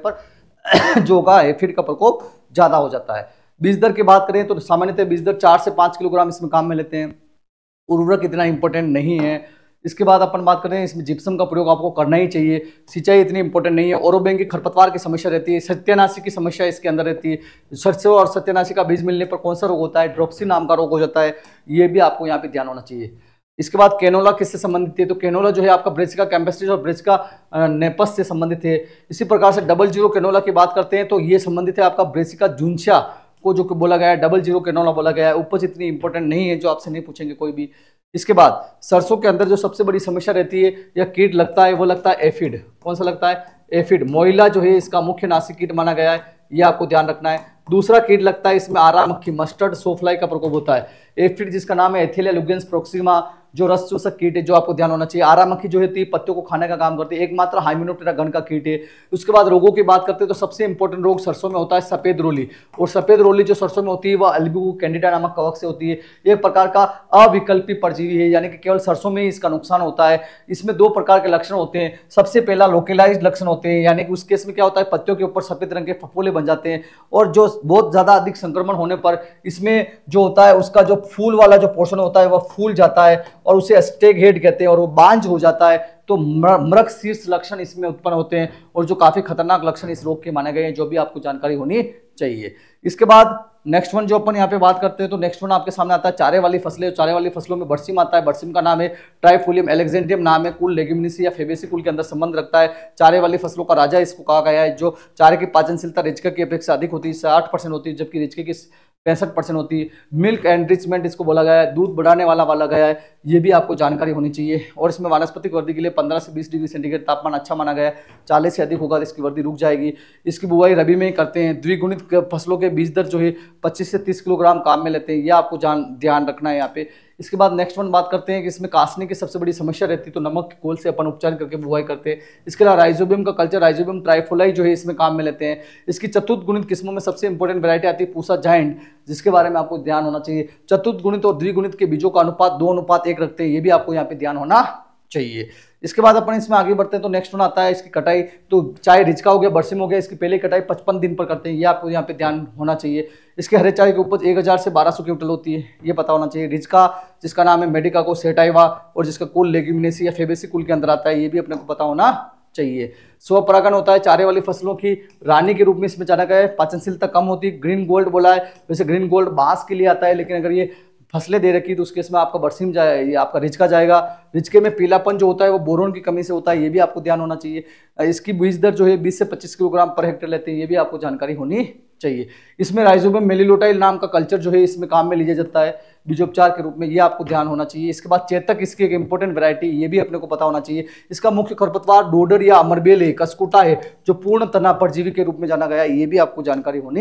पर जो होगा एफिड का प्रकोप ज्यादा हो जाता है। बीज दर की बात करें तो सामान्यतः बीज दर चार से पांच किलोग्राम इसमें काम में लेते हैं। उर्वरक इतना इंपॉर्टेंट नहीं है। इसके बाद अपन बात करें इसमें जिप्सम का प्रयोग आपको करना ही चाहिए। सिंचाई इतनी इंपॉर्टेंट नहीं है। ओरोबैंग की खरपतवार की समस्या रहती है। सत्यानाशी की समस्या इसके अंदर रहती है। सरसों और सत्यानाशी का बीज मिलने पर कौन सा रोग होता है, ड्रोप्सी नाम का रोग हो जाता है, ये भी आपको यहाँ पे ध्यान होना चाहिए। इसके बाद कैनोला किससे संबंधित है, तो कैनोला जो है आपका ब्रेसिका कैम्पस्ट्रिस और ब्रेसिका नेपस से संबंधित है। इसी प्रकार से डबल जीरो कैनोला की बात करते हैं तो ये संबंधित है आपका ब्रेसिका जूंशिया को, जो बोला गया है डबल जीरो कैनोला बोला गया है। उपज इतनी इंपॉर्टेंट नहीं है, जो आपसे नहीं पूछेंगे कोई भी। इसके बाद सरसों के अंदर जो सबसे बड़ी समस्या रहती है या कीट लगता है, वो लगता है एफिड। कौन सा लगता है, एफिड। मोइला जो है इसका मुख्य नाशी कीट माना गया है, ये आपको ध्यान रखना है। दूसरा कीट लगता है इसमें आरा मक्खी, मस्टर्ड सोफ्लाई का प्रकोप होता है। एफिड जिसका नाम है एथिलिया लुगेंस प्रोक्सिमा, जो रस चूसक कीट है, जो आपको ध्यान होना चाहिए। आरा मक्खी जो है पत्तियों को खाने का काम करती है, एकमात्र हाइमेनोप्टेरा गण का कीट है। उसके बाद रोगों की बात करते हैं तो सबसे इंपॉर्टेंट रोग सरसों में होता है सफेद रोली, और सफेद रोली जो सरसों में होती है वह अल्बुको कैंडिडा नामक कवक से होती है। एक प्रकार का अविकल्पी परजीवी है, यानी कि केवल सरसों में ही इसका नुकसान होता है। इसमें दो प्रकार के लक्षण होते हैं। सबसे पहला लोकलाइज्ड लक्षण होते हैं, यानी कि उस केस में क्या होता है, पत्तियों के ऊपर सफेद रंग के फफोले बन जाते हैं, और जो बहुत ज्यादा अधिक संक्रमण होने पर इसमें जो होता है उसका जो फूल वाला जो पोर्शन होता है वह फूल जाता है और उसे स्टेग हेड कहते हैं, और वो बांझ हो जाता है। तो मृग शीर्ष लक्षण इसमें उत्पन्न होते हैं, और जो काफी खतरनाक लक्षण इस रोग के माने गए हैं, जो भी आपको जानकारी होनी चाहिए। इसके बाद नेक्स्ट वन जो अपन यहाँ पे बात करते हैं तो नेक्स्ट वन आपके सामने आता है चारे वाली फसलें। चारे वाली फसलों में बरसीम आता है। बरसीम का नाम है ट्राइफोलियम एलेक्जेंड्रियम नाम है, कुल लेग्यूमिनेसी या फेबेसी कुल के अंदर संबंध रखता है। चारे वाली फसलों का राजा इसको कहा गया है। जो चारे की पाचनशीलता रिचका की अपेक्षा अधिक होती है, साठ परसेंट होती है, जबकि रिचके की पैंसठ परसेंट होती है। मिल्क एनरिचमेंट इसको बोला गया है, दूध बढ़ाने वाला बोला गया है, ये भी आपको जानकारी होनी चाहिए। और इसमें वानस्पतिक वृद्धि के लिए पंद्रह से बीस डिग्री सेंटीग्रेड तापमान अच्छा माना गया है। चालीस से अधिक होगा तो इसकी वृद्धि रुक जाएगी। इसकी बुआई रबी में ही करते हैं। द्विगुणित फसलों के बीज दर जो है पच्चीस से तीस किलोग्राम काम में लेते हैं, ये आपको जान ध्यान रखना है यहाँ पे। इसके बाद नेक्स्ट वन बात करते हैं कि इसमें कासने की सबसे बड़ी समस्या रहती है, तो नमक के घोल से अपन उपचार करके बुआई करते हैं। इसके अलावा राइजोबियम का कल्चर, राइजोबियम ट्राइफोलाई जो है इसमें काम में लेते हैं। इसकी चतुर्थ गुणित किस्मों में सबसे इंपॉर्टेंट वैरायटी आती है पूसा जायंट, जिसके बारे में आपको ध्यान होना चाहिए। चतुर्थ गुणित और द्विगुणित के बीजों का अनुपात दो अनुपात एक रखते हैं, ये भी आपको यहाँ पे ध्यान होना चाहिए। इसके बाद अपन इसमें आगे बढ़ते हैं तो नेक्स्ट वन आता है इसकी कटाई। तो चाहे रिचका हो गया, बरसिम हो गया, इसकी पहले कटाई पचपन दिन पर करते हैं, ये आपको यहाँ पे ध्यान होना चाहिए। इसके हरे चाय की उपज एक हजार से बारह सौ क्विंटल होती है, ये पता होना चाहिए। रिचका जिसका नाम है मेडिका को सेटाइवा, और जिसका कुल लेग्यूमिनेसी या फेबेसी कुल के अंदर आता है, ये भी अपने को पता होना चाहिए। स्वपरागन होता है चारे वाली फसलों की रानी के रूप में इसमें जाना गया है। पाचनशीलता कम होती है। ग्रीन गोल्ड बोला है, वैसे ग्रीन गोल्ड बांस के लिए आता है, लेकिन अगर ये फसलें दे रखी तो उसके इसमें आपका बरसीम जाए, ये आपका रिचका जाएगा। रिचके में पीलापन जो होता है वो बोरोन की कमी से होता है, ये भी आपको ध्यान होना चाहिए। इसकी बीज दर जो है बीस से पच्चीस किलोग्राम पर हेक्टेयर लेते हैं, ये भी आपको जानकारी होनी चाहिए। इसमें राइजोबियम मेलिलोटाइल नाम का कल्चर जो है इसमें काम में लिया जाता है बीजोपचार के रूप में, ये आपको ध्यान होना चाहिए। इसके बाद चेतक इसकी एक इंपॉर्टेंट वैरायटी, ये भी अपने को पता होना चाहिए। इसका मुख्य खरपतवार डोडर या अमरबेल है, कसकुटा है, जो पूर्ण तना परजीवी के रूप में जाना गया है, ये भी आपको जानकारी होनी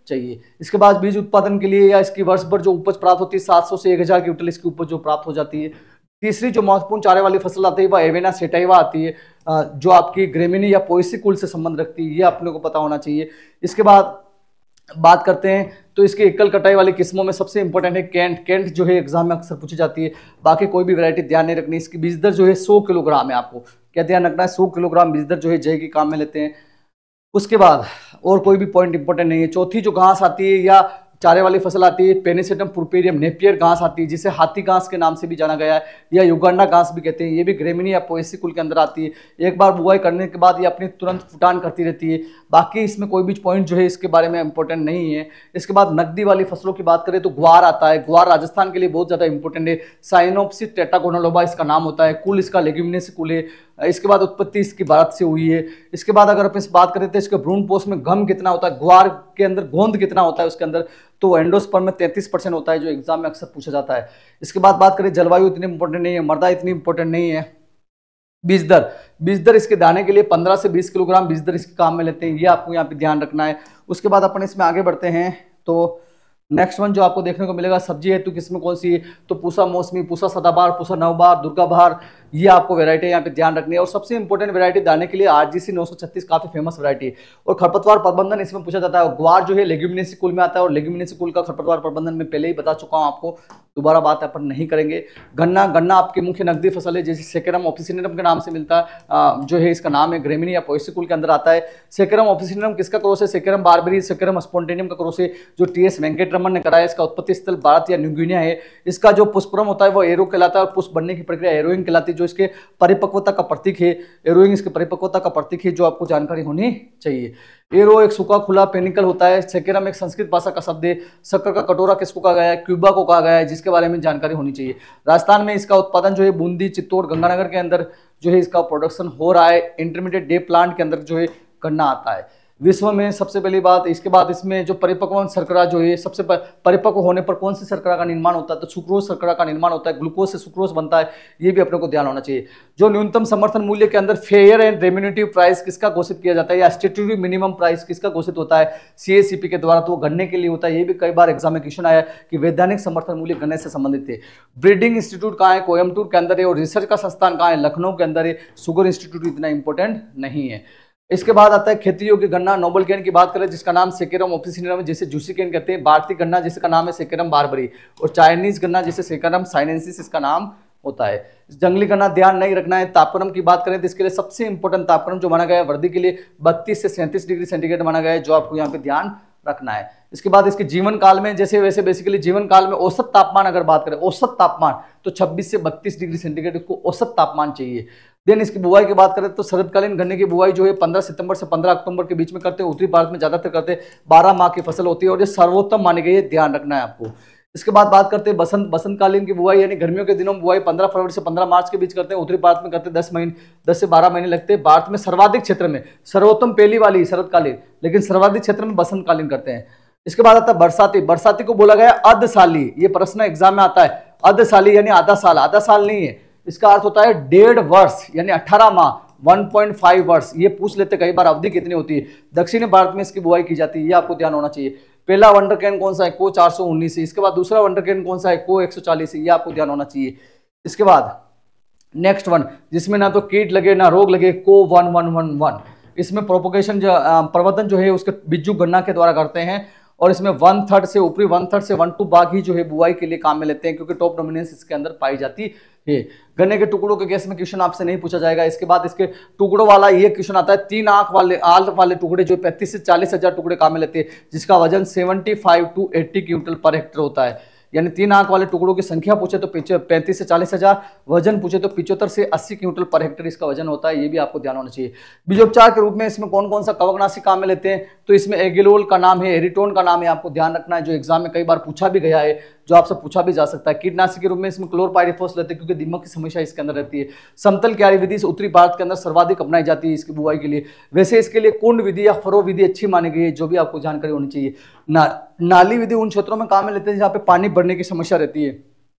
चाहिए। इसके बाद बीज उत्पादन के लिए या इसकी वर्ष भर जो उपज प्राप्त होती है सात सौ से एक हज़ार क्विंटल इसकी उपज जो प्राप्त हो जाती है। तीसरी जो महत्वपूर्ण चारे वाली फसल आती है वह एवेना सेटाइवा आती है, जो आपकी ग्रेमिनी या पोएसी कुल से संबंध रखती है, ये अपने को पता होना चाहिए। इसके बाद बात करते हैं तो इसके एकल कटाई वाली किस्मों में सबसे इंपॉर्टेंट है कैंट। कैंट जो है एग्जाम में अक्सर पूछी जाती है। बाकी कोई भी वैरायटी ध्यान नहीं रखनी। इसकी बीज दर जो है सौ किलोग्राम है। आपको क्या ध्यान रखना है, सौ किलोग्राम बीज दर जो है जय के काम में लेते हैं। उसके बाद और कोई भी पॉइंट इंपॉर्टेंट नहीं है। चौथी जो घास आती है या चारे वाली फसल आती है पेनिसेटम पुर्पेरियम नेपियर घास आती है, जिसे हाथी घास के नाम से भी जाना गया है या युगांडा घास भी कहते हैं। ये भी ग्रेमिनी या पोएसी कुल के अंदर आती है। एक बार बुआई करने के बाद ये अपनी तुरंत फुटान करती रहती है। बाकी इसमें कोई भी पॉइंट जो है इसके बारे में इंपॉर्टेंट नहीं है। इसके बाद नकदी वाली फसलों की बात करें तो ग्वार आता है। ग्वार राजस्थान के लिए बहुत ज़्यादा इंपॉर्टेंट है। साइनोप्सिस टेट्रागोनोलोबा इसका नाम होता है। कुल इसका लेग्यूमिनेसी कुल है। इसके बाद उत्पत्ति इसकी भारत से हुई है। इसके बाद अगर अपन इस बात करें तो इसके भ्रूण पोष में घम कितना होता है, ग्वार के अंदर गोंद कितना होता है उसके अंदर, तो एंडोस्पर्म में तैंतीस परसेंट होता है, जो एग्जाम में अक्सर पूछा जाता है। इसके बाद बात करें जलवायु इतनी इंपॉर्टेंट नहीं है, मृदा इतनी इंपॉर्टेंट नहीं है। बीज दर बीज दर इसके दाने के लिए पंद्रह से बीस किलोग्राम बीज दर इसके काम में लेते हैं, ये आपको यहाँ पे ध्यान रखना है। उसके बाद अपन इसमें आगे बढ़ते हैं तो नेक्स्ट वन जो आपको देखने को मिलेगा सब्जी है तो किसमें कौन सी है, तो पूसा मौसमी, पूसा सदाबहार, पूसा नवबहार, दुर्गा बहार, ये आपको वैरायटी यहाँ पे ध्यान रखनी है। और सबसे इंपॉर्टेंट वैरायटी दाने के लिए आरजीसी नौ सौ छत्तीस काफी फेमस वैरायटी है। और खरपतवार प्रबंधन इसमें पूछा जाता है। ग्वार जो है लेग्यूमिनेसी कुल में आता है और लेग्यूमिनेसी कुल का खरपतवार प्रबंधन में पहले ही बता चुका हूँ आपको, दोबारा बात अपन नहीं करेंगे। गन्ना गन्ना आपकी मुख्य नकदी फसल है, जैसे सेकेरम ऑफिसिनियम के नाम से मिलता है, जो है इसका नाम है ग्रेमिनी या पोएसी कुल के अंदर आता है। सेकेरम ऑफिसिनियम किसका क्रॉस है, सेकेरम बारबेरी सेकेरम स्पॉन्टेनियम का क्रॉस है, जो टी एस वेंकटरमन ने कराया। इसका उत्पत्ति स्थल भारत या न्यू गिनिया है। इसका जो पुष्परम होता है वो एरो कहलाता है और पुष्प बनने की प्रक्रिया एरोइंग कहलाती है, जो इसके परिपक्वता का प्रतीक है। एरोइंग इसके परिपक्वता का प्रतीक है, जो आपको जानकारी होनी चाहिए। एरो एक सूखा खुला पेनिकल होता है। सेकेरम एक संस्कृत भाषा का शब्द है। शक्कर का कटोरा किसको कहा गया है, क्यूबा को कहा गया है, जिसके बारे में जानकारी होनी चाहिए। राजस्थान में इसका उत्पादन जो है बूंदी, चित्तौड़, गंगानगर के अंदर जो है इसका प्रोडक्शन हो रहा है। इंटरमीडिएट डे प्लांट के अंदर जो है गन्ना आता है विश्व में सबसे पहली बात। इसके बाद इसमें जो परिपक्व शर्करा जो है सबसे परिपक्व होने पर कौन सी शर्करा का निर्माण होता है, तो सुक्रोज शर्करा का निर्माण होता है। ग्लूकोज से सुक्रोज बनता है, ये भी अपने को ध्यान होना चाहिए। जो न्यूनतम समर्थन मूल्य के अंदर फेयर एंड रेम्यूनेटिव प्राइस किसका घोषित किया जाता है, या स्टैट्यूटरी मिनिमम प्राइस किसका घोषित होता है, सीएसीपी के द्वारा, तो वो गन्ने के लिए होता है। ये भी कई बार एग्जाम में क्वेश्चन आया कि वैधानिक समर्थन मूल्य गन्ने से संबंधित है। ब्रीडिंग इंस्टीट्यूट कहाँ है, कोयम्बटूर के अंदर है। और रिसर्च का संस्थान कहाँ है, लखनऊ के अंदर है। शुगर इंस्टीट्यूट इतना इंपॉर्टेंट नहीं है। इसके बाद आता है खेती योग्य गन्ना। नोबल कैन की बात करें जिसका नाम सेकेरम ऑफिसिनियम, जिसे जूसी कैन कहते हैं। भारतीय गन्ना जिसका नाम है सेकेरम बारबरी। और चाइनीज गन्ना जिसे सेकेरम साइनेंसिस इसका नाम होता है। जंगली गन्ना ध्यान नहीं रखना है। तापक्रम की बात करें तो इसके लिए सबसे इंपॉर्टेंट तापक्रम जो माना गया है वर्दी के लिए बत्तीस से सैंतीस डिग्री सेंटीग्रेड माना गया है, जो आपको यहाँ पे ध्यान रखना है। इसके बाद इसके जीवन काल में जैसे वैसे बेसिकली जीवन काल में औसत तापमान अगर बात करें, औसत तापमान तो छब्बीस से बत्तीस डिग्री सेंटीग्रेड इसको औसत तापमान चाहिए। देन इसकी बुआई की बात करें तो शरदकालीन गन्ने की बुआई जो है पंद्रह सितंबर से पंद्रह अक्टूबर के बीच में करते हैं। उत्तरी भारत में ज्यादातर करते हैं। बारह माह की फसल होती है और ये सर्वोत्तम मानी गई है, ध्यान रखना है आपको। इसके बाद बात करते हैं बसंत बसंतकालीन की बुआई, यानी गर्मियों के दिनों में बुआई पंद्रह फरवरी से पंद्रह मार्च के बीच करते हैं। उत्तरी भारत में करते हैं दस महीने दस से बारह महीने लगते हैं। भारत में सर्वाधिक क्षेत्र में सर्वोत्तम पहली वाली शरदकालीन, लेकिन सर्वाधिक क्षेत्र में बसंतकालीन करते हैं। इसके बाद आता है बरसाती। बरसाती को बोला गया अर्धसाली, ये प्रश्न एग्जाम में आता है। अर्धसाली यानी आधा साल, आधा साल नहीं है, इसका अर्थ होता है डेढ़ वर्ष यानी अठारह माह, एक पॉइंट पाँच वर्ष। ये पूछ लेते कई बार अवधि कितनी होती है। दक्षिणी भारत में इसकी बुआई की जाती है, ये आपको ध्यान होना चाहिए। पहला वंडर कैन कौन सा है, को चार सौ उन्नीस है। इसके बाद दूसरा वंडर कैन कौन सा है, को एक सौ चालीस है, ये आपको ध्यान होना चाहिए। इसके बाद नेक्स्ट वन जिसमें ना तो कीट लगे ना रोग लगे, को वन वन वन वन। इसमें प्रोपोगेशन जो प्रवर्धन जो है उसके बिज्जू गन्ना के द्वारा करते हैं। और इसमें वन थर्ड से ऊपरी वन थर्ड से वन टू बाग ही जो है बुआई के लिए काम में लेते हैं, क्योंकि टॉप डोमिनेंस इसके अंदर पाई जाती है। गन्ने के टुकड़ों के केस में क्वेश्चन आपसे नहीं पूछा जाएगा। इसके बाद इसके टुकड़ों वाला ये क्वेश्चन आता है, तीन आंख वाले आल वाले टुकड़े जो पैंतीस से चालीस हजार टुकड़े काम में लेते हैं, जिसका वजन पचहत्तर टू अस्सी क्विंटल पर हेक्टेयर होता है। यानी तीन आंख वाले टुकड़ों की संख्या पूछे तो पैंतीस से चालीस हजार, वजन पूछे तो पिचहत्तर से अस्सी क्विंटल पर हेक्टेयर इसका वजन होता है, ये भी आपको ध्यान होना चाहिए। बीजोपचार के रूप में इसमें कौन कौन सा कवकनाशी काम में लेते हैं, तो इसमें एगिलोल का नाम है, एरिटोन का नाम है, आपको ध्यान रखना है, जो एग्जाम में कई बार पूछा भी गया है, जो आपसे पूछा भी जा सकता है। कीटनाशी के रूप में इसमें क्लोरपाइरिफॉस लेते हैं, क्योंकि दीमक की समस्या इसके अंदर रहती है। समतल क्यारी विधि उत्तरी भारत के अंदर सर्वाधिक अपनाई जाती है इसकी बुआई के लिए। वैसे इसके लिए कुंड विधि या फरो विधि अच्छी मानी गई है, जो भी आपको जानकारी होनी चाहिए। ना, नाली विधि उन क्षेत्रों में काम में लेते हैं जहाँ पे पानी बढ़ने की समस्या रहती है।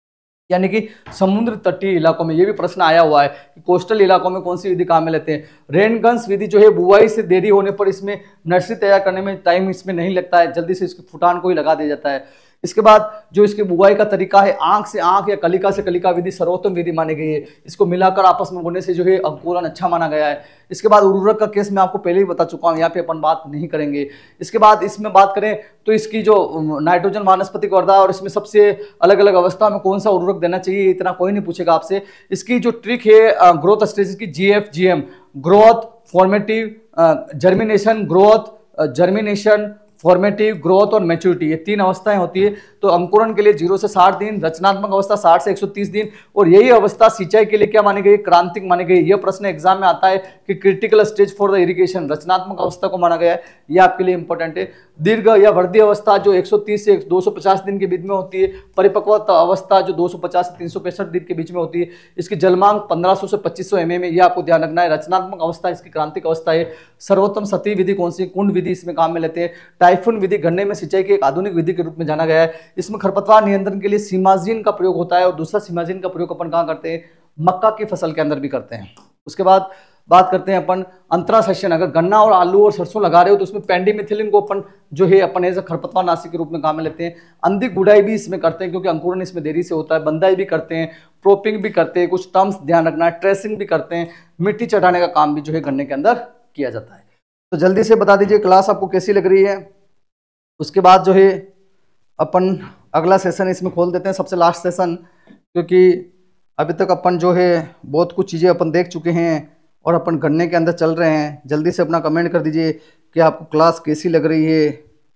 यानी कि समुद्र तटीय इलाकों में। ये भी प्रश्न आया हुआ है कि कोस्टल इलाकों में कौन सी विधि काम में लेते हैं। रेनगन्स विधि जो है बुआई से देरी होने पर इसमें नर्सरी तैयार करने में टाइम इसमें नहीं लगता है, जल्दी से इसके फुटान को ही लगा दिया जाता है। इसके बाद जो इसकी बुआई का तरीका है, आंख से आंख या कलिका से कलिका विधि सर्वोत्तम विधि मानी गई है। इसको मिलाकर आपस में बोने से जो है अंकुरन अच्छा माना गया है। इसके बाद उर्वरक का केस मैं आपको पहले ही बता चुका हूँ, यहाँ पे अपन बात नहीं करेंगे। इसके बाद इसमें बात करें तो इसकी जो नाइट्रोजन वानस्पतिक वर्धा और इसमें सबसे अलग अलग अवस्था में कौन सा उर्वरक देना चाहिए, इतना कोई नहीं पूछेगा आपसे। इसकी जो ट्रिक है ग्रोथ स्टेज की G F G M, growth, formative, germination, growth, germination, formative, growth और मैच्योरिटी, ये तीन अवस्थाएं होती है। तो अंकुरण के लिए जीरो से साठ दिन, रचनात्मक अवस्था साठ से एक सौ तीस दिन, और यही अवस्था सिंचाई के लिए क्या मानी गई, क्रांतिक मानी गई। यह प्रश्न एग्जाम में आता है कि critical stage for the irrigation, रचनात्मक अवस्था को माना गया है, यह आपके लिए इंपॉर्टेंट है। दीर्घ या वृद्धि अवस्था जो एक सौ तीस से दो सौ पचास दिन के बीच में होती है। परिपक्व अवस्था जो दो सौ पचास से तीन सौ पैंसठ दिन के बीच में होती है। इसकी जलमांग पंद्रह सौ से पच्चीस सौ एम एम है, यह आपको ध्यान रखना है। रचनात्मक अवस्था इसकी क्रांतिक अवस्था है। सर्वोत्तम सतही विधि कौन सी, कुंड विधि इसमें काम में लेते हैं। टाइफून विधि गन्ने में सिंचाई की एक आधुनिक विधि के रूप में जाना गया है। इसमें खरपतवार नियंत्रण के लिए सीमाजीन का प्रयोग होता है, और दूसरा सीमाजीन का प्रयोग अपन कहाँ करते हैं, मक्का की फसल के अंदर भी करते हैं। उसके बाद बात करते हैं अपन अंतरा सेशन। अगर गन्ना और आलू और सरसों लगा रहे हो तो उसमें पेंडिमिथिलिन को अपन जो है अपन एज खरपतवार नाशी के रूप में काम में लेते हैं। अंधिक गुड़ाई भी इसमें करते हैं क्योंकि अंकुरण इसमें देरी से होता है। बंदाई भी करते हैं, प्रोपिंग भी करते हैं, कुछ टर्म्स ध्यान रखना है, ट्रेसिंग भी करते हैं, मिट्टी चढ़ाने का काम भी जो है गन्ने के अंदर किया जाता है। तो जल्दी से बता दीजिए क्लास आपको कैसी लग रही है। उसके बाद जो है अपन अगला सेशन इसमें खोल देते हैं, सबसे लास्ट सेशन, क्योंकि अभी तक अपन जो है बहुत कुछ चीज़ें अपन देख चुके हैं और अपन गन्ने के अंदर चल रहे हैं। जल्दी से अपना कमेंट कर दीजिए कि आपको क्लास कैसी लग रही है,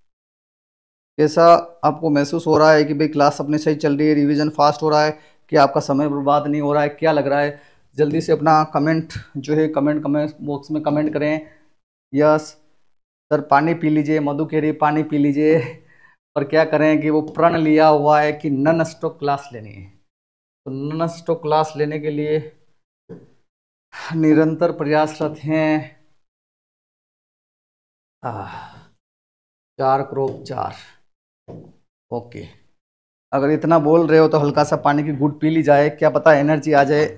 कैसा आपको महसूस हो रहा है कि भाई क्लास अपने सही चल रही है, रिवीजन फास्ट हो रहा है, कि आपका समय बर्बाद नहीं हो रहा है, क्या लग रहा है। जल्दी से अपना कमेंट जो है कमेंट कमेंट बॉक्स में कमेंट करें। यस सर, पानी पी लीजिए, मधु कह रही पानी पी लीजिए। और क्या करें कि वो प्रण लिया हुआ है कि नॉन स्टॉप क्लास लेनी है, तो नॉन स्टॉप क्लास लेने के लिए निरंतर प्रयासरत हैं। चार क्रोप चार, ओके। अगर इतना बोल रहे हो तो हल्का सा पानी की घूंट पी ली जाए, क्या पता एनर्जी आ जाए।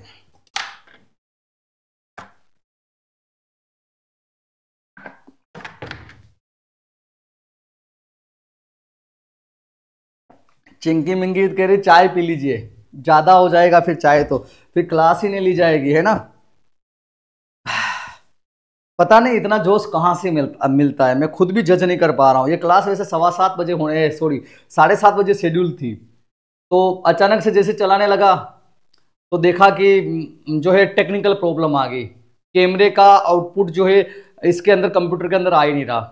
चिंकी मिंगी कह रही चाय पी लीजिए, ज्यादा हो जाएगा फिर चाय तो फिर क्लास ही नहीं ली जाएगी, है ना। पता नहीं इतना जोश कहाँ से मिल, मिलता है, मैं खुद भी जज नहीं कर पा रहा हूँ। ये क्लास वैसे सवा सात बजे होने सॉरी साढ़े सात बजे शेड्यूल थी, तो अचानक से जैसे चलाने लगा तो देखा कि जो है टेक्निकल प्रॉब्लम आ गई, कैमरे का आउटपुट जो है इसके अंदर कंप्यूटर के अंदर आ ही नहीं रहा।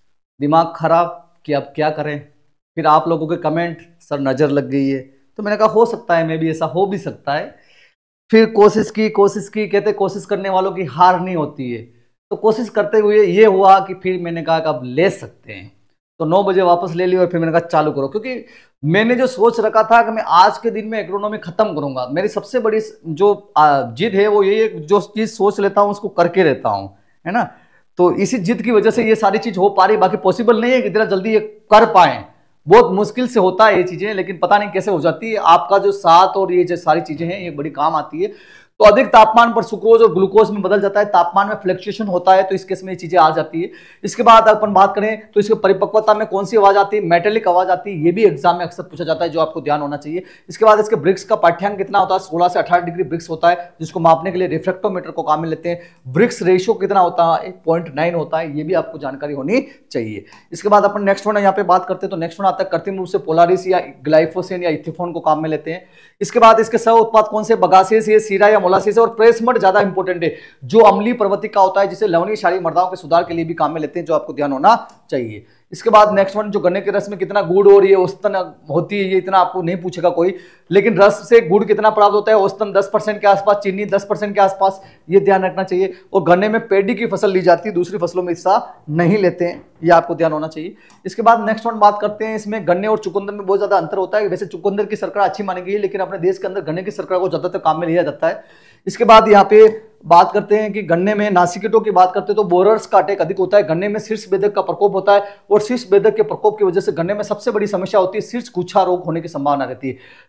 दिमाग खराब कि अब क्या करें। फिर आप लोगों के कमेंट, सर नज़र लग गई है, तो मैंने कहा हो सकता है, मे भी ऐसा हो भी सकता है। फिर कोशिश की कोशिश की कहते कोशिश करने वालों की हार नहीं होती है, तो कोशिश करते हुए ये हुआ कि फिर मैंने कहा कि अब ले सकते हैं, तो नौ बजे वापस ले लिया और फिर मैंने कहा चालू करो, क्योंकि मैंने जो सोच रखा था कि मैं आज के दिन में एग्रोनॉमी खत्म करूंगा। मेरी सबसे बड़ी जो जिद है वो ये, जो चीज़ सोच लेता हूँ उसको करके रहता हूँ, है ना। तो इसी जिद की वजह से ये सारी चीज़ हो पा रही, बाकी पॉसिबल नहीं है कि इतना जल्दी ये कर पाएँ, बहुत मुश्किल से होता है ये चीज़ें, लेकिन पता नहीं कैसे हो जाती है। आपका जो साथ और ये जो सारी चीज़ें हैं ये बड़ी काम आती है। तो अधिक तापमान पर सुक्रोज और ग्लूकोज में बदल जाता है, तापमान में फ्लक्चुएशन होता है, तो इस केस में ये चीजें आ जाती है। इसके बाद अपन बात करें तो इसके परिपक्वता में कौन सी आवाज आती है, मेटेलिक आवाज आती है, ये भी एग्जाम में अक्सर पूछा जाता है, जो आपको ध्यान होना चाहिए। इसके बाद इसके ब्रिक्स का पाठ्यांक कितना होता है, सोलह से अठारह डिग्री ब्रिक्स होता है, जिसको मापने के लिए रिफ्रेक्टोमीटर को काम में लेते हैं। ब्रिक्स रेशियो कितना होता है, पॉइंट नाइन होता है, ये भी आपको जानकारी होनी चाहिए। इसके बाद अपन नेक्स्ट वन यहाँ पे बात करते हैं, तो नेक्स्ट वन आता है कृत्रिम रूप से पोलारिस या ग्लाइफोसेन या इथिफोन को काम में लेते हैं। इसके बाद इसके सह उत्पाद कौन से, बगासेस, ये सीरा या मोलासिस, और प्रेसमड ज्यादा इंपॉर्टेंट है, जो अम्लीय प्रवृत्ति का होता है, जिसे लवणीय क्षारीय मृदाओं के सुधार के लिए भी काम में लेते हैं, जो आपको ध्यान होना चाहिए। इसके बाद नेक्स्ट वन, जो गन्ने के रस में कितना गुड़ और ये औसतन होती है, ये इतना आपको नहीं पूछेगा कोई, लेकिन रस से गुड़ कितना प्राप्त होता है, औसतन दस परसेंट के आसपास, चीनी दस परसेंट के आसपास, ये ध्यान रखना चाहिए। और गन्ने में पेडी की फसल ली जाती है, दूसरी फसलों में हिस्सा नहीं लेते हैं, ये आपको ध्यान होना चाहिए। इसके बाद नेक्स्ट वन बात करते हैं, इसमें गन्ने और चुकंदर में बहुत ज्यादा अंतर होता है। वैसे चुकंदर की शर्करा अच्छी मानी गई है, लेकिन अपने देश के अंदर गन्ने की शर्करा को ज्यादातर काम में लिया जाता है। इसके बाद यहाँ पे बात करते हैं कि गन्ने में नासिकेटों की बात करते हैं तो बोरर्स का अटैक अधिक होता है। गन्ने में शीर्ष बेधक का प्रकोप होता है, और शीर्ष बेधक के प्रकोप की वजह से गन्ने में सबसे बड़ी समस्या होती है शीर्ष गुच्छा रोग होने की संभावना रहती है।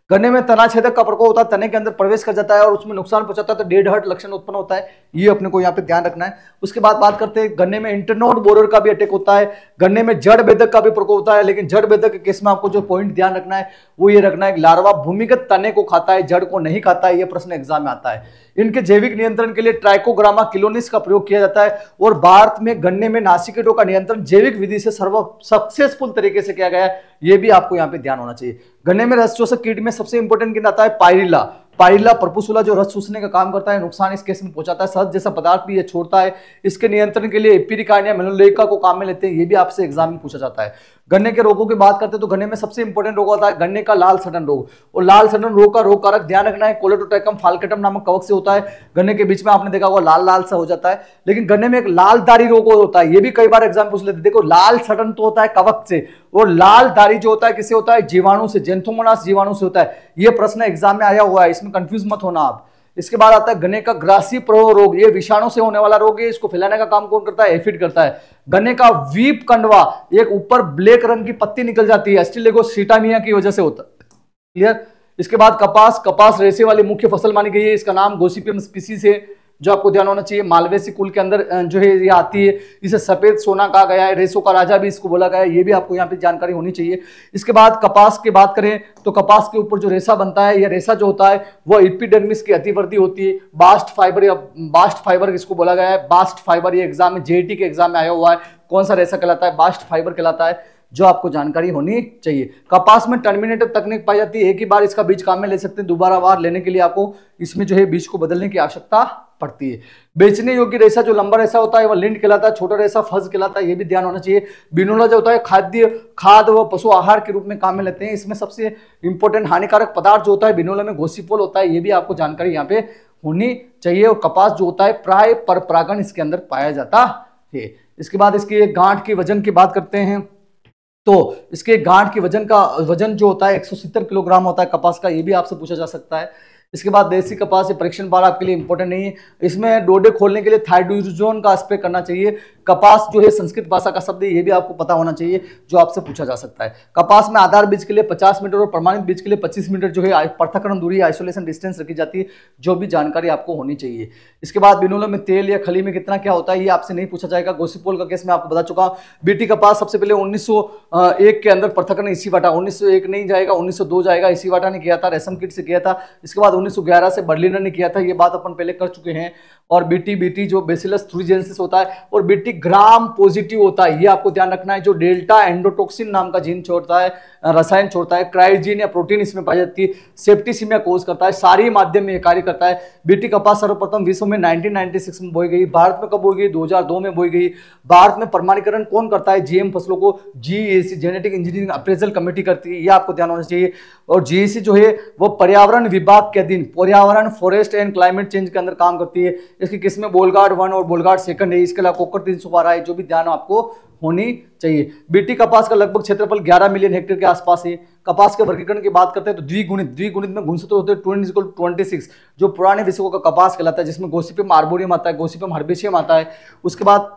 गन्ने में तना छेदक का प्रकोप होता है, तने के अंदर प्रवेश कर जाता है और उसमें नुकसान पहुंचाता है तो डेड हर्ट लक्षण उत्पन्न होता है, ये अपने को यहाँ पे ध्यान रखना है। उसके बाद बात करते हैं गन्ने में इंटरनोड बोरर का भी अटैक होता है, गन्ने में जड़ बेधक का भी प्रकोप होता है, लेकिन जड़ बेधक के केस में आपको जो पॉइंट ध्यान रखना है वो ये रखना है, लार्वा भूमिगत तने को खाता है, जड़ को नहीं खाता है, ये प्रश्न एग्जाम में आता है। इनके जैविक नियंत्रण के लिए ट्राइकोग्रामा किलोनिस का प्रयोग किया जाता है और भारत में गन्ने में नासी कीटों का नियंत्रण जैविक विधि से सर्व सक्सेसफुल तरीके से किया गया है, ये भी आपको यहाँ पे ध्यान होना चाहिए। गन्ने में रस चूसक कीट में सबसे इंपॉर्टेंट कीट आता है पायरिला। पायरिला परपुसुला जो रस चूसने का काम करता है, नुकसान इस केस में पहुंचाता है, शहद जैसा पदार्थ भी ये छोड़ता है। इसके नियंत्रण के लिए एपिरिकार्निया मेनोलेका को काम में लेते हैं, ये भी आपसे एग्जाम में पूछा जाता है। गन्ने के रोगों की बात करते हैं तो गन्ने में सबसे इंपॉर्टेंट रोग होता है गन्ने का लाल सड़न रोग, और लाल सड़न रोग का रोग कारक ध्यान रखना है कोलेटोट्रैकम फाल्केटम नामक कवक से होता है। गन्ने के बीच में आपने देखा होगा लाल लाल सा हो जाता है, लेकिन गन्ने में एक लाल दारी रोग होता है, ये भी कई बार एग्जाम पूछ लेते हैं। देखो लाल सड़न तो होता है कवक से, और लाल दारी जो होता है किससे होता है, जीवाणु से, जेंथोमोनास जीवाणु से होता है। ये प्रश्न एग्जाम में आया हुआ है, इसमें कंफ्यूज मत होना आप। इसके बाद आता है गन्ने का ग्रासी प्रवाह रोग, ये विषाणु से होने वाला रोग है, इसको फैलाने का काम कौन करता है, एफिड करता है। गन्ने का वीप कंडवा, एक ऊपर ब्लैक रंग की पत्ती निकल जाती है, एस्टिलेगोसिटामिया की वजह से होता है। क्लियर। इसके बाद कपास, कपास रेशे वाली मुख्य फसल मानी गई है, इसका नाम गोसिपियम स्पीसीज है, जो आपको ध्यान होना चाहिए। मालवेसी कुल के अंदर जो है ये आती है, इसे सफेद सोना कहा गया है, रेसों का राजा भी इसको बोला गया है, ये भी आपको यहाँ पे जानकारी होनी चाहिए। इसके बाद कपास की बात करें तो कपास के ऊपर जो रेशा बनता है, यह रेशा जो होता है वो एपिडर्मिस की अतिवर्ती होती है। बास्ट फाइबर या बास्ट फाइबर इसको बोला गया है, बास्ट फाइबर, ये एग्जाम में जेईटी के एग्जाम में आया हुआ है। कौन सा रेशा कहलाता है, बास्ट फाइबर कहलाता है, जो आपको जानकारी होनी चाहिए। कपास में टर्मिनेटर तकनीक पाई जाती है, एक ही बार इसका बीज काम में ले सकते हैं, दोबारा बार लेने के लिए आपको इसमें जो है बीज को बदलने की आवश्यकता पड़ती है। बेचने योग्य रेशा जो लंबा रेशा होता है वह लिंट कहलाता है, छोटा रेशा फज कहलाता है, ये भी ध्यान होना चाहिए। बिनोला जो होता है खाद्य खाद व पशु आहार के रूप में काम में लेते हैं, इसमें सबसे इंपॉर्टेंट हानिकारक पदार्थ जो होता है बिनोला में गोसिपोल होता है, ये भी आपको जानकारी यहाँ पे होनी चाहिए। और कपास जो होता है प्राय पर परागण इसके अंदर पाया जाता है। इसके बाद इसकी गांठ की वजन की बात करते हैं तो इसके गांठ की वजन का वजन जो होता है एक सौ सत्तर किलोग्राम होता है कपास का, ये भी आपसे पूछा जा सकता है। इसके बाद देसी कपास, ये परीक्षण बार आपके लिए इंपॉर्टेंट नहीं है, इसमें डोडे खोलने के लिए थाइड्रोजोन का स्प्रे करना चाहिए। कपास जो है संस्कृत भाषा का शब्द है, ये भी आपको पता होना चाहिए, जो आपसे पूछा जा सकता है। कपास में आधार बीज के लिए पचास मीटर और प्रमाणित बीज के लिए पच्चीस मीटर जो है पृथक्करण दूरी, आइसोलेशन डिस्टेंस रखी जाती है, जो भी जानकारी आपको होनी चाहिए। इसके बाद बिनोला में तेल या खली में कितना क्या होता है, ये आपसे नहीं पूछा जाएगा। गोसिपोल का केस में आपको बता चुका हूं। बीटी कपास सबसे पहले उन्नीस सौ एक के अंदर पृथक्करण इसी वाटा, उन्नीस सौ एक नहीं जाएगा, उन्नीस सौ दो जाएगा, इसी वाटा ने किया था, रेशम कीट से किया था। इसके बाद उन्नीस सौ ग्यारह से बर्लिनर ने किया था, ये बात अपन पहले कर चुके हैं। और बीटी बीटी जो बेसिलस थ्रूजेंसिस होता है, और बीटी ग्राम पॉजिटिव होता है, ये आपको ध्यान रखना है, जो डेल्टा एंडोटॉक्सिन नाम का जीन छोड़ता है, रसायन छोड़ता है। क्रायोजीन या प्रोटीन इसमें पाई जाती है, सेप्टिसिमिया कोज करता है, सारी माध्यम में ये कार्य करता है। बीटी कपास सर्वप्रथम विश्व में नाइनटीन नाइंटी सिक्स में बोई गई, भारत में कब बोई गई, दो हज़ार दो में बोई गई। भारत में प्रमाणीकरण कौन करता है, जीएम फसलों को GEAC genetic engineering appraisal committee करती है, ये आपको ध्यान होना चाहिए। और जीएसी जो है वो पर्यावरण विभाग के अधीन, पर्यावरण फॉरेस्ट एंड क्लाइमेट चेंज के अंदर काम करती है। इसकी किस्में बोलगार्ड वन और बोलगार्ड सेकंड है, इसके अलावा कोकर तीन सौ बारह है, जो भी ध्यान आपको होनी चाहिए। बीटी कपास का लगभग क्षेत्रफल ग्यारह मिलियन हेक्टेयर के आसपास है। कपास के वर्गीकरण की बात करते हैं तो द्विगुणित, द्विगुणित में गुणसूत्र होते हैं छब्बीस, जो पुराने विषयों का कपास कहलाता है, जिसमें गोसिपियम आर्बोरियम आता है, गोसिपियम हर्बेशियम आता है। उसके बाद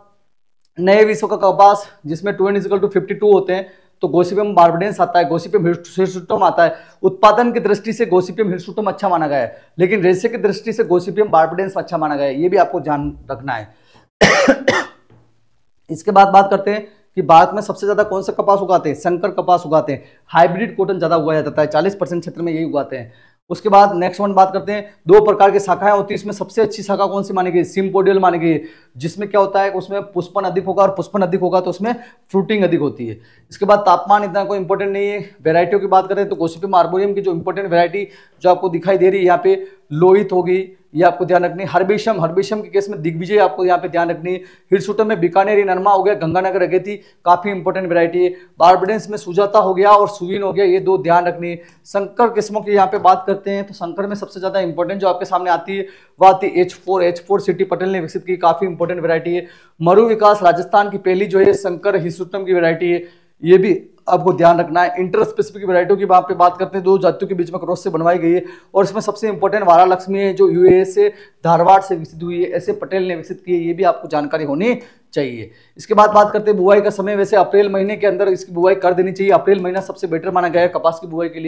नए विषयों का कपास जिसमें two n equal to fifty two होते हैं, तो गोसिपियम बार्बडेंस आता है, गोसिपियम हिरसुटम आता है। उत्पादन की दृष्टि से गोसिपियम हिरसुटम अच्छा माना गया है, लेकिन रेशे की दृष्टि से गोसिपियम बार्बडेंस अच्छा माना गया है, ये भी आपको ध्यान रखना है। इसके बाद बात करते हैं कि भारत में सबसे ज्यादा कौन सा कपास उगाते हैं, संकर कपास उगाते हैं। हाइब्रिड कॉटन ज्यादा उगाया जाता है, चालीस परसेंट क्षेत्र में यही उगाते हैं। उसके बाद नेक्स्ट वन बात करते हैं, दो प्रकार की शाखाएं होती है, इसमें सबसे अच्छी शाखा कौन सी मानी गई, सिम्पोडियल मानी गई, जिसमें क्या होता है उसमें पुष्पन अधिक होगा, और पुष्पन अधिक होगा तो उसमें फ्रूटिंग अधिक होती है। इसके बाद तापमान इतना कोई इंपॉर्टेंट नहीं है। वेराइटियों की बात करें तो गोसिपियम आर्बोरियम की जो इंपॉर्टेंट वेराइटी जो आपको दिखाई दे रही है यहाँ पे, लोहित होगी, ये आपको ध्यान रखनी है। हर्बेशम, हर्बेशम के केस में दिग्विजय आपको यहाँ पे ध्यान रखनी है। हिरसुटम में बीकानेरी नरमा हो गया, गंगानगर अगेती काफी इंपॉर्टेंट वैरायटी है। बार्बडेंस में सुजाता हो गया और सुवीन हो गया, ये दो ध्यान रखनी है। संकर किस्मों की यहाँ पे बात करते हैं तो संकर में सबसे ज्यादा इंपॉर्टेंट जो आपके सामने आती है वो आती है H four, H four C T Patel ने विकसित की, काफी इंपॉर्टेंट वैरायटी है। मरु विकास राजस्थान की पहली जो है संकर हिरसुटम की वैरायटी है, ये भी आपको ध्यान रखना है। इंटर स्पेसिफिक वैरायटियों की बात पे बात करते हैं, दो जातियों के बीच में क्रॉस से बनवाई गई है, और इसमें सबसे इंपॉर्टेंट वारा लक्ष्मी है जो यूएई से धारवाड़ से विकसित हुई है, ऐसे पटेल ने विकसित की है, ये भी आपको जानकारी होनी चाहिए। इसके बाद बात करते हैं बुआई का समय, वैसे अप्रैल महीने के अंदर इसकी बुआई कर देनी चाहिए, अप्रैल महीना सबसे बेटर माना गया है कपास की बुआई के लिए।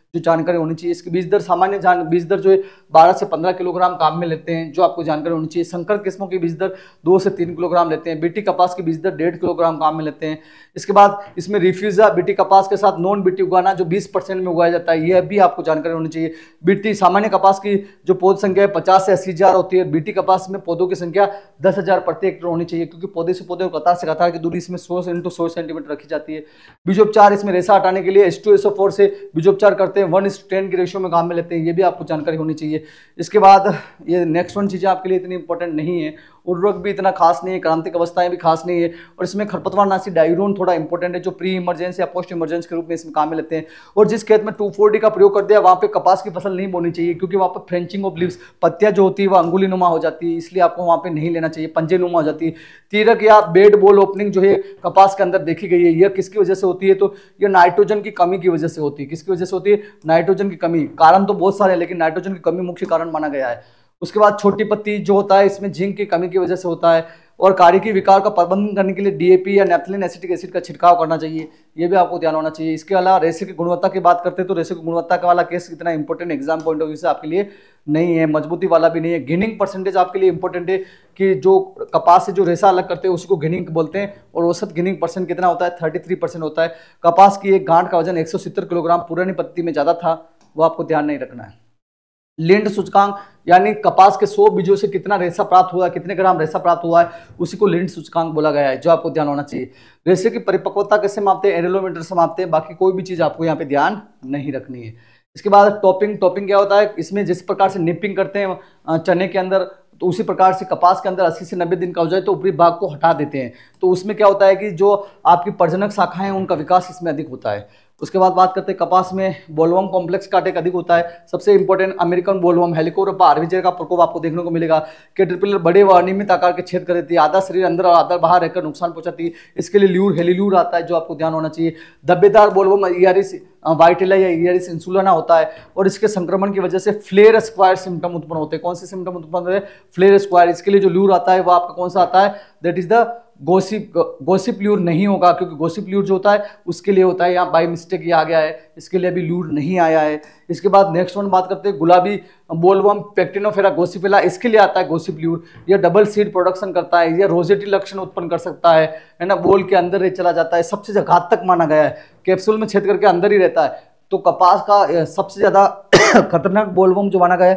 जो जानकारी होनी चाहिए। इसकी बीज दर सामान्य जान बीज दर जो है बारह से पंद्रह किलोग्राम काम में लेते हैं, जो आपको जानकारी होनी चाहिए। संकर किस्मों की बीज दर दो से तीन किलोग्राम लेते हैं। बीटी कपास की बीज दर डेढ़ किलोग्राम काम में लेते हैं। इसके बाद इसमें रिफ्यूजा बीटी कपास के साथ नॉन बीटी उगाना जो बीस परसेंट में उगाया जाता है, यह भी आपको जानकारी होनी चाहिए। बीटी सामान्य कपास की जो पौध संख्या है पचास से अस्सी हजार होती है। बीटी कपास में पौधों की संख्या दस हजार प्रति हेक्टेयर होनी चाहिए, क्योंकि पौधे से पौधे और कतार से कतार की दूरी इसमें सौ इंटू सौ सेंटीमीटर रखी जाती है। बीजोपचार इसमें रेशा हटाने के लिए H two S O four से बीजोपचार करते हैं, वन इस टेन की रेशियो में काम में लेते हैं, ये भी आपको जानकारी होनी चाहिए। इसके बाद ये नेक्स्ट वन चीज़ें आपके लिए इतनी इंपॉर्टेंट नहीं है, उर्वरक भी इतना खास नहीं है, क्रांतिक अवस्थाएं भी खास नहीं है, और इसमें खरपतवार नाशी डायूरोन थोड़ा इंपॉर्टेंट है, जो प्री इमरजेंसी या पोस्ट इमरजेंसी के रूप में इसमें काम में लेते हैं। और जिस खेत में टू फोर डी का प्रयोग कर दिया वहाँ पे कपास की फसल नहीं बोनी चाहिए, क्योंकि वहाँ पर फ्रेंचिंग ऑफ लीव्स, पत्तियां जो होती है वह अंगुली नुमा हो जाती है, इसलिए आपको वहाँ पे नहीं लेना चाहिए, पंजे नुमा हो जाती है। तीरक या बेड बॉल ओपनिंग जो है कपास के अंदर देखी गई है, यह किसकी वजह से होती है? तो यह नाइट्रोजन की कमी की वजह से होती है। किसकी वजह से होती है? नाइट्रोजन की कमी। कारण तो बहुत सारे हैं, लेकिन नाइट्रोजन की कमी मुख्य कारण माना गया है। उसके बाद छोटी पत्ती जो होता है इसमें जिंक की कमी की वजह से होता है। और कारिकी विकार का प्रबंधन करने के लिए डीएपी या नैप्थलिन एसिटिक एसिड का छिड़काव करना चाहिए, ये भी आपको ध्यान होना चाहिए। इसके अलावा रेशे की गुणवत्ता की बात करते हैं तो रेशे की गुणवत्ता का वाला केस इतना important exam point of view से आपके लिए नहीं है, मजबूती वाला भी नहीं है। गिनिंग परसेंटेज आपके लिए इंपॉर्टेंट है कि जो कपास से जो रेशा अलग करते हैं उसको गिनिंग बोलते हैं, और औसत गिनिंग परसेंट कितना होता है? थर्टी थ्री परसेंट होता है। कपास की एक गांठ का वजन एक सौ सत्तर किलोग्राम पुरानी पत्ती में ज्यादा था, वो आपको ध्यान नहीं रखना है। लिंड सूचकांक यानी कपास के सौ बीजों से कितना रेशा प्राप्त हुआ है, कितने ग्राम रेशा प्राप्त हुआ है, उसी को लिंड सूचकांक बोला गया है, जो आपको ध्यान होना चाहिए। रेशे की परिपक्वता कैसे मापते हैं? एरेलोमीटर से मापते हैं, बाकी कोई भी चीज आपको यहाँ पे ध्यान नहीं रखनी है। इसके बाद टॉपिंग। टॉपिंग क्या होता है? इसमें जिस प्रकार से निपिंग करते हैं चने के अंदर, तो उसी प्रकार से कपास के अंदर अस्सी से नब्बे दिन का हो जाए तो ऊपरी भाग को हटा देते हैं। तो उसमें क्या होता है कि जो आपकी प्रजनक शाखाएं हैं उनका विकास इसमें अधिक होता है। उसके बाद बात करते हैं कपास में बोलवर्म कॉम्प्लेक्स का अटैक अधिक होता है। सबसे important American bollworm, Helicoverpa armigera का प्रकोप आपको देखने को मिलेगा। कैटरपिलर बड़े व अनियमित आकार के छेद कर देती है, आधा शरीर अंदर और आधा बाहर रहकर नुकसान पहुंचाती है। इसके लिए ल्यूर हेलील्यूर आता है, जो आपको ध्यान होना चाहिए। धब्बेदार बोलवर्म इयारिस वाइटिला या इयारिस इंसुलाना होता है, और इसके संक्रमण की वजह से फ्लेयर स्क्वायर सिम्टम उत्पन्न होते हैं। कौन से सिम्टम उत्पन्न होते हैं? Flare square. इसके लिए जो ल्यूर आता है वो आपका कौन सा आता है? That is the gossip gossyplure नहीं होगा, क्योंकि गोसिप ल्यूर जो होता है उसके लिए होता है, यहाँ बाई मिस्टेक ये आ गया है, इसके लिए अभी ल्यूर नहीं आया है। इसके बाद नेक्स्ट वन बात करते हैं गुलाबी बोलवर्म पेक्टिनोफेरा गोसिपिला, इसके लिए आता है गोसिप ल्यूर। यह डबल सीड प्रोडक्शन करता है, यह रोजेटी लक्षण उत्पन्न कर सकता है है ना, बोल के अंदर ही चला जाता है, सबसे घातक माना गया है, कैप्सूल में छेद करके अंदर ही रहता है। तो कपास का सबसे ज्यादा खतरनाक बोलवर्म जो माना गया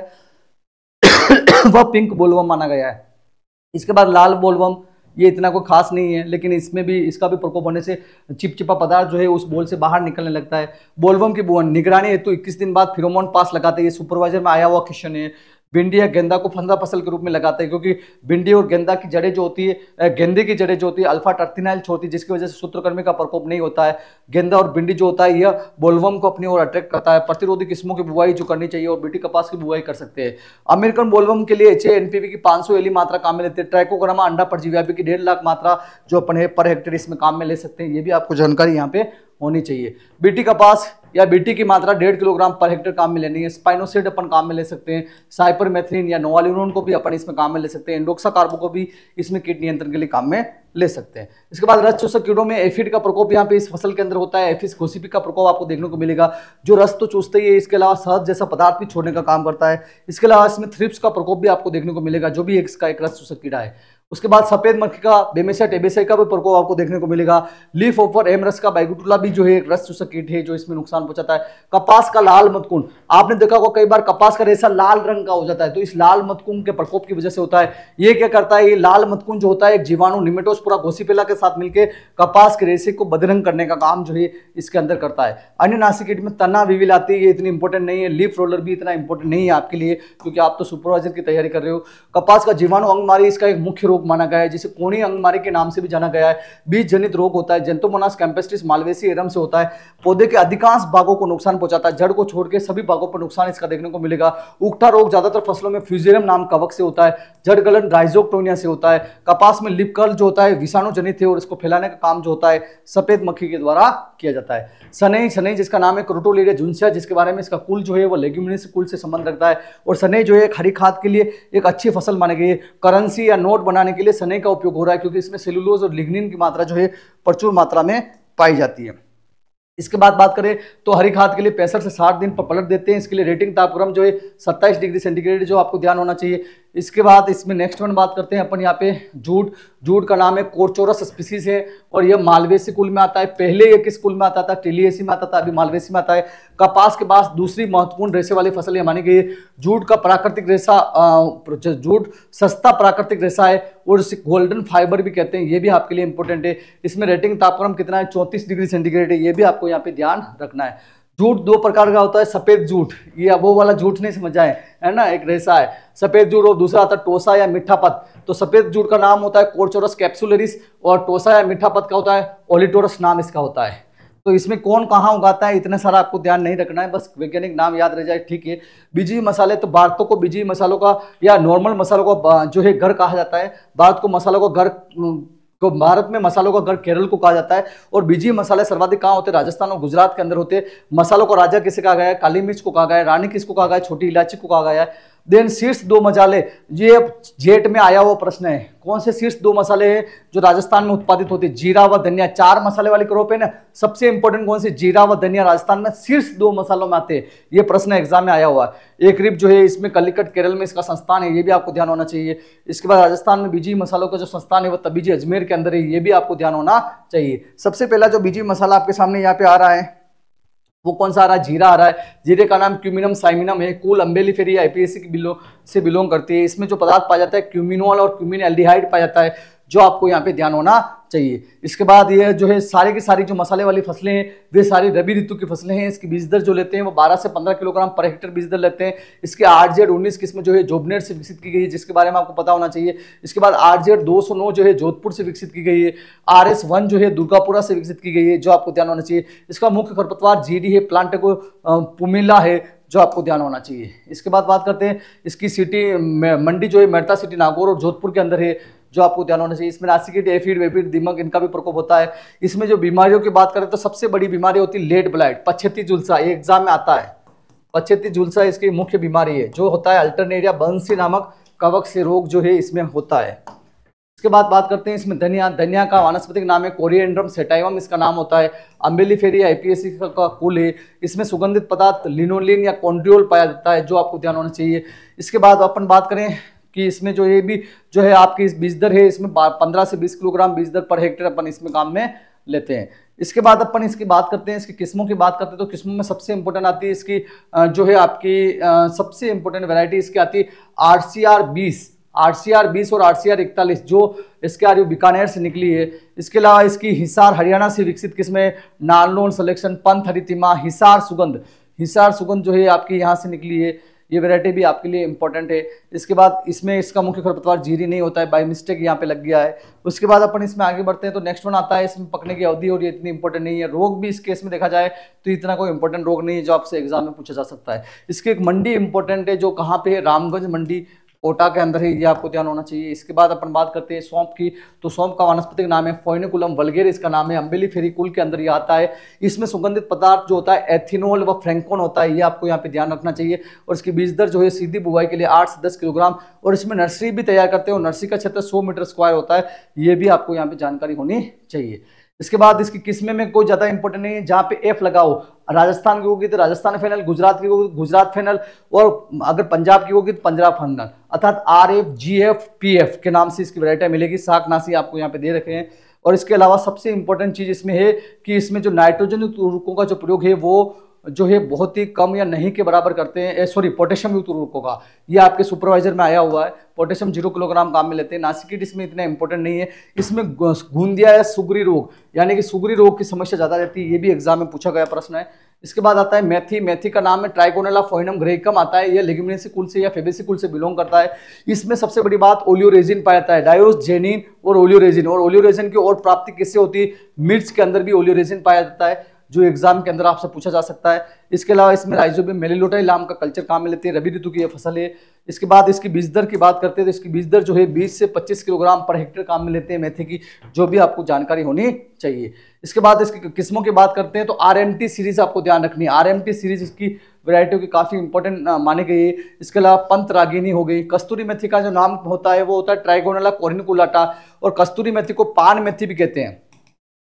है वह पिंक बोलवर्म माना गया है। इसके बाद लाल बोलवर्म, ये इतना कोई खास नहीं है, लेकिन इसमें भी इसका भी प्रकोप होने से चिपचिपा पदार्थ जो है उस बोल से बाहर निकलने लगता है। बोलवर्म की निगरानी हेतु इक्कीस दिन बाद फिरोमोन पास लगाते हैं, ये सुपरवाइजर में आया हुआ क्वेश्चन है। भिंडी या गेंदा को फंदा फसल के रूप में लगाते हैं, क्योंकि भिंडी और गेंदा की जड़ें जो होती है, गेंदे की जड़ें जो होती है अल्फा टर्टिनाइल छोड़ती है, जिसकी वजह से सूत्रकृमि का प्रकोप नहीं होता है। गेंदा और भिंडी जो होता है यह बोलवर्म को अपनी ओर अट्रैक्ट करता है। प्रतिरोधी किस्मों की बुवाई जो करनी चाहिए, और बीटी कपास की बुवाई कर सकते हैं। अमेरिकन बोलवर्म के लिए एच ए एनपीवी की पाँच सौ एली मात्रा काम में लेते हैं। ट्राइकोग्रामा अंडा परजीवी की डेढ़ लाख मात्रा जो अपन पर हेक्टेयर इसमें काम में ले सकते हैं, ये भी आपको जानकारी यहाँ पे होनी चाहिए। बीटी कपास या बीटी की मात्रा डेढ़ किलोग्राम पर हेक्टेयर काम में लेनी है। स्पाइनोसेड अपन काम में ले सकते हैं। साइपरमेथ्रिन या नोवाल्यूरोन को भी अपन इसमें काम में ले सकते हैं। इंडोक्सा कार्बो को भी इसमें कीट नियंत्रण के लिए काम में ले सकते हैं। इसके बाद रस चूसक कीड़ों में एफिड का प्रकोप यहाँ पे इस फसल के अंदर होता है। एफिस गोसिपी का प्रकोप आपको देखने को मिलेगा, जो रस तो चूसते ही है, इसके अलावा शहद जैसा पदार्थ भी छोड़ने का काम करता है। इसके अलावा इसमें थ्रिप्स का प्रकोप भी आपको देखने को मिलेगा, जो भी एक इसका एक रस चूसक कीड़ा है। उसके बाद सफेद मक्खी का बेमेसिया टेबेसिया का भी प्रकोप आपको देखने को मिलेगा। लीफ ओवर एमरस का बाइगुटुला भी जो है एक रस चूसक कीट है, जो इसमें नुकसान पहुंचाता है। कपास का लाल मतकुन, आपने देखा होगा कई बार कपास का रेशा लाल रंग का हो जाता है, तो इस लाल मतकुन के प्रकोप की वजह से होता है। ये क्या करता है? ये लाल मतकुन जो होता है एक जीवाणु निमेटोस्पोरा गोसिपेला के साथ मिलकर कपास के रेशे को बदरंग करने का काम जो है इसके अंदर करता है। अन्य नासी कीट में तना विविल आती है, ये इतनी इंपॉर्टेंट नहीं है। लीफ रोलर भी इतना इंपॉर्टेंट नहीं है आपके लिए, क्योंकि आप तो सुपरवाइजर की तैयारी कर रहे हो। कपास का जीवाणु अंगमारी इसका एक मुख्य रोग माना गया है, जिसे कोनी अंगमारी के नाम से भी जाना गया है। बीज जनित रोग होता है, जेंटोमोनास कैंपेस्ट्रिस मालवेसी एरम से होता है। पौधे के अधिकांश भागों को नुकसान पहुंचाता है, जड़ को छोड़ के सभी भागों पर नुकसान इसका देखने को मिलेगा। उगटा रोग ज्यादातर फसलों में फ्यूजेरियम नाम कवक से होता है। जड़ गलन राइजोक्टोनिया से होता है। कपास में लिप कर्ल जो होता है विषाणु जनित है, और इसको फैलाने का काम जो होता है सफेद मक्खी के द्वारा किया जाता है। सनई सनई जिसका नाम है क्रोटोलिडिया जुन्सिया, जिसके बारे में इसका कुल जो है वो लेग्यूमिनेसी कुल से संबंध रखता है। और सनई जो है हरी खाद के लिए एक अच्छी फसल मानी गई है। करेंसी या नोट बनाने के लिए सनई का उपयोग हो रहा है, क्योंकि इसमें सेलुलोज और लिग्निन की मात्रा जो है प्रचुर मात्रा में पाई जाती है। इसके बाद बात करें तो हरी खाद के लिए पैंसठ से साठ दिन पर पलट देते हैं। इसके लिए रेटिंग तापक्रम जो है सत्ताईस डिग्री सेंटीग्रेड जो आपको ध्यान होना चाहिए। इसके बाद इसमें नेक्स्ट वन बात करते हैं अपन यहाँ पे जूट। जूट का नाम है कोरचोरस स्पीसीज है और यह मालवेसी कुल में आता है। पहले ये किस कुल में आता था? टिलियेसी में आता था, अभी मालवेसी में आता है। कपास के बाद दूसरी महत्वपूर्ण रेशे वाली फसल ये मानी गई है। जूट का प्राकृतिक रेशा, जूट सस्ता प्राकृतिक रेशा है और इसे गोल्डन फाइबर भी कहते हैं, ये भी आपके लिए इंपॉर्टेंट है। इसमें रेटिंग तापक्रम कितना है? चौंतीस डिग्री सेंटीग्रेड है, ये भी आपको यहाँ पे ध्यान रखना है। जूट दो प्रकार का होता है, सफेद जूट, ये वो वाला जूट नहीं समझ आए है ना, एक रेशा है सफेद जूट, और दूसरा आता है टोसा या मीठा पत। तो सफेद जूट का नाम होता है कोरचोरस कैप्सुलरिस और टोसा या मीठा पत का होता है ओलिटोरस, नाम इसका होता है। तो इसमें कौन कहाँ उगाता है इतना सारा आपको ध्यान नहीं रखना है, बस वैज्ञानिक नाम याद रह जाए, ठीक है। बीजी मसाले, तो भारत को बीजी मसालों का या नॉर्मल मसालों का जो है घर कहा जाता है। भारत को मसालों का घर तो भारत में मसालों का घर केरल को कहा जाता है और बीजी मसाले सर्वाधिक कहाँ होते हैं? राजस्थान और गुजरात के अंदर होते हैं। मसालों को राजा किसे कहा गया है? काली मिर्च को कहा गया है। रानी किसको कहा गया है? छोटी इलायची को कहा गया है। देन शीर्ष दो मसाले, ये जेट में आया हुआ प्रश्न है, कौन से शीर्ष दो मसाले हैं जो राजस्थान में उत्पादित होते हैं? जीरा व धनिया, चार मसाले वाली क्रॉप है ना, सबसे इंपॉर्टेंट कौन सी? जीरा व धनिया राजस्थान में शीर्ष दो मसालों में आते हैं। ये प्रश्न एग्जाम में आया हुआ है। एक रिप जो है इसमें कलिकट केरल में इसका संस्थान है, ये भी आपको ध्यान होना चाहिए। इसके बाद राजस्थान में बीजी मसालों का जो संस्थान है वो तबीजी अजमेर के अंदर है, ये भी आपको ध्यान होना चाहिए। सबसे पहला जो बीजी मसाला आपके सामने यहाँ पे आ रहा है वो कौन सा आ रहा है? जीरा आ रहा है। जीरे का नाम क्यूमिनम साइमिनम है, कूल अम्बेलिफेरी आईपीएसी की बिलो से बिलोंग करती है। इसमें जो पदार्थ पाया जाता है क्यूमिनोल और क्यूमिन एल्डिहाइड पाया जाता है, जो आपको यहाँ पे ध्यान होना चाहिए। इसके बाद ये जो है सारी की सारी जो मसाले वाली फसलें हैं वे सारी रबी ऋतु की फसलें हैं। इसकी बीज दर जो लेते हैं वो बारह से पंद्रह किलोग्राम पर हेक्टर बीज दर लेते हैं। इसके आठ जेड उन्नीस किस्म जो है जोबनेर से विकसित की गई है, जिसके बारे में आपको पता होना चाहिए। इसके बाद आठ जेड दो सौ नौ जो है जोधपुर से विकसित की गई है। आर एस वन जो है दुर्गापुरा से विकसित की गई है, जो आपको ध्यान होना चाहिए। इसका मुख्य खरपतवार जीडी है, प्लांटेको पुमिला है, जो आपको ध्यान होना चाहिए। इसके बाद बात करते हैं इसकी सिटी मंडी जो है मेड़ता सिटी नागौर और जोधपुर के अंदर है, जो आपको ध्यान होना चाहिए। इसमें नासिकिट, एफिड, वेफिड, दीमक इनका भी प्रकोप होता है। इसमें जो बीमारियों की बात करें तो सबसे बड़ी बीमारी होती है लेड ब्लाइट, पछेती झुलसा, ये एग्जाम में आता है। पछेती झुलसा इसकी मुख्य बीमारी है, जो होता है अल्टरनेरिया बंसी नामक कवक से रोग जो है इसमें होता है। इसके बाद बात करते हैं इसमें धनिया। धनिया का वानस्पतिक नाम है कोरिएंड्रम सेटाइवम, इसका नाम होता है। अम्बेलिफेरी आईपीएसी का कुल है। इसमें सुगंधित पदार्थ लिनोलिन या कॉन्ड्रियोल पाया जाता है, जो आपको ध्यान होना चाहिए। इसके बाद अपन बात करें कि इसमें जो ये भी जो है आपकी बीज दर है, इसमें पंद्रह से बीस किलोग्राम बीज दर पर हेक्टेयर अपन इसमें काम में लेते हैं। इसके बाद अपन इसकी बात करते हैं, इसकी किस्मों की बात करते हैं तो किस्मों में सबसे इंपॉर्टेंट आती है इसकी जो है आपकी सबसे इंपॉर्टेंट वैरायटी इसकी आती है आरसीआर बीस, आरसीआर बीस और आरसीआर इकतालीस, जो इसके आ रही बीकानेर से निकली है। इसके अलावा इसकी हिसार हरियाणा से विकसित किस्म है नारनौल सिलेक्शन, पंथ हरितिमा, हिसार सुगंध, हिसार सुगंध जो है आपकी यहाँ से निकली है। ये वैरायटी भी आपके लिए इंपॉर्टेंट है। इसके बाद इसमें इसका मुख्य खरपतवार जीरी नहीं होता है, बाय मिस्टेक यहाँ पे लग गया है। उसके बाद अपन इसमें आगे बढ़ते हैं तो नेक्स्ट वन आता है इसमें पकने की अवधि, और ये इतनी इंपॉर्टेंट नहीं है। रोग भी इस केस में देखा जाए तो इतना कोई इंपॉर्टेंट रोग नहीं है जो आपसे एग्जाम में पूछा जा सकता है। इसकी एक मंडी इंपॉर्टेंट है, जो कहाँ पे है? रामगंज मंडी कोटा के अंदर है, ये आपको ध्यान होना चाहिए। इसके बाद अपन बात करते हैं सौंफ की, तो सौंफ का वानस्पतिक नाम है फोइनिकुलम वल्गेर, इसका नाम है। अम्बेलिफेरी कुल के अंदर ये आता है। इसमें सुगंधित पदार्थ जो होता है एथिनोल व फ्रेंकोन होता है, ये आपको यहाँ पे ध्यान रखना चाहिए। और इसकी बीज दर जो है सीधी बुआई के लिए आठ से दस किलोग्राम, और इसमें नर्सरी भी तैयार करते हैं और नर्सरी का क्षेत्र सौ मीटर स्क्वायर होता है, ये भी आपको यहाँ पे जानकारी होनी चाहिए। इसके बाद इसकी किस्में में कोई ज्यादा इंपॉर्टेंट नहीं है, जहाँ पे एफ लगाओ, राजस्थान की होगी तो राजस्थान फेनल, गुजरात की होगी गुजरात फेनल, और अगर पंजाब की होगी तो पंजाब फेनल, अर्थात R F G F P F के नाम से इसकी वैरायटी मिलेगी। शाकनाशी आपको यहाँ पे दे रखे हैं। और इसके अलावा सबसे इंपॉर्टेंट चीज इसमें है कि इसमें जो नाइट्रोजन उर्वरकों का जो प्रयोग है वो जो है बहुत ही कम या नहीं के बराबर करते हैं, सॉरी पोटेशियम युक्त उर्वरकों का, ये आपके सुपरवाइजर में आया हुआ है। पोटेशियम जीरो किलोग्राम काम में लेते हैं। नासिकिट इसमें इतना इंपॉर्टेंट नहीं है। इसमें गूंदिया या सुगरी रोग, यानी कि सुगरी रोग की समस्या ज्यादा रहती है, ये भी एग्जाम में पूछा गया प्रश्न है। इसके बाद आता है मेथी। मेथी का नाम है ट्राइगोनेला फोइनम ग्रेकम आता है, यह लेग्यूमिनेसी कुल से या फेबेसी कुल से बिलोंग करता है। इसमें सबसे बड़ी बात ओलियोरेजिन पाया जाता है, डायोजेनिन और ओलियोरेजिन। और ओलियोरेजिन की और प्राप्ति किससे होती है? मिर्च के अंदर भी ओलियोरेजिन पाया जाता है, जो एग्जाम के अंदर आपसे पूछा जा सकता है। इसके अलावा इसमें राइजोबियम मेलिलोटाइल नाम का कल्चर काम में लेते हैं, रबी ऋतु की यह फसल है। इसके बाद इसकी बीज दर की बात करते हैं तो इसकी बीज दर जो है बीस से पच्चीस किलोग्राम पर हेक्टेयर काम में लेते हैं मेथी की, जो भी आपको जानकारी होनी चाहिए। इसके बाद इसकी किस्मों की बात करते हैं तो आरएमटी सीरीज आपको ध्यान रखनी है। आरएमटी सीरीज इसकी वैरायटियों की काफी इंपॉर्टेंट मानी गई है। इसके अलावा पंत रागिनी हो गई। कस्तूरी मेथी का जो नाम होता है वो होता है ट्राइगोनेला कोरिनिकुलाटा, और कस्तूरी मेथी को पान मेथी भी कहते हैं।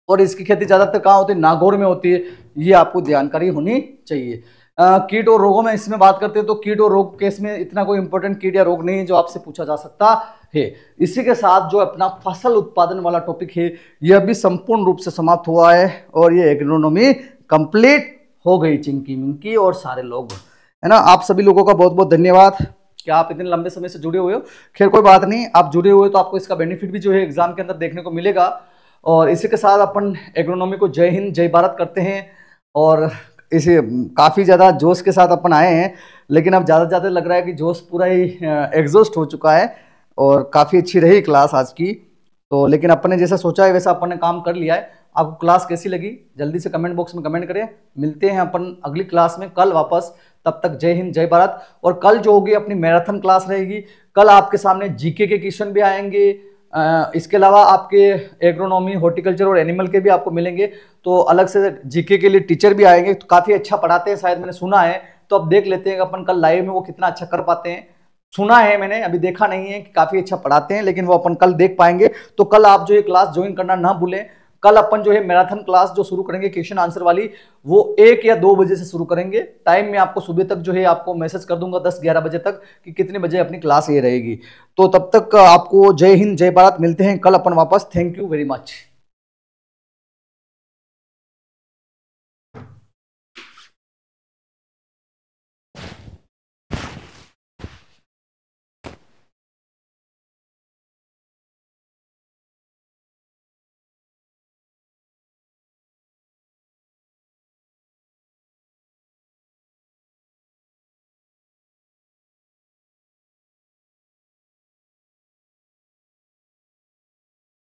और इसकी खेती ज्यादातर कहाँ होती है, नागौर में होती है, ये आपको जानकारी होनी चाहिए। आ, कीट और रोगों में इसमें बात करते हैं तो कीट और रोग केस में इतना कोई इंपॉर्टेंट कीट या रोग नहीं है जो आपसे पूछा जा सकता है। इसी के साथ जो अपना फसल उत्पादन वाला टॉपिक है यह भी संपूर्ण रूप से समाप्त हुआ है और ये एग्रोनॉमी कंप्लीट हो गई चिंकी मिंकी और सारे लोग, है ना। आप सभी लोगों का बहुत बहुत धन्यवाद कि आप इतने लंबे समय से जुड़े हुए हो। खैर कोई बात नहीं, आप जुड़े हुए तो आपको इसका बेनिफिट भी जो है एग्जाम के अंदर देखने को मिलेगा। और इसी के साथ अपन एग्रोनॉमी को जय हिंद जय भारत करते हैं और इसे काफ़ी ज़्यादा जोश के साथ अपन आए हैं, लेकिन अब ज़्यादा ज़्यादा लग रहा है कि जोश पूरा ही एग्जॉस्ट हो चुका है और काफ़ी अच्छी रही क्लास आज की। तो लेकिन अपन ने जैसा सोचा है वैसा अपन ने काम कर लिया है। आपको क्लास कैसी लगी जल्दी से कमेंट बॉक्स में कमेंट करें। मिलते हैं अपन अगली क्लास में कल वापस, तब तक जय हिंद जय भारत। और कल जो होगी अपनी मैराथन क्लास रहेगी। कल आपके सामने जीके के क्वेश्चन भी आएंगे, इसके अलावा आपके एग्रोनॉमी हॉर्टिकल्चर और एनिमल के भी आपको मिलेंगे। तो अलग से जीके के लिए टीचर भी आएंगे, तो काफ़ी अच्छा पढ़ाते हैं शायद, मैंने सुना है। तो अब देख लेते हैं कि अपन कल लाइव में वो कितना अच्छा कर पाते हैं। सुना है मैंने, अभी देखा नहीं है कि काफ़ी अच्छा पढ़ाते हैं, लेकिन वो अपन कल देख पाएंगे। तो कल आप जो ये क्लास ज्वाइन करना ना भूलें। कल अपन जो है मैराथन क्लास जो शुरू करेंगे क्वेश्चन आंसर वाली, वो एक या दो बजे से शुरू करेंगे। टाइम में आपको सुबह तक जो है आपको मैसेज कर दूंगा दस ग्यारह बजे तक कि कितने बजे अपनी क्लास ये रहेगी। तो तब तक आपको जय हिंद जय भारत। मिलते हैं कल अपन वापस। Thank you very much.